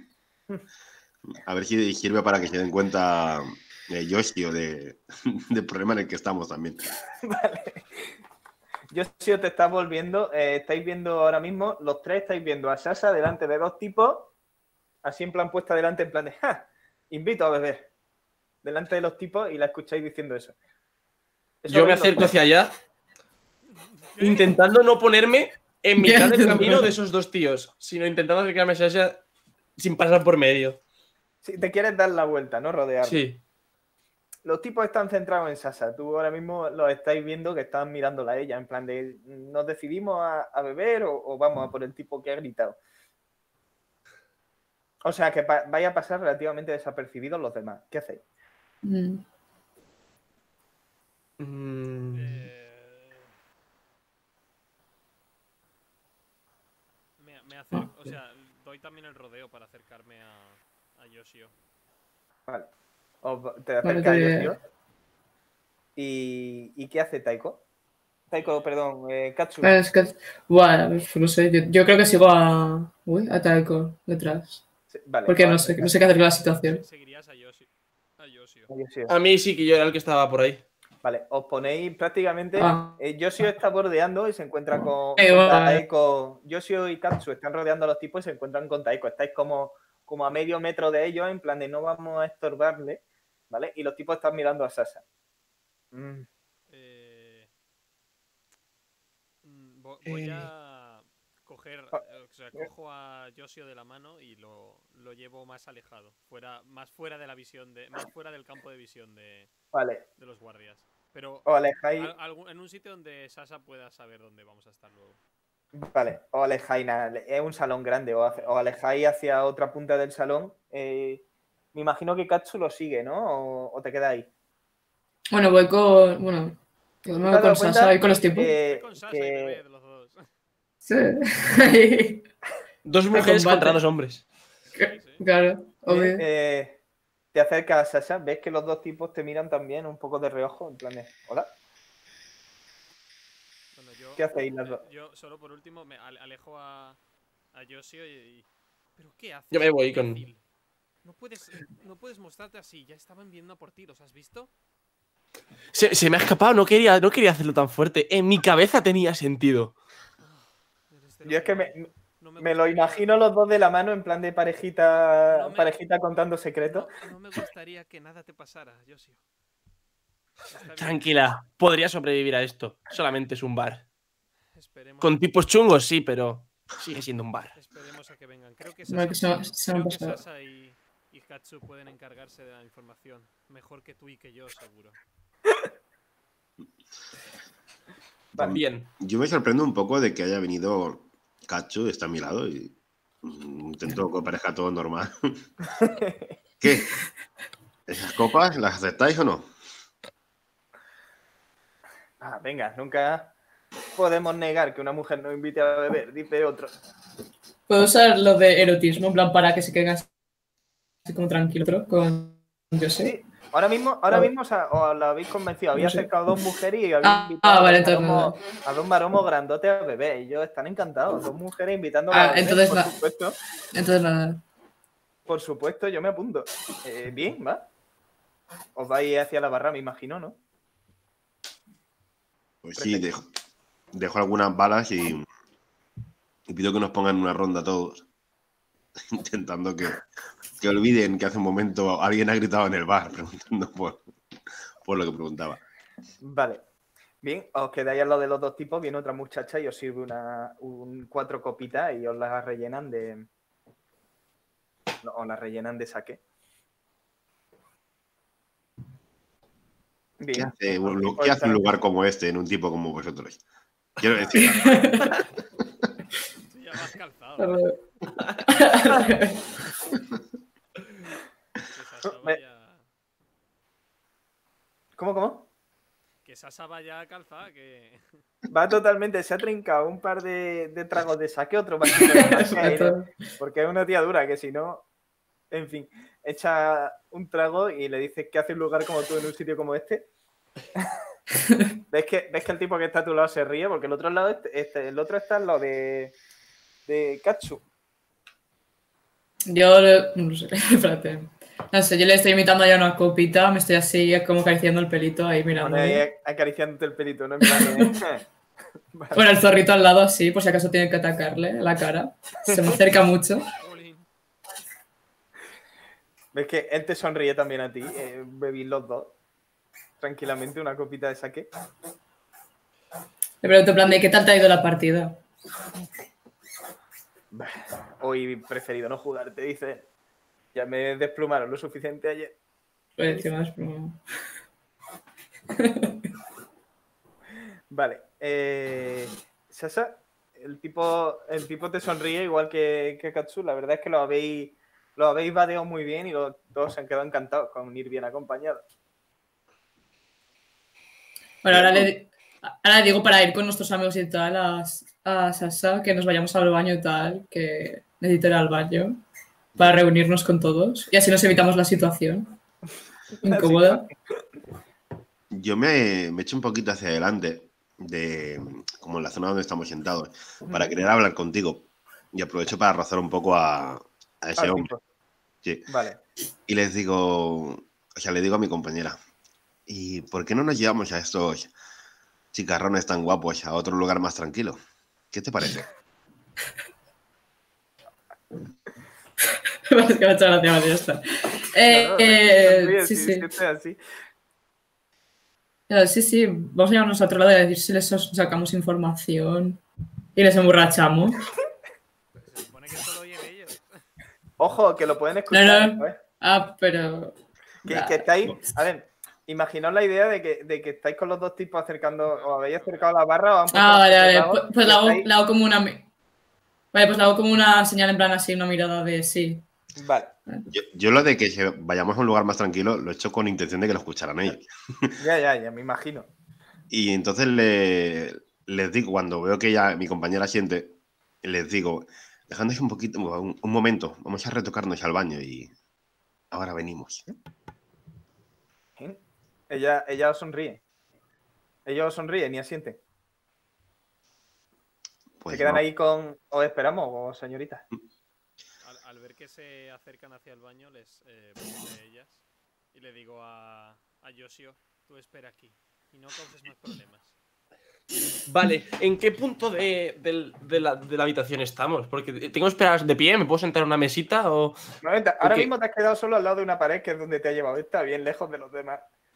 A ver si sirve para que se den cuenta Yoshio del problema en el que estamos también. Vale. Yoshio te estás volviendo. Estáis viendo ahora mismo, los tres estáis viendo a Sasha delante de dos tipos, así en plan puesta delante, en plan de ¡ja! Invito a beber. Delante de los tipos y la escucháis diciendo eso. Yo me acerco hacia allá, intentando no ponerme en mitad del camino de esos dos tíos, sino intentando acercarme a Sasha sin pasar por medio. Si te quieres dar la vuelta, ¿no? Rodear. Sí. Los tipos están centrados en Sasha. Tú ahora mismo los estáis viendo que están mirándola a ella, en plan de ¿nos decidimos a beber o vamos a por el tipo que ha gritado? O sea, que vaya a pasar relativamente desapercibidos los demás. ¿Qué hacéis? Me acerco, o sea, doy también el rodeo para acercarme a Yoshio. Vale. Te acerca a Yoshio. ¿Y qué hace Taiko? Taiko, perdón, Katsu. Es que, bueno, no sé, yo creo que sigo a Taiko detrás. Sí, vale, porque no sé qué hacer con la situación. Seguirías a Yoshio. A mí sí, que yo era el que estaba por ahí. Vale, os ponéis prácticamente. Yoshio está bordeando y se encuentra con vale. Taiko. Yoshio y Katsu están rodeando a los tipos y se encuentran con Taiko. Estáis como a medio metro de ellos, en plan de no vamos a estorbarle, ¿vale? Y los tipos están mirando a Sasha. Voy a coger, o sea, cojo a Yoshio de la mano y lo llevo más alejado, más fuera de la visión más fuera del campo de visión de los guardias. Pero os alejáis en un sitio donde Sasha pueda saber dónde vamos a estar luego. Vale, os alejáis, es un salón grande, os alejáis hacia otra punta del salón. Me imagino que Katsu lo sigue, ¿no? ¿O te quedas ahí? Bueno, voy con... Bueno, yo me voy con Sasha, voy con los tipos. Voy con Sasha y bebé de los dos. Sí. Dos mujeres contra dos hombres. Claro, obvio. te acercas a Sasha, ves que los dos tipos te miran también un poco de reojo, en plan de, hola. Bueno, ¿Qué hacéis las dos? Yo solo por último me alejo a Yoshio y... ¿Pero qué haces? Yo me voy con... imbécil? No puedes mostrarte así. Ya estaban viendo por ti, ¿los has visto? Se me ha escapado, no quería hacerlo tan fuerte. En mi cabeza tenía sentido. Yo es que me lo imagino los dos de la mano en plan de parejita, parejita contando secretos. No me gustaría que nada te pasara, Yoshio. Tranquila, podría sobrevivir a esto. Solamente es un bar. Esperemos Con tipos chungos, sí, pero sigue siendo un bar. Esperemos a que vengan. Creo que Bueno, Sasa y Katsu pueden encargarse de la información. Mejor que tú y que yo, seguro. Bien. Yo me sorprendo un poco de que haya venido Katsu, está a mi lado y intento que parezca todo normal. ¿Qué? ¿Esas copas las aceptáis o no? Venga, nunca podemos negar que una mujer nos invite a beber, dice otro. Puedo usar lo de erotismo, en plan, para que se queden así como tranquilo con yo sé. Sí, ahora mismo os lo habéis convencido. Habéis acercado a dos mujeres y habéis invitado vale, a dos maromos grandotes a beber. Y ellos están encantados. Dos mujeres invitando a beber, entonces por supuesto. Entonces nada. Por supuesto, yo me apunto. Bien, va. Os vais hacia la barra, me imagino, ¿no? Pues sí, dejo algunas balas y pido que nos pongan una ronda todos. Intentando que olviden que hace un momento alguien ha gritado en el bar preguntando por lo que preguntaba. Vale. Bien, os quedáis a lo de los dos tipos, viene otra muchacha y os sirve 4 copitas y os las rellenan de... No, os las rellenan de saque. Bien. ¿Qué hace un lugar como este en un tipo como vosotros? Quiero decir... Sí, ya vas calzado. ¿Cómo? Que Sasa vaya calzada, que... Va totalmente, se ha trincado un par de tragos de saque, otro vasito de saque, porque es una tía dura, que si no... En fin, echa un trago y le dices que hace un lugar como tú en un sitio como este. ¿Ves que el tipo que está a tu lado se ríe? Porque el otro lado el otro está en lo de Katsu. Yo no sé, espérate. No sé, yo le estoy imitando ya una copita, me estoy así como acariciando el pelito ahí mirando. Acariciándote el pelito, ¿no? En plan, Vale. Bueno, el zorrito al lado así, por si acaso tiene que atacarle la cara. Se me acerca mucho. ¿Ves que él te sonríe también a ti? Bebís los dos tranquilamente una copita de saque. Le pregunto en plan de ¿qué tal te ha ido la partida? Hoy preferido no jugar, te dice. Ya me desplumaron lo suficiente ayer. Pues encima desplumado. Vale. Sasa, el tipo te sonríe igual que Katsu. La verdad es que lo habéis vadeado muy bien y todos se han quedado encantados con ir bien acompañados. Bueno, ahora le digo para ir con nuestros amigos y tal a Sasa, que nos vayamos al baño y tal, que necesito ir al baño para reunirnos con todos y así nos evitamos la situación incómoda. Yo me echo un poquito hacia adelante, como en la zona donde estamos sentados, para querer hablar contigo y aprovecho para rozar un poco a ese hombre. Sí. Vale. Y le digo a mi compañera, ¿y por qué no nos llevamos a estos chicarrones tan guapos a otro lugar más tranquilo? ¿Qué te parece? Muchas gracias, ya está. Sí. Vamos a llevarnos a otro lado y a decir si les sacamos información y les emborrachamos. Se supone que solo oyen ellos. Ojo, que lo pueden escuchar. No. Pero... Que estáis... A ver, imaginaos la idea de que estáis con los dos tipos acercando, o habéis acercado a la barra o han vale. Pues la hago como una... Vale, pues le hago como una señal en plan así, una mirada de sí. Vale. Yo lo de que vayamos a un lugar más tranquilo lo he hecho con intención de que lo escucharan ellos. Ya, me imagino. Y entonces les digo, cuando veo que ya mi compañera siente, les digo, dejadnos un poquito, un momento, vamos a retocarnos al baño y Ahora venimos. Ella os sonríe. Ellos os sonríen y asienten. Pues ¿Se quedan no. ahí con... ¿Os esperamos, señorita? Al ver que se acercan hacia el baño, les voy de ellas y le digo a Yoshio, tú espera aquí y no causes más problemas. Vale, ¿en qué punto de la habitación estamos? Porque tengo que esperar de pie, ¿me puedo sentar en una mesita o...? Ahora mismo te has quedado solo al lado de una pared que es donde te ha llevado. Está bien lejos de los demás.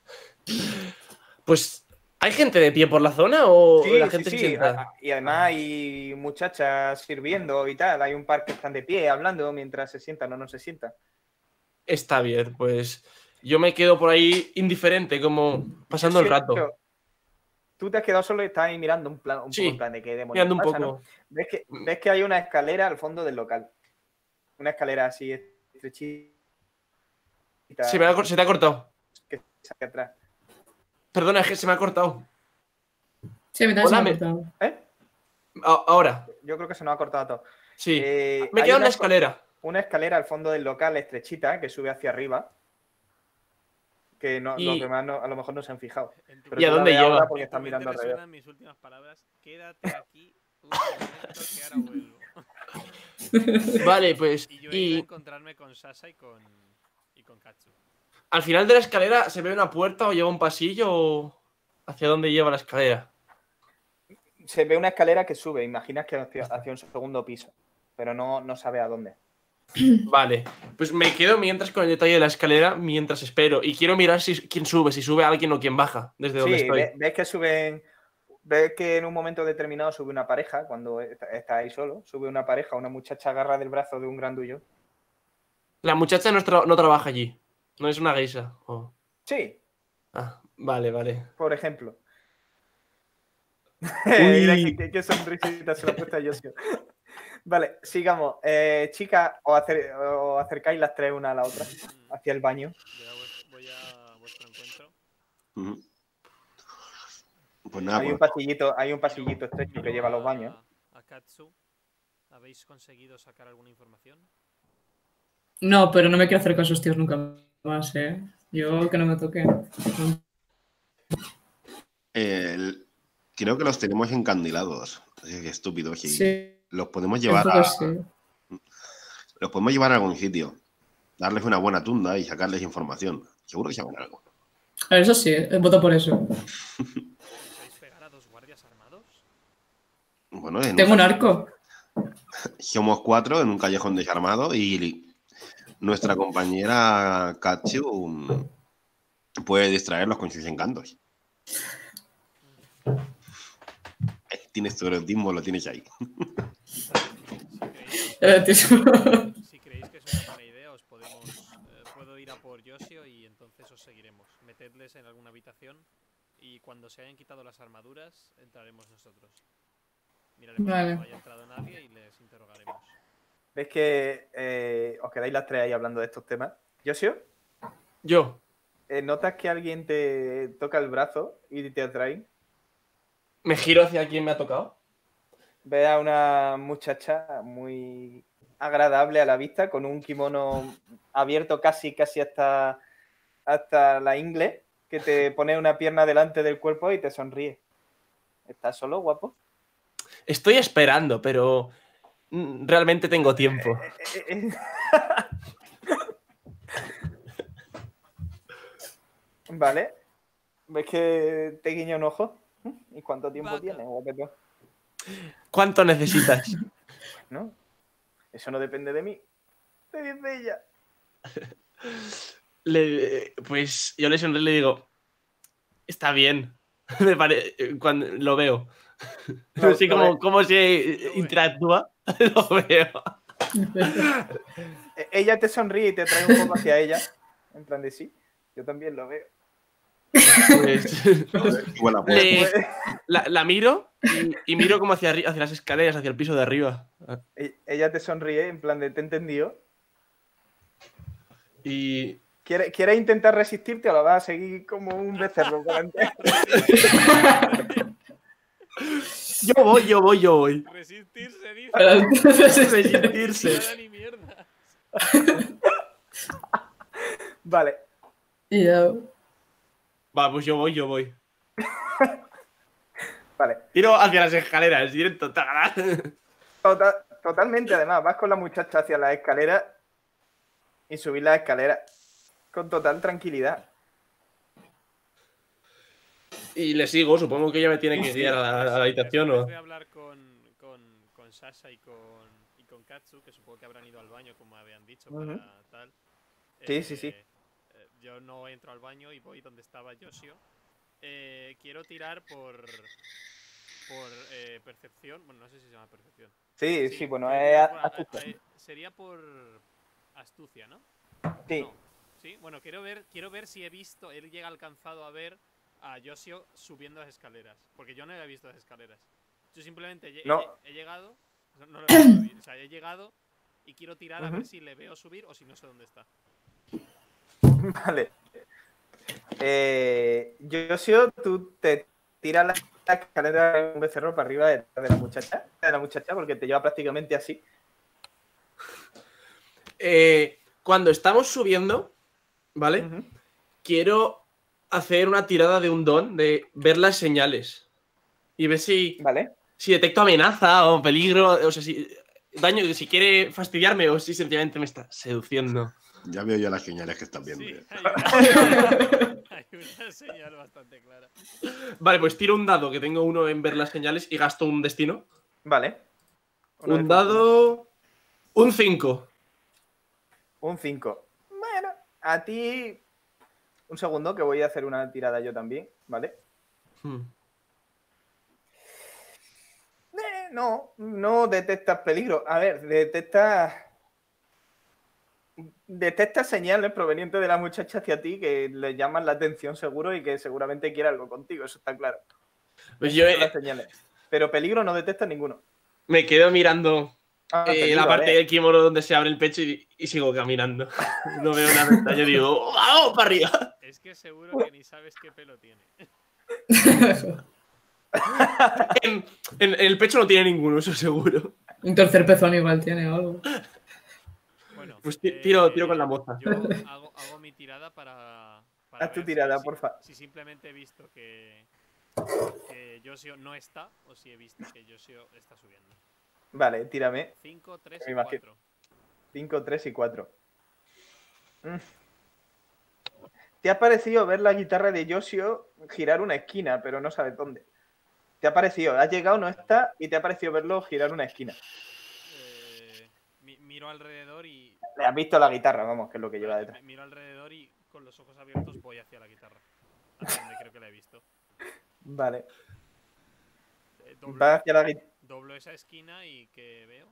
Pues, ¿hay gente de pie por la zona o Sí, la gente se sienta? Y además hay muchachas sirviendo y tal. Hay un par que están de pie hablando mientras se sientan o no se sientan. Está bien, pues yo me quedo por ahí indiferente, como pasando el rato. Pero tú te has quedado solo y estás ahí mirando un poco en plan de qué demonios Mirando un pasa, poco. ¿no? ¿Ves que hay una escalera al fondo del local? Una escalera así estrechita. Se te ha cortado. Que sale atrás. Perdona, es que se me ha cortado. Sí, me Hola, se me ha cortado. Ahora. Yo creo que se nos ha cortado todo. Sí. Me hay quedo en la escalera. Una escalera al fondo del local estrechita que sube hacia arriba. Que no, los demás a lo mejor no se han fijado. Pero ¿Y a dónde lleva? Porque están mirando alrededor. Mis últimas palabras, quédate aquí un momento que ahora vuelvo. Vale, pues. Y yo he ido a encontrarme con Sasa y con Katsu. Al final de la escalera se ve una puerta o lleva un pasillo o hacia dónde lleva la escalera. Se ve una escalera que sube, imaginas que hacia un segundo piso, pero no sabe a dónde. Vale, pues me quedo mientras con el detalle de la escalera mientras espero y quiero mirar quién sube, si sube alguien o quién baja desde donde estoy. Ves que en un momento determinado sube una pareja, cuando está ahí solo, sube una pareja, una muchacha agarra del brazo de un grandullo. La muchacha no trabaja allí, no es una geisha. Oh. Sí. Ah, vale. Por ejemplo. Mira qué sonrisita se la ha puesto a Yoshio. Vale, sigamos. Chicas, os acercáis las tres una a la otra hacia el baño. Voy a vuestro encuentro. Pues nada, hay un pasillito estrecho que lleva a los baños. A Katsu, ¿habéis conseguido sacar alguna información? No, pero no me quiero hacer con esos tíos nunca más, ¿eh? Yo que no me toque. Creo que los tenemos encandilados. Qué estúpidos. Sí. Los podemos llevar los podemos llevar a algún sitio. Darles una buena tunda y sacarles información. Seguro que saben algo. A ver, eso sí, voto por eso. ¿Podéis pegar a dos guardias armados? Bueno, tengo un arco. Somos 4 en un callejón desarmado y nuestra compañera Katsu puede distraerlos con sus encantos. Tienes tu erotismo, lo tienes ahí. Si creéis que es una buena idea, puedo ir a por Yoshio y entonces os seguiremos. Metedles en alguna habitación y cuando se hayan quitado las armaduras, entraremos nosotros. Miraremos que no haya entrado nadie y les interrogaremos. ¿Ves que os quedáis las tres ahí hablando de estos temas? ¿Yoshio? Yo. ¿Notas que alguien te toca el brazo y te atrae? ¿Me giro hacia quien me ha tocado? Ve a una muchacha muy agradable a la vista, con un kimono abierto casi hasta la ingle, que te pone una pierna delante del cuerpo y te sonríe. ¿Estás solo, guapo? Estoy esperando, pero realmente tengo tiempo. Vale. ¿Ves que te guiña un ojo? ¿Y cuánto tiempo tienes, guapeto? ¿Cuánto necesitas? ¿No? Eso no depende de mí. Te dice ella. Pues yo le sonrío y le digo, está bien. Cuando lo veo. No, así como se interactúa, lo veo. Ella te sonríe y te trae un poco hacia ella. En plan de sí, yo también lo veo. Pues, la miro y miro como hacia las escaleras, hacia el piso de arriba. Ella te sonríe en plan de te he entendido. Y... ¿Quieres intentar resistirte o la vas a seguir como un becerro? Yo voy. Resistirse, dice. Resistirse. Ni mierda. Vale. Y yo... Va, pues yo voy. Vale. Tiro hacia las escaleras, directo. Totalmente, además. Vas con la muchacha hacia las escaleras y subir las escaleras con total tranquilidad. Y le sigo, supongo que ella me tiene que guiar a la habitación, ¿o? Voy a hablar con Sasha y con Katsu, que supongo que habrán ido al baño, como habían dicho, para tal. Sí. Yo no entro al baño y voy donde estaba Yoshio. Quiero tirar por percepción. Bueno, no sé si se llama percepción. Sí, bueno, astucia. Sería por astucia, ¿no? Sí. No. Sí, bueno, quiero ver si él llega alcanzado a ver a Yoshio subiendo las escaleras. Porque yo no había visto las escaleras. Yo simplemente he llegado. No lo he visto bien. O sea, he llegado y quiero tirar a ver si le veo subir o si no sé dónde está. Vale. Yoshio, tú te tiras la escalera de un becerro para arriba de la muchacha, porque te lleva prácticamente así. Cuando estamos subiendo, ¿vale? Quiero hacer una tirada de un don, de ver las señales. Y ver si detecto amenaza o peligro, o sea, si daño, si quiere fastidiarme o si sencillamente me está seduciendo. Ya veo yo las señales que estás viendo. Sí, hay una señal bastante clara. Vale, pues tiro un dado, que tengo uno en ver las señales y gasto un destino. Vale. Un dado... Un 5. Un 5. Bueno, a ti... Un segundo, que voy a hacer una tirada yo también, ¿vale? No detectas peligro. A ver, detectas señales provenientes de la muchacha hacia ti que le llaman la atención seguro y que seguramente quiere algo contigo, eso está claro. Pues yo las señales. Pero peligro no detectas ninguno. Me quedo mirando peligro, la parte del kimono donde se abre el pecho y sigo caminando. No veo una ventana, yo digo, ¡vamos para arriba! Es que seguro que ni sabes qué pelo tiene. en el pecho no tiene ninguno, eso seguro. Un tercer pezón igual tiene o algo. Bueno, pues tiro con la moza. Yo hago mi tirada para haz tu tirada, porfa. Si simplemente he visto que Yoshio no está o si he visto que Yoshio está subiendo. Vale, tírame. 5, 3 y 4. 5, 3 y 4. Te ha parecido ver la guitarra de Yoshio girar una esquina, pero no sabes dónde. Te ha parecido, has llegado, no está, y te ha parecido verlo girar una esquina. Miro alrededor y... Le has visto la guitarra, vamos, que es lo que lleva detrás. Miro alrededor y con los ojos abiertos voy hacia la guitarra. Hacia donde creo que la he visto. Vale. Va hacia la guitarra. Doblo esa esquina y ¿qué veo?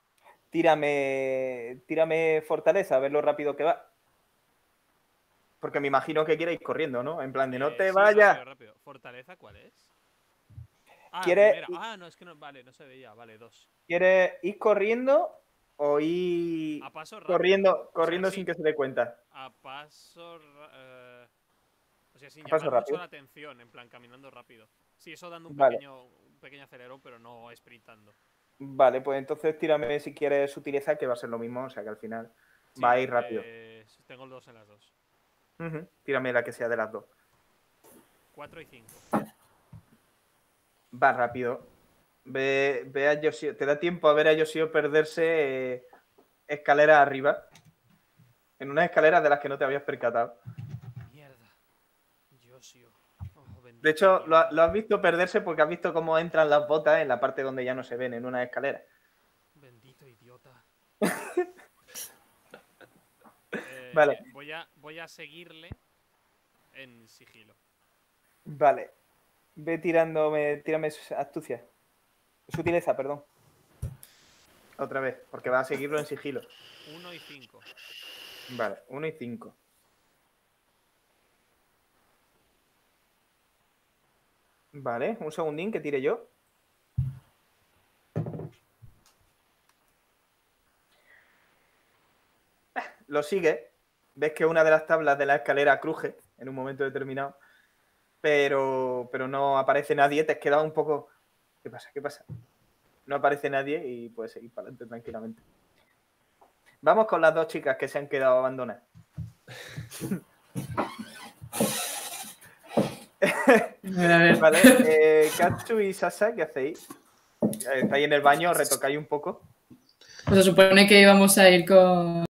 Tírame fortaleza, a ver lo rápido que va. Porque me imagino que quiere ir corriendo, ¿no? En plan de no te vayas. Rápido. ¿Fortaleza cuál es? ¿Quieres? No, es que no. Vale, no se veía. Vale, 2. ¿Quieres ir corriendo o ir a paso rápido? corriendo sin que se dé cuenta? A paso. O sea, sin llamar mucho la atención, en plan caminando rápido. Sí, eso dando un pequeño acelerón, pero no sprintando. Vale, pues entonces tírame si quieres sutileza, que va a ser lo mismo, o sea que al final va a ir rápido. Tengo el 2 en las dos. Tírame la que sea de las dos. 4 y 5. Va rápido. Ve a Yoshio. Te da tiempo a ver a Yoshio perderse escaleras arriba. En unas escaleras de las que no te habías percatado. Mierda. Yoshio. De hecho, lo has visto perderse porque has visto cómo entran las botas en la parte donde ya no se ven, en una escalera. Bendito idiota. Vale. Voy a seguirle en sigilo. Vale. Ve tírame astucia. Sutileza, perdón. Otra vez, porque va a seguirlo en sigilo. 1 y 5. Vale, 1 y 5. Vale, un segundín que tire yo. Lo sigue. Ves que una de las tablas de la escalera cruje en un momento determinado. Pero no aparece nadie. Te has quedado un poco... ¿Qué pasa? ¿Qué pasa? No aparece nadie y puedes seguir para adelante tranquilamente. Vamos con las dos chicas que se han quedado abandonadas. Vale, Katsu y Sasa, ¿qué hacéis? ¿Estáis en el baño? ¿Retocáis un poco? Pues se supone que íbamos a ir con